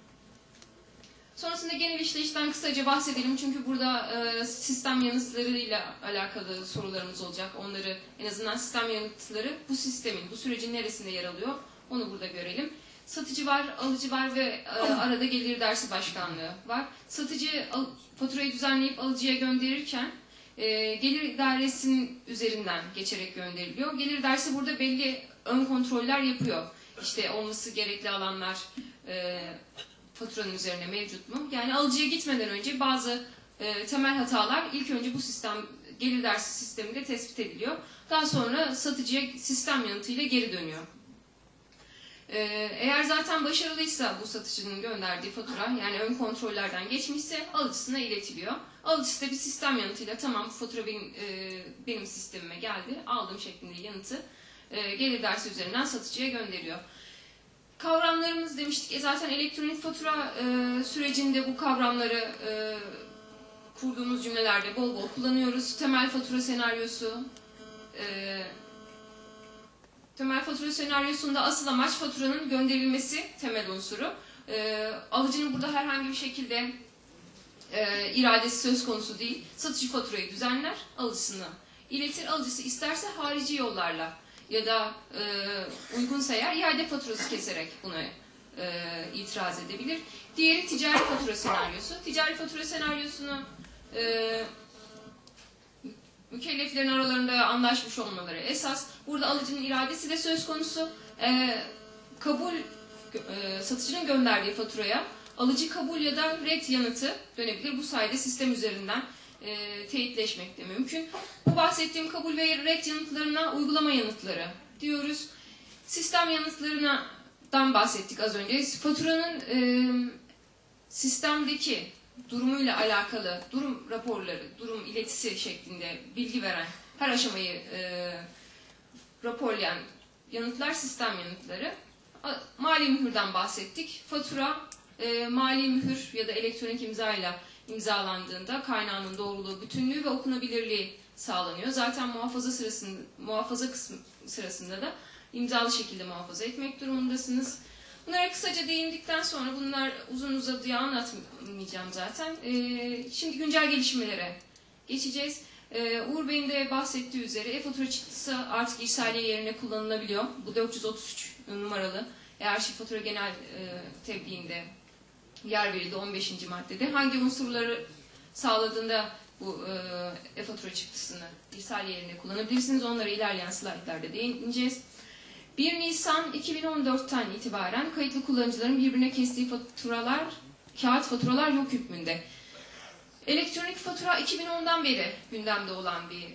Sonrasında genel işleyişten kısaca bahsedelim çünkü burada sistem yanıtlarıyla alakalı sorularımız olacak. Onları en azından sistem yanıtları bu sistemin, bu sürecin neresinde yer alıyor onu burada görelim. Satıcı var, alıcı var ve arada Gelir Dersi Başkanlığı var. Satıcı faturayı düzenleyip alıcıya gönderirken Gelir Dairesi'nin üzerinden geçerek gönderiliyor. Gelir Dersi burada belli ön kontroller yapıyor. İşte olması gerekli alanlar faturanın üzerine mevcut mu? Yani alıcıya gitmeden önce bazı temel hatalar ilk önce bu sistem Gelir Dersi sisteminde tespit ediliyor. Daha sonra satıcıya sistem yanıtıyla geri dönüyor. Eğer zaten başarılıysa bu satıcının gönderdiği fatura yani ön kontrollerden geçmişse alıcısına iletiliyor. Alıcısı da bir sistem yanıtıyla tamam bu fatura benim sistemime geldi aldım şeklinde yanıtı Gelir Dersi üzerinden satıcıya gönderiyor. Kavramlarımız demiştik zaten elektronik fatura sürecinde bu kavramları kurduğumuz cümlelerde bol bol kullanıyoruz. Temel fatura senaryosu temel fatura senaryosunda asıl amaç faturanın gönderilmesi temel unsuru. Alıcının burada herhangi bir şekilde iradesi söz konusu değil. Satıcı faturayı düzenler, alıcısına iletir. Alıcısı isterse harici yollarla ya da uygunsa eğer iade faturası keserek buna itiraz edebilir. Diğeri ticari fatura senaryosu. Ticari fatura senaryosunu mükelleflerin aralarında anlaşmış olmaları esas. Burada alıcının iradesi de söz konusu. Satıcının gönderdiği faturaya alıcı kabul ya da red yanıtı dönebilir. Bu sayede sistem üzerinden teyitleşmek de mümkün. Bu bahsettiğim kabul ve red yanıtlarına uygulama yanıtları diyoruz. Sistem yanıtlarından bahsettik az önce. Faturanın sistemdeki durumuyla alakalı durum raporları, durum iletisi şeklinde bilgi veren her aşamayı raporlayan yanıtlar sistem yanıtları. Mali mühürden bahsettik. Fatura mali mühür ya da elektronik imzayla imzalandığında kaynağının doğruluğu, bütünlüğü ve okunabilirliği sağlanıyor. Zaten muhafaza kısmı sırasında da imzalı şekilde muhafaza etmek durumundasınız. Bunlara kısaca değindikten sonra, bunlar uzun uzadıya anlatmayacağım zaten. Şimdi güncel gelişmelere geçeceğiz. Uğur Bey'in de bahsettiği üzere e-fatura çıktısı artık irsaliye yerine kullanılabiliyor. Bu 433 numaralı arşiv fatura genel tebliğinde yer verildi 15. maddede. Hangi unsurları sağladığında bu e-fatura çıktısını irsaliye yerine kullanabilirsiniz. Onları ilerleyen slaytlarda değineceğiz. 1 Nisan 2014'ten itibaren kayıtlı kullanıcıların birbirine kestiği faturalar, kağıt faturalar yok hükmünde. Elektronik fatura 2010'dan beri gündemde olan bir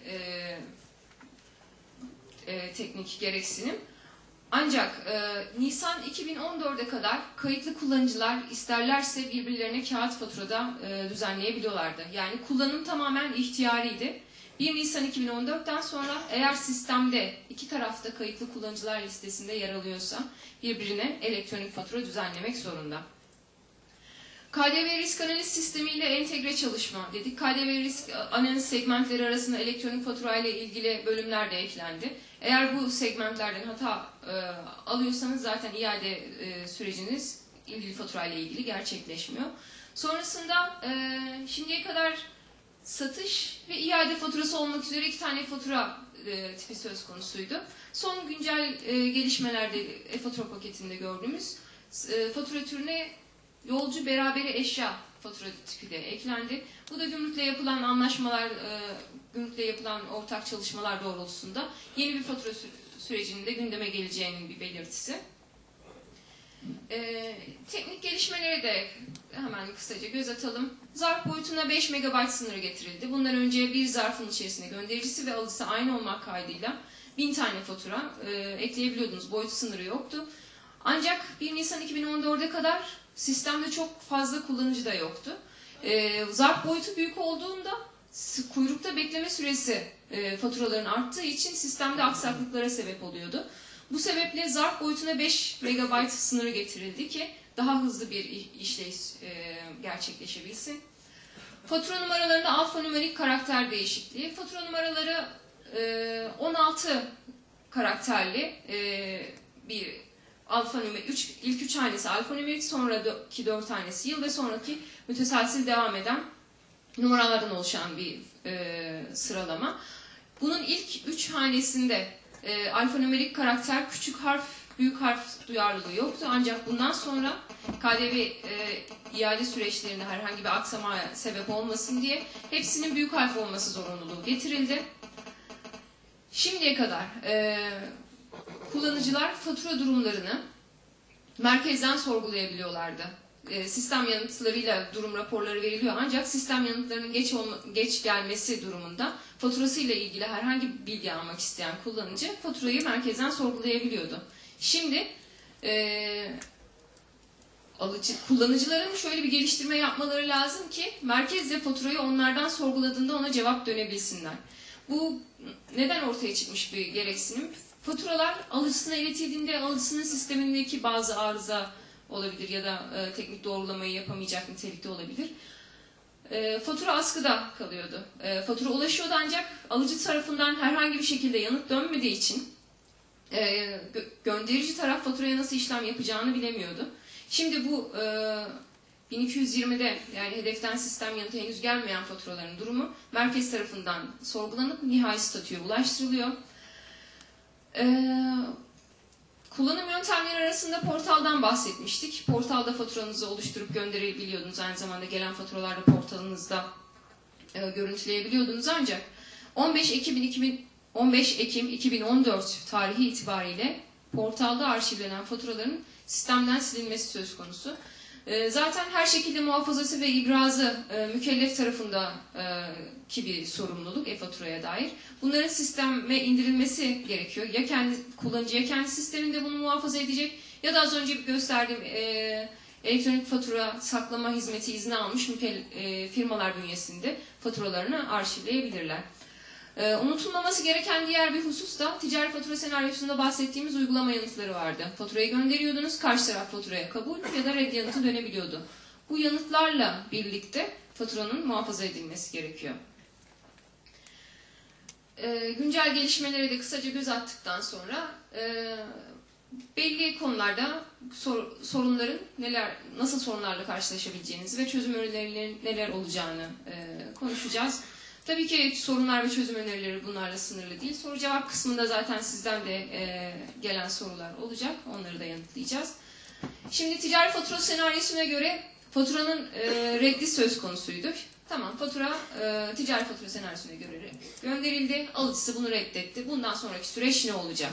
teknik gereksinim. Ancak Nisan 2014'e kadar kayıtlı kullanıcılar isterlerse birbirlerine kağıt faturada düzenleyebiliyorlardı. Yani kullanım tamamen ihtiyariydi. 1 Nisan 2014'ten sonra eğer sistemde iki tarafta kayıtlı kullanıcılar listesinde yer alıyorsa birbirine elektronik fatura düzenlemek zorunda. KDV risk analiz sistemiyle entegre çalışma dedik. KDV risk analiz segmentleri arasında elektronik fatura ile ilgili bölümler de eklendi. Eğer bu segmentlerden hata alıyorsanız zaten iade süreciniz ilgili fatura ile ilgili gerçekleşmiyor. Sonrasında şimdiye kadar satış ve iade faturası olmak üzere 2 tane fatura tipi söz konusuydu. Son güncel gelişmelerde e-fatura paketinde gördüğümüz fatura türüne yolcu beraberi eşya fatura tipi de eklendi. Bu da gümrükle yapılan anlaşmalar, gümrükle yapılan ortak çalışmalar doğrultusunda yeni bir fatura sürecinin de gündeme geleceğinin bir belirtisi. Teknik gelişmelere de hemen kısaca göz atalım. Zarf boyutuna 5 MB sınırı getirildi. Bundan önce bir zarfın içerisinde göndericisi ve alıcısı aynı olmak kaydıyla 1000 tane fatura ekleyebiliyordunuz. Boyut sınırı yoktu. Ancak 1 Nisan 2014'e kadar sistemde çok fazla kullanıcı da yoktu. Zarf boyutu büyük olduğunda kuyrukta bekleme süresi faturaların arttığı için sistemde aksaklıklara sebep oluyordu. Bu sebeple zarf boyutuna 5 MB sınırı getirildi ki daha hızlı bir işleyiş gerçekleşebilsin. Fatura numaralarında alfanümerik karakter değişikliği. Fatura numaraları 16 karakterli bir alfanümerik, ilk 3 hanesi alfanümerik, sonraki 4 tanesi yıl ve sonraki müteselsil devam eden numaralardan oluşan bir sıralama. Bunun ilk 3 hanesinde alfanümerik karakter, küçük harf, büyük harf duyarlılığı yoktu. Ancak bundan sonra KDV iade süreçlerinde herhangi bir aksamaya sebep olmasın diye hepsinin büyük harf olması zorunluluğu getirildi. Şimdiye kadar kullanıcılar fatura durumlarını merkezden sorgulayabiliyorlardı. Sistem yanıtlarıyla durum raporları veriliyor ancak sistem yanıtlarının geç gelmesi durumunda faturasıyla ilgili herhangi bir bilgi almak isteyen kullanıcı faturayı merkezden sorgulayabiliyordu. Şimdi kullanıcıların şöyle bir geliştirme yapmaları lazım ki merkezle faturayı onlardan sorguladığında ona cevap dönebilsinler. Bu neden ortaya çıkmış bir gereksinim? Faturalar alıcısına iletildiğinde alıcısının sistemindeki bazı arıza olabilir ya da teknik doğrulamayı yapamayacak nitelikte olabilir. Fatura askıda kalıyordu. Fatura ulaşıyordu ancak alıcı tarafından herhangi bir şekilde yanıt dönmediği için gönderici taraf faturaya nasıl işlem yapacağını bilemiyordu. Şimdi bu 1220'de yani hedeften sistem yanıtı henüz gelmeyen faturaların durumu merkez tarafından sorgulanıp nihai statüye ulaştırılıyor. Kullanım yöntemleri arasında portaldan bahsetmiştik. Portalda faturanızı oluşturup gönderebiliyordunuz. Aynı zamanda gelen faturalarda portalınızda görüntüleyebiliyordunuz. Ancak 15 Ekim 2014 tarihi itibariyle portalda arşivlenen faturaların sistemden silinmesi söz konusu. Zaten her şekilde muhafazası ve ibrazı mükellef tarafındaki bir sorumluluk e-faturaya dair. Bunların sisteme indirilmesi gerekiyor. Ya kullanıcı ya kendi sisteminde bunu muhafaza edecek ya da az önce gösterdiğim elektronik fatura saklama hizmeti izni almış firmalar bünyesinde faturalarını arşivleyebilirler. Unutulmaması gereken diğer bir husus da ticari fatura senaryosunda bahsettiğimiz uygulama yanıtları vardı. Faturayı gönderiyordunuz, karşı taraf faturaya kabul ya da red yanıtı dönebiliyordu. Bu yanıtlarla birlikte faturanın muhafaza edilmesi gerekiyor. Güncel gelişmelere de kısaca göz attıktan sonra belli konularda sorunların nasıl sorunlarla karşılaşabileceğinizi ve çözüm önerilerinin neler olacağını konuşacağız. Tabii ki sorunlar ve çözüm önerileri bunlarla sınırlı değil. Soru cevap kısmında zaten sizden de gelen sorular olacak. Onları da yanıtlayacağız. Şimdi ticari fatura senaryosuna göre faturanın reddi söz konusuydu. Tamam, fatura ticari fatura senaryosuna göre gönderildi. Alıcısı bunu reddetti. Bundan sonraki süreç ne olacak?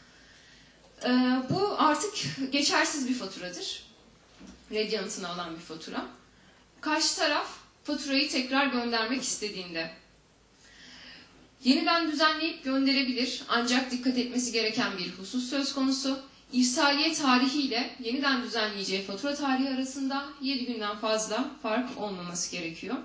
Bu artık geçersiz bir faturadır. Red yanıtını alan bir fatura. Karşı taraf faturayı tekrar göndermek istediğinde yeniden düzenleyip gönderebilir. Ancak dikkat etmesi gereken bir husus söz konusu. İrsaliye tarihi ile yeniden düzenleyeceği fatura tarihi arasında 7 günden fazla fark olmaması gerekiyor.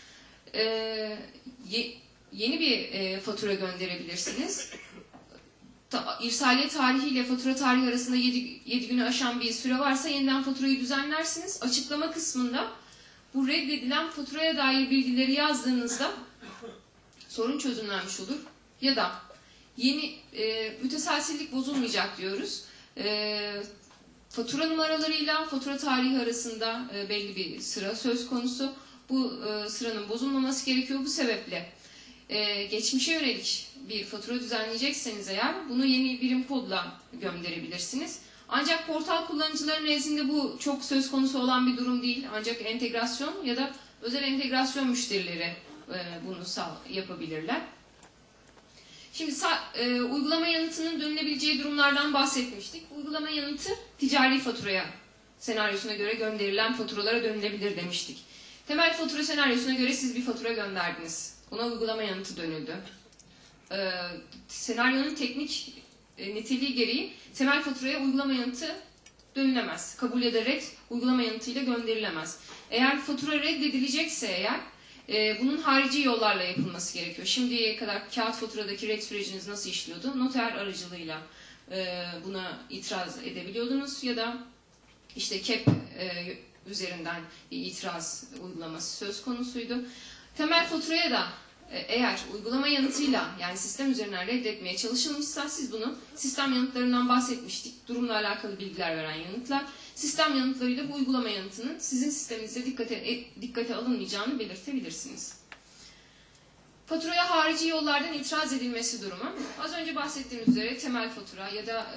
Yeni bir fatura gönderebilirsiniz. İrsaliye tarihi ile fatura tarihi arasında 7 günü aşan bir süre varsa yeniden faturayı düzenlersiniz. Açıklama kısmında bu reddedilen faturaya dair bilgileri yazdığınızda sorun çözümlenmiş olur. Ya da yeni müteselsillik bozulmayacak diyoruz. Fatura numaralarıyla fatura tarihi arasında belli bir sıra söz konusu. Bu sıranın bozulmaması gerekiyor. Bu sebeple geçmişe yönelik bir fatura düzenleyecekseniz eğer bunu yeni birim kodla gönderebilirsiniz. Ancak portal kullanıcıları nezdinde bu çok söz konusu olan bir durum değil. Ancak entegrasyon ya da özel entegrasyon müşterileri bunu yapabilirler. Şimdi uygulama yanıtının dönülebileceği durumlardan bahsetmiştik. Uygulama yanıtı ticari faturaya senaryosuna göre gönderilen faturalara dönülebilir demiştik. Temel fatura senaryosuna göre siz bir fatura gönderdiniz. Buna uygulama yanıtı dönüldü. Senaryonun teknik niteliği gereği temel faturaya uygulama yanıtı dönülemez. Kabul ya da red uygulama yanıtıyla gönderilemez. Eğer fatura reddedilecekse eğer bunun harici yollarla yapılması gerekiyor. Şimdiye kadar kağıt faturadaki red süreciniz nasıl işliyordu? Noter aracılığıyla buna itiraz edebiliyordunuz ya da işte KEP üzerinden bir itiraz uygulaması söz konusuydu. Temel faturaya da eğer uygulama yanıtıyla yani sistem üzerinden reddetmeye çalışılmışsa siz bunu sistem yanıtlarından bahsetmiştik. Durumla alakalı bilgiler veren yanıtlar. Sistem yanıtlarıyla bu uygulama yanıtının sizin sisteminizde dikkate alınmayacağını belirtebilirsiniz. Faturaya harici yollardan itiraz edilmesi durumu. Az önce bahsettiğim üzere temel fatura ya da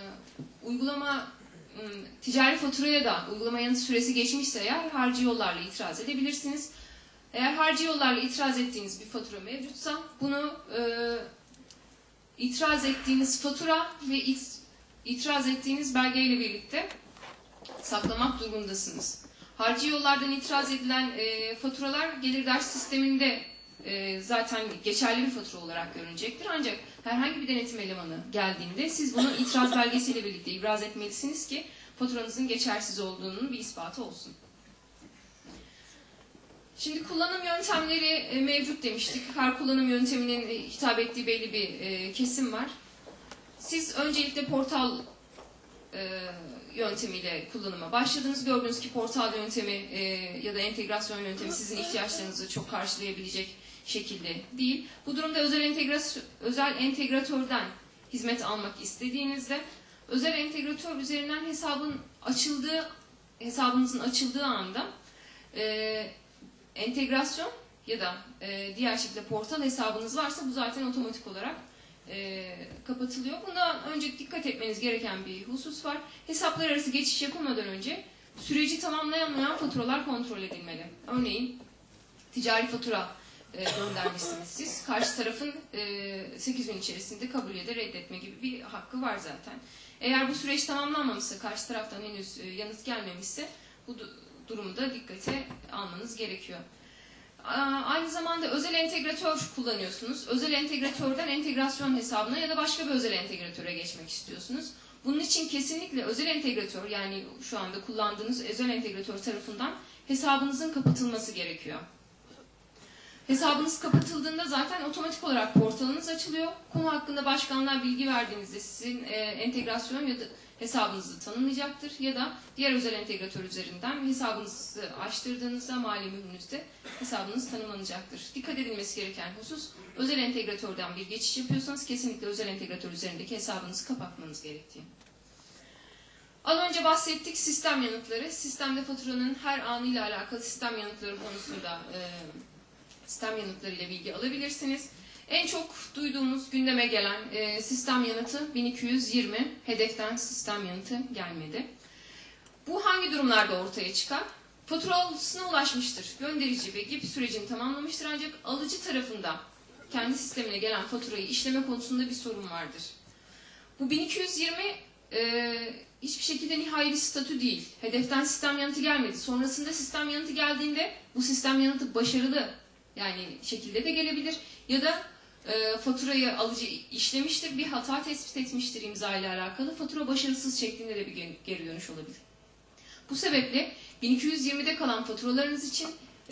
ticari faturaya da uygulama yanıtı süresi geçmişse eğer harici yollarla itiraz edebilirsiniz. Eğer harici yollarla itiraz ettiğiniz bir fatura mevcutsa bunu itiraz ettiğiniz fatura ve itiraz ettiğiniz belgeyle birlikte saklamak durumundasınız. Harici yollardan itiraz edilen faturalar gelir ders sisteminde zaten geçerli bir fatura olarak görünecektir. Ancak herhangi bir denetim elemanı geldiğinde siz bunu itiraz belgesiyle birlikte ibraz etmelisiniz ki faturanızın geçersiz olduğunun bir ispatı olsun. Şimdi kullanım yöntemleri mevcut demiştik. Her kullanım yönteminin hitap ettiği belli bir kesim var. Siz öncelikle portal yöntemiyle kullanıma başladınız. Gördüğünüz ki portal yöntemi ya da entegrasyon yöntemi sizin ihtiyaçlarınızı çok karşılayabilecek şekilde değil. Bu durumda özel entegratörden hizmet almak istediğinizde özel entegratör üzerinden hesabınızın açıldığı anda entegrasyon ya da diğer şekilde portal hesabınız varsa bu zaten otomatik olarak kapatılıyor. Buna önce dikkat etmeniz gereken bir husus var. Hesaplar arası geçiş yapılmadan önce süreci tamamlayamayan faturalar kontrol edilmeli. Örneğin ticari fatura göndermişsiniz siz. Karşı tarafın 8 gün içerisinde kabul ya da reddetme gibi bir hakkı var zaten. Eğer bu süreç tamamlanmamışsa, karşı taraftan henüz yanıt gelmemişse bu durumu da dikkate almanız gerekiyor. Aynı zamanda özel entegratör kullanıyorsunuz. Özel entegratörden entegrasyon hesabına ya da başka bir özel entegratöre geçmek istiyorsunuz. Bunun için kesinlikle özel entegratör, yani şu anda kullandığınız özel entegratör tarafından hesabınızın kapatılması gerekiyor. Hesabınız kapatıldığında zaten otomatik olarak portalınız açılıyor. Konu hakkında başkanlığa bilgi verdiğinizde sizin entegrasyon ya da hesabınızı tanımlayacaktır. Ya da diğer özel entegratör üzerinden hesabınızı açtırdığınızda mali mührünüzde hesabınız tanımlanacaktır. Dikkat edilmesi gereken husus, özel entegratörden bir geçiş yapıyorsanız kesinlikle özel entegratör üzerindeki hesabınızı kapatmanız gerektiği. Az önce bahsettik sistem yanıtları. Sistemde faturanın her anıyla alakalı sistem yanıtları konusunda sistem yanıtları ile bilgi alabilirsiniz. En çok duyduğumuz gündeme gelen sistem yanıtı 1220, hedeften sistem yanıtı gelmedi. Bu hangi durumlarda ortaya çıkar? Faturasına ulaşmıştır. Gönderici ve GİP sürecini tamamlamıştır ancak alıcı tarafında kendi sistemine gelen faturayı işleme konusunda bir sorun vardır. Bu 1220 hiçbir şekilde nihai bir statü değil. Hedeften sistem yanıtı gelmedi. Sonrasında sistem yanıtı geldiğinde bu sistem yanıtı başarılı yani şekilde de gelebilir. Ya da faturayı alıcı işlemiştir, bir hata tespit etmiştir imza ile alakalı. Fatura başarısız şeklinde de bir geri dönüş olabilir. Bu sebeple 1220'de kalan faturalarınız için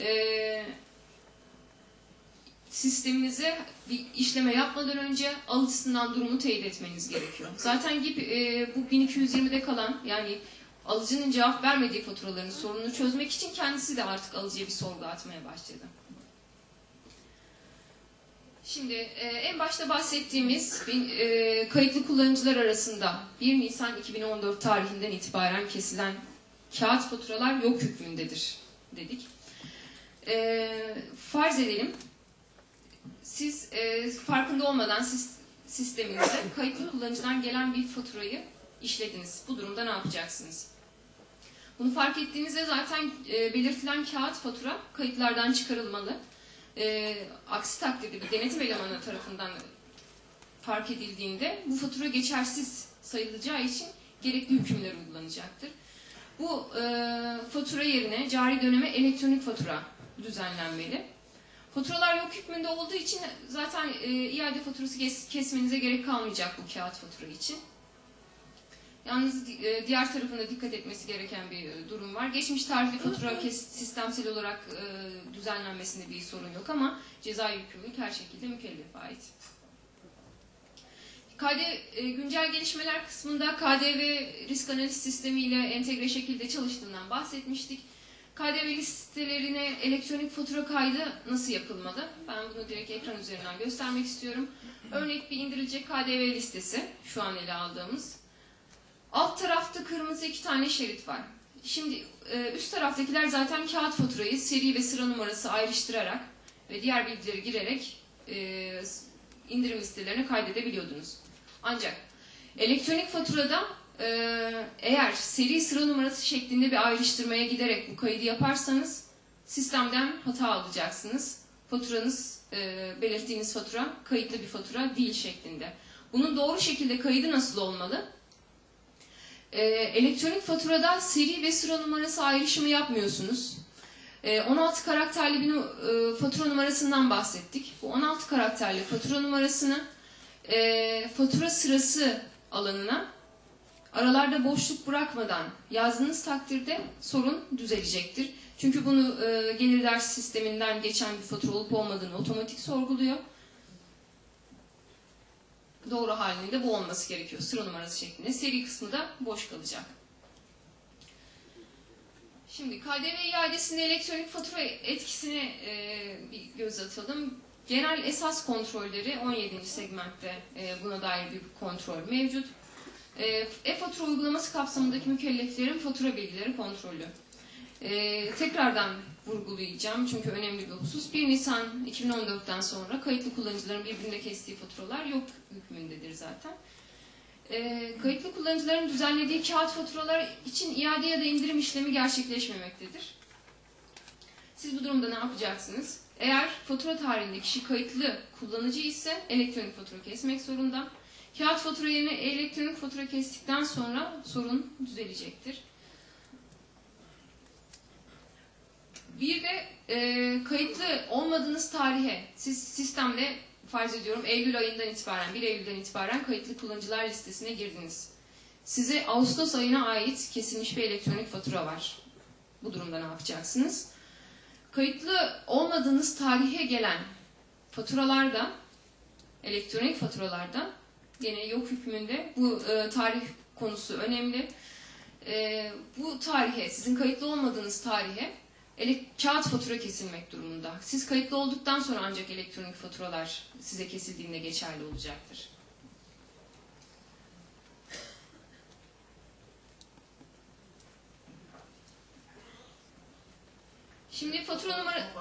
sisteminize bir işleme yapmadan önce alıcısından durumu teyit etmeniz gerekiyor. Zaten GİP bu 1220'de kalan yani alıcının cevap vermediği faturaların sorununu çözmek için kendisi de artık alıcıya bir sorgu atmaya başladı. Şimdi en başta bahsettiğimiz kayıtlı kullanıcılar arasında 1 Nisan 2014 tarihinden itibaren kesilen kağıt faturalar yok hükmündedir dedik. Farz edelim siz farkında olmadan sisteminizde kayıtlı kullanıcıdan gelen bir faturayı işlediniz. Bu durumda ne yapacaksınız? Bunu fark ettiğinizde zaten belirtilen kağıt fatura kayıtlardan çıkarılmalı. Aksi takdirde bir denetim elemanı tarafından fark edildiğinde bu fatura geçersiz sayılacağı için gerekli hükümler uygulanacaktır. Bu fatura yerine cari döneme elektronik fatura düzenlenmeli. Faturalar yok hükmünde olduğu için zaten iade faturası kesmenize gerek kalmayacak bu kağıt fatura için. Yalnız diğer tarafında dikkat etmesi gereken bir durum var. Geçmiş tarihli fatura sistemsel olarak düzenlenmesinde bir sorun yok ama cezai yükümlülük her şekilde mükellefe ait. Güncel gelişmeler kısmında KDV risk analiz sistemiyle entegre şekilde çalıştığından bahsetmiştik. KDV listelerine elektronik fatura kaydı nasıl yapılmalı? Ben bunu direkt ekran üzerinden göstermek istiyorum. Örnek bir indirilecek KDV listesi şu an ele aldığımız. Alt tarafta kırmızı 2 tane şerit var. Şimdi üst taraftakiler zaten kağıt faturayı seri ve sıra numarası ayrıştırarak ve diğer bilgileri girerek indirim listelerine kaydedebiliyordunuz. Ancak elektronik faturada eğer seri sıra numarası şeklinde bir ayrıştırmaya giderek bu kaydı yaparsanız sistemden hata alacaksınız. Faturanız, belirttiğiniz fatura kayıtlı bir fatura değil şeklinde. Bunun doğru şekilde kaydı nasıl olmalı? Elektronik faturada seri ve sıra numarası ayrışımı yapmıyorsunuz. 16 karakterli bir fatura numarasından bahsettik. Bu 16 karakterli fatura numarasını fatura sırası alanına aralarda boşluk bırakmadan yazdığınız takdirde sorun düzelecektir. Çünkü bunu gelir ders sisteminden geçen bir fatura olup olmadığını otomatik sorguluyor. Doğru halinde bu olması gerekiyor. Sıra numarası şeklinde. Seri kısmı da boş kalacak. Şimdi KDV iadesinde elektronik fatura etkisine bir göz atalım. Genel esas kontrolleri 17. segmentte buna dair bir kontrol mevcut. E-fatura uygulaması kapsamındaki mükelleflerin fatura bilgileri kontrolü. Tekrardan vurgulayacağım çünkü önemli bir husus. 1 Nisan 2014'ten sonra kayıtlı kullanıcıların birbirine kestiği faturalar yok hükmündedir zaten. Kayıtlı kullanıcıların düzenlediği kağıt faturalar için iade ya da indirim işlemi gerçekleşmemektedir. Siz bu durumda ne yapacaksınız? Eğer fatura tarihinde kişi kayıtlı kullanıcı ise elektronik fatura kesmek zorunda. Kağıt fatura yerine elektronik fatura kestikten sonra sorun düzelecektir. Bir de kayıtlı olmadığınız tarihe, siz sistemde farz ediyorum Eylül ayından itibaren, 1 Eylül'den itibaren kayıtlı kullanıcılar listesine girdiniz. Size Ağustos ayına ait kesilmiş bir elektronik fatura var. Bu durumda ne yapacaksınız? Kayıtlı olmadığınız tarihe gelen faturalarda, elektronik faturalarda, yine yok hükmünde bu tarih konusu önemli. Bu tarihe, sizin kayıtlı olmadığınız tarihe kağıt fatura kesilmek durumunda. Siz kayıtlı olduktan sonra ancak elektronik faturalar size kesildiğinde geçerli olacaktır. Şimdi fatura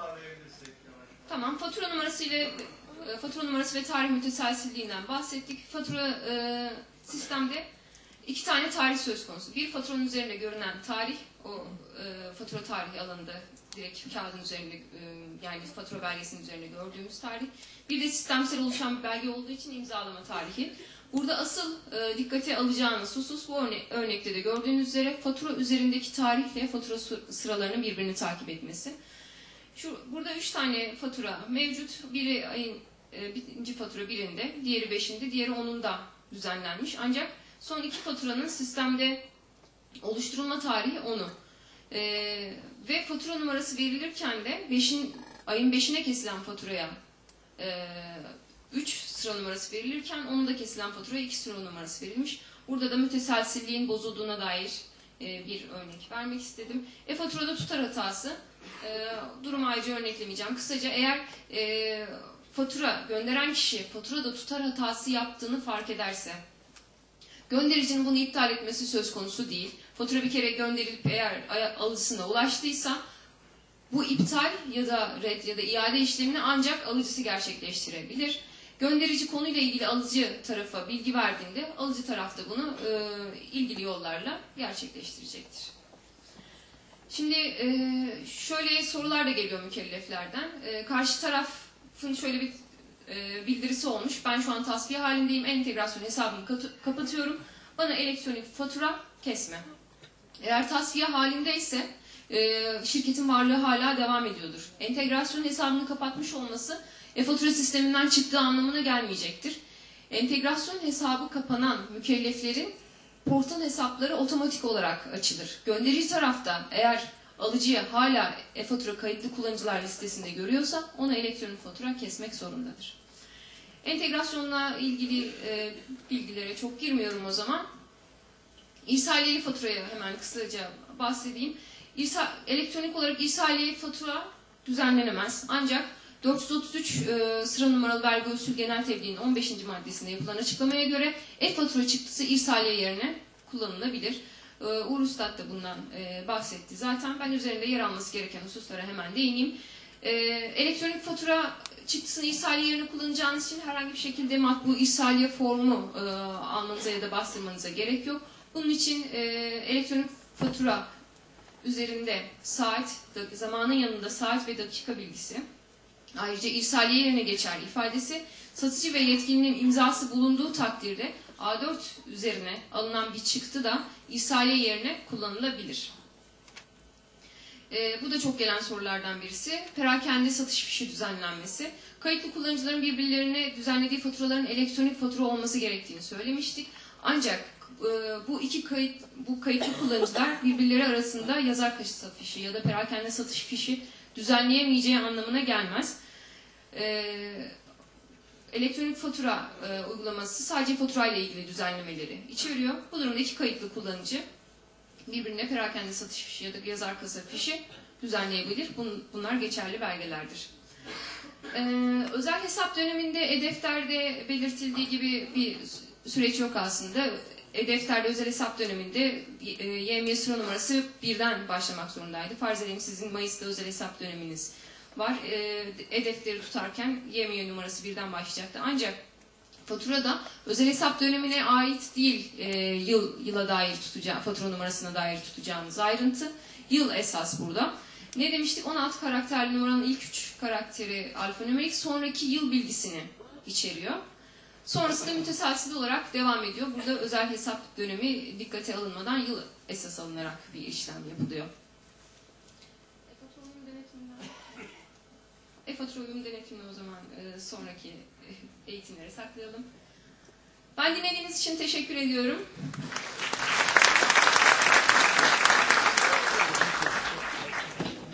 numarası ve tarih müteselsilliğinden bahsettik. Fatura sistemde 2 tane tarih söz konusu. Bir, faturanın üzerinde görünen tarih, o fatura tarihi alanında direkt kağıdın üzerinde, yani fatura belgesinin üzerinde gördüğümüz tarih. Bir de sistemsel oluşan bir belge olduğu için imzalama tarihi. Burada asıl dikkate alacağınız husus, bu örnekte de gördüğünüz üzere fatura üzerindeki tarihle fatura sıralarının birbirini takip etmesi. Burada 3 tane fatura mevcut. Biri ayın birinci fatura birinde, diğeri 5'inde, diğeri 10'unda düzenlenmiş. Ancak son 2 faturanın sistemde oluşturulma tarihi 10'u. Ve fatura numarası verilirken de ayın 5'ine kesilen faturaya 3 sıra numarası verilirken 10'unda kesilen faturaya 2 sıra numarası verilmiş. Burada da müteselsilliğin bozulduğuna dair bir örnek vermek istedim. Faturada tutar hatası. Durumu ayrıca örneklemeyeceğim. Kısaca eğer fatura gönderen kişi faturada tutar hatası yaptığını fark ederse, göndericinin bunu iptal etmesi söz konusu değil. Fatura bir kere gönderilip eğer alıcısına ulaştıysa bu iptal ya da red ya da iade işlemini ancak alıcısı gerçekleştirebilir. Gönderici konuyla ilgili alıcı tarafa bilgi verdiğinde alıcı taraf da bunu ilgili yollarla gerçekleştirecektir. Şimdi şöyle sorular da geliyor mükelleflerden. Karşı tarafın şöyle bir bildirisi olmuş. Ben şu an tasfiye halindeyim. Entegrasyon hesabımı kapatıyorum. Bana elektronik fatura kesme. Eğer tasfiye halindeyse şirketin varlığı hala devam ediyordur. Entegrasyon hesabını kapatmış olması fatura sisteminden çıktığı anlamına gelmeyecektir. Entegrasyon hesabı kapanan mükelleflerin portal hesapları otomatik olarak açılır. Gönderici tarafta eğer alıcıya hala e-fatura kayıtlı kullanıcılar listesinde görüyorsa ona elektronik fatura kesmek zorundadır. Entegrasyonla ilgili bilgilere çok girmiyorum o zaman. İrsaliyeli faturaya hemen kısaca bahsedeyim. Elektronik olarak irsaliyeli fatura düzenlenemez. Ancak 433 sıra numaralı vergi usul genel tebliğinin 15. maddesinde yapılan açıklamaya göre e-fatura çıktısı irsaliye yerine kullanılabilir. Uğur Üstad da bundan bahsetti. Zaten ben üzerinde yer alması gereken hususlara hemen değineyim. Elektronik fatura çıktısını irsaliye yerine kullanacağınız için herhangi bir şekilde matbu irsaliye formu almanıza ya da bastırmanıza gerek yok. Bunun için elektronik fatura üzerinde zamanın yanında saat ve dakika bilgisi, ayrıca irsaliye yerine geçer ifadesi, satıcı ve yetkilinin imzası bulunduğu takdirde A4 üzerine alınan bir çıktı da irsaliye yerine kullanılabilir. Bu da çok gelen sorulardan birisi. Perakende satış fişi düzenlenmesi. Kayıtlı kullanıcıların birbirlerine düzenlediği faturaların elektronik fatura olması gerektiğini söylemiştik. Ancak bu kayıtlı kullanıcılar birbirleri arasında yazar kaşı fişi ya da perakende satış fişi düzenleyemeyeceği anlamına gelmez. Elektronik fatura uygulaması sadece faturayla ilgili düzenlemeleri içeriyor. Bu durumda 2 kayıtlı kullanıcı birbirine perakende satış fişi ya da yazar kasa fişi düzenleyebilir. Bunlar geçerli belgelerdir. Özel hesap döneminde e-defterde belirtildiği gibi bir süreç yok aslında. E-defterde özel hesap döneminde YMY sıra numarası 1'den başlamak zorundaydı. Farz edelim sizin Mayıs'ta özel hesap döneminiz var. E-defteri tutarken YMY numarası 1'den başlayacaktı. Ancak faturada özel hesap dönemine ait değil yıla dair fatura numarasına dair tutacağınız ayrıntı. Yıl esas burada. Ne demiştik? 16 karakterli numaranın ilk 3 karakteri alfanümerik, sonraki yıl bilgisini içeriyor. Sonrasında müteselsiz olarak devam ediyor. Burada özel hesap dönemi dikkate alınmadan yıl esas alınarak bir işlem yapılıyor. E-fatura uyum denetimini o zaman sonraki eğitimlere saklayalım. Ben dinlediğiniz için teşekkür ediyorum.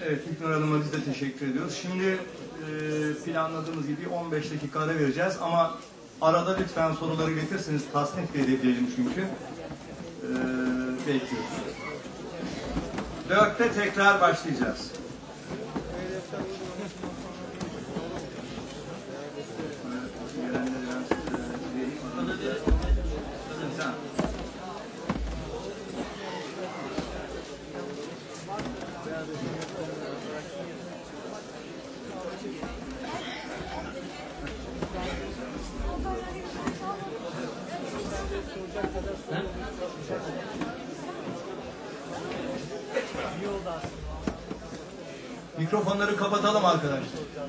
Evet, İlknur Hanım'a biz de teşekkür ediyoruz. Şimdi planladığımız gibi 15 dakika ara vereceğiz ama arada lütfen soruları getirseniz tasnif edebilelim çünkü. Bekliyoruz. 4'te tekrar başlayacağız. Gelenleri ben vereyim. Tamam. Mikrofonları kapatalım arkadaşlar.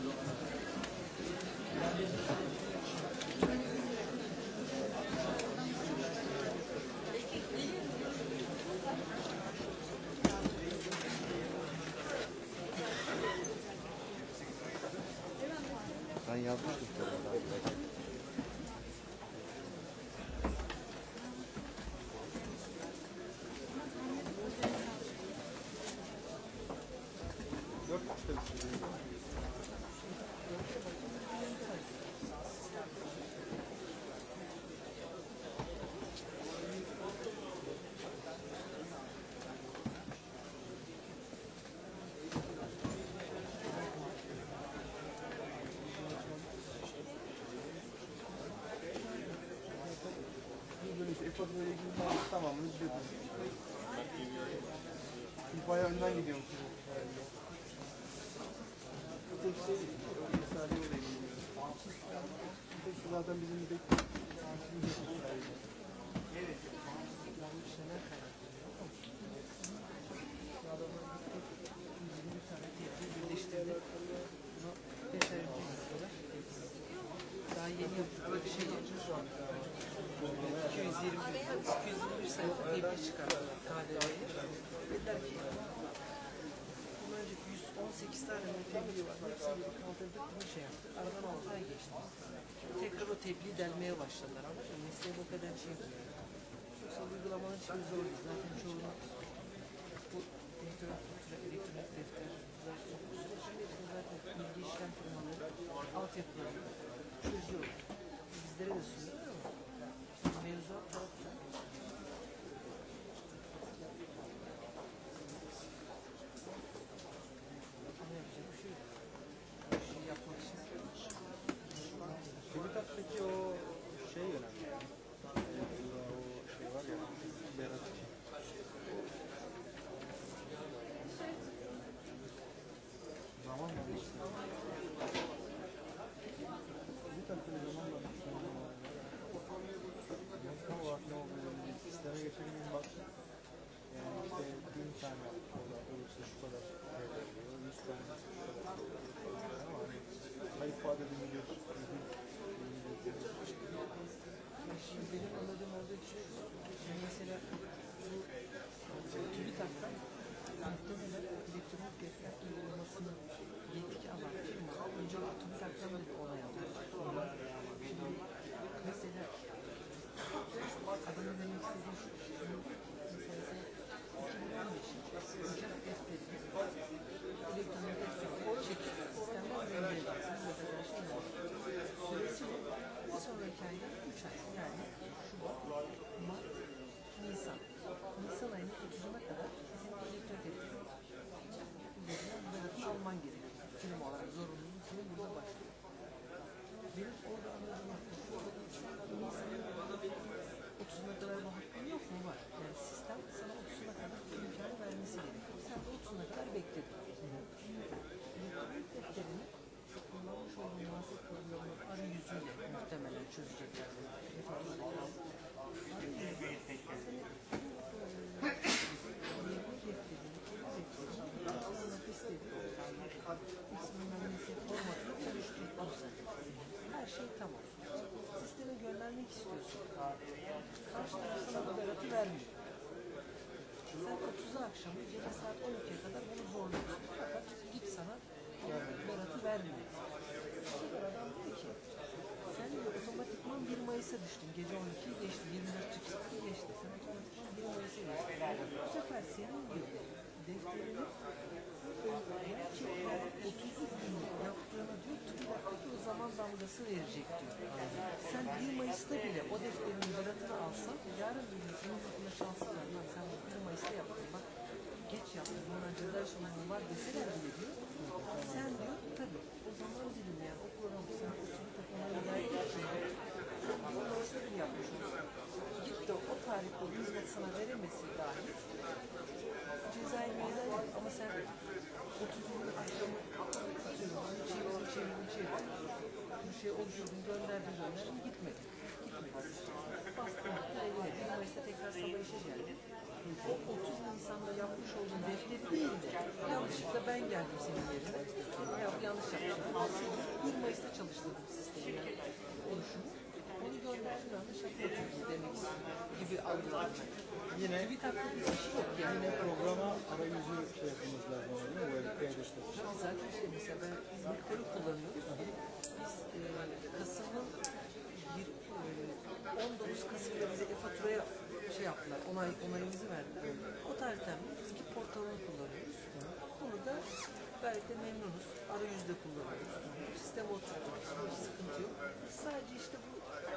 Ben yazmıştım. E-faturayla ilgili tamamını izledim. Bayağı önden gidiyormuş. Tek şey misali olayı ilgili. Zaten bizim bir tek evet. Yanlış şeyler kaynaklanıyor. Adamlar bir tane tepki birleştirdi. Bunu 5 ay önce yaptılar. Daha yeni yaptıkları bir şey yapıyor şu an. 221 sayfa tepki çıkarttılar KDV'ye. Dediler ki bundan önceki 118 tane tebliğ var. Hepsini bir kaldırdık, bunu şey yaptık. Aradan 6 ay geçti. Tekrar o tebliği delmeye başladılar ama mesleğe bu kadar şey yapıyor. Yoksa uygulamanın şimdi zor değil. Zaten çoğunu bu elektronik defter şimdi zaten bilgi işlem firmaları altyapıları çözüyor. Bizlere de sunuyor ama mevzuat tarafı ama yapacak bir şey yok. Bir şey yapmak için. TÜBİTAK'taki o şey önemli. O şey var ya, Berat için. Zaman mı geçti? TÜBİTAK'ta bir zaman mı geçti? Tam olarak ne olduğunu sisteme geçebilmeyin baksın. Yani işte 1000 tane olursa şu kadar veriyor, 100 tane şu kadar ama hani kayıp vadeli biliyor. Şimdi benim anladığım oradaki şey, şimdi mesela bu TÜBİTAK'tan muhtemelen elektronik defter uygulamasını yetki alan firma önce TÜBİTAK'tan da bir onay alıyor. Şimdi mesela adamın demek istediği şu, mesela 2015 uçak defteri, elektronik defteri çekip sistemden göndereceksin. Süresi bir sonraki ayda 3 ay, yani Şubat, Mart, Nisan. Nisan ayının 30'una kadar bizim elektronik defteri üzerinden beratını alman gerekiyor. Film olarak zorunluluğun senin burada başlıyor. Benim orada anladığım hakkı şu, Nisan'ın 30'una kadar bu hakkın yok mu? Var. Yani sistem sana 30'una kadar imkanı vermesi gerekiyor. Sen de 30'una kadar bekledin. Elektronik defterini kullanmış olduğun muhasebe programının arayüzüyle muhtemelen çözecekler. Her şey tamam. Sisteme göndermek istiyorsun. Karşı taraf sana bu beratı vermiyor. Sen 30'a akşamı gece saat 12'ye kadar bunu zorluyorsun. Fakat git sana beratı vermiyor. Bu sefer adam diyor ki sen diyor otomatikman 1 Mayıs'a düştün. Gece 12'yi geçti. 24 çıktı geçti. Sen otomatikman 1 Mayıs'a geçtin. Bu sefer senin diyor defterini hele ki 30 gün yaptığını diyor, TÜBİTAK'taki o zaman damgası verecek diyor. Sen 1 Mayıs'ta bile o defterin müradatını alsan, yarın bir gün senin hakkında şanslılar, lan sen 1 Mayıs'ta yaptın, bak geç yaptın, bundan ceza sorumluluğu var deseler bile diyor. Sen diyor, tabii o zaman dilinde yani o programı sen o TÜBİTAK ona müdahale ettin. Sen 1 Mayıs'ta bile yapmış olsun. Git de o tarihte o hizmet sana veremesi dahi cezai meydan yok. Ama sen 30 gün akşamı çevirdin. Bir şey oluşturdun, gönderdin, gitmedi. Bastın, bir Mayıs'ta tekrar sabah işe geldi. O 30 Nisan'da yapmış olduğun defter değil de yanlışlıkla ben geldim senin yerine. Ya yanlış yapmışım. 1 Mayıs'ta çalıştırdım sistemi yani oluşumu. Onu gönderdin anda şaka yapıyorsun demek gibi algıladım. Yine Bir taklit bir şey yok yani. yine programa arayüzü şey yapmamız lazım değil mi? Bu paylaştık. Tabii zaten mesela ben İzmir'leri kullanıyoruz. Biz Kasım'ın 19 Kasım'da bize e-faturaya şey yaptılar, onayımızı verdiler. O tarihten beri biz GİP portalını kullanıyoruz. Bunu da gayet de memnunuz. Arayüzde kullanıyoruz. Sistem oturttuk. Hiç sıkıntı yok. Sadece işte bu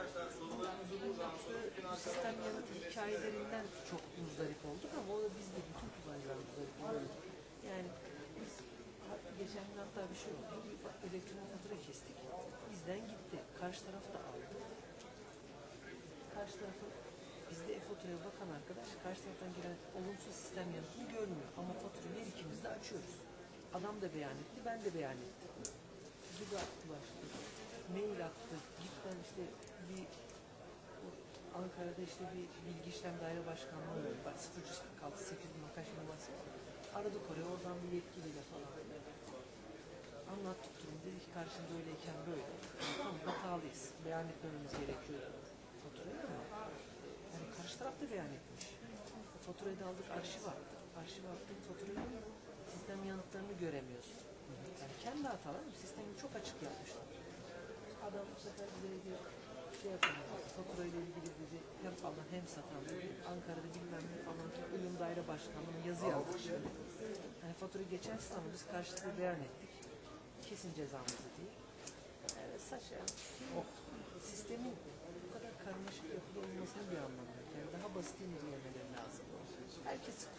sistem yanıtı hikayelerinden çok muzdarip olduk ama o da biz de bütün kullanıcılar muzdarip olduk. Yani biz geçen gün hatta bir şey oldu. Bir elektronik fatura kestik. Bizden gitti. Karşı taraf da aldı. Karşı tarafın bizde e-faturaya bakan arkadaş karşı taraftan gelen olumsuz sistem yanıtını görmüyor. Ama faturayı her ikimiz de açıyoruz. Adam da beyan etti, ben de beyan ettim. Gibi attılar. Mail attı. Gitten işte bir Ankara'da işte bir bilgi işlem daire başkanlığı var. 048 Makaş numarası. Aradık oraya, oradan bir yetkiliyle falan. Anlattık durumu. Dedi ki karşında öyleyken böyle. Tamam, hatalıyız. Beyan etmemiz gerekiyor faturayı ama yani karşı taraf da beyan etmiş. Faturayı da aldık, arşiv attık. Arşiv attık, faturayı sistem yanıtlarını göremiyorsun. Yani kendi hataları sistemi çok açık yapmışlar. Adam bu sefer bize diyor, şey yapamıyor, faturayla ilgili dedi, hem alan hem satan dedi, Ankara'da bilmem ne falan, uyum daire başkanlığının yazı yazdık şimdi. Yani faturayı geçersiz ama biz karşılıklı beyan ettik. Kesin cezamızı diye. Yani saçma. Sistemin bu kadar karmaşık yapıda olmasının bir anlamı yok. Yani daha basit incelemeleri lazım. Herkes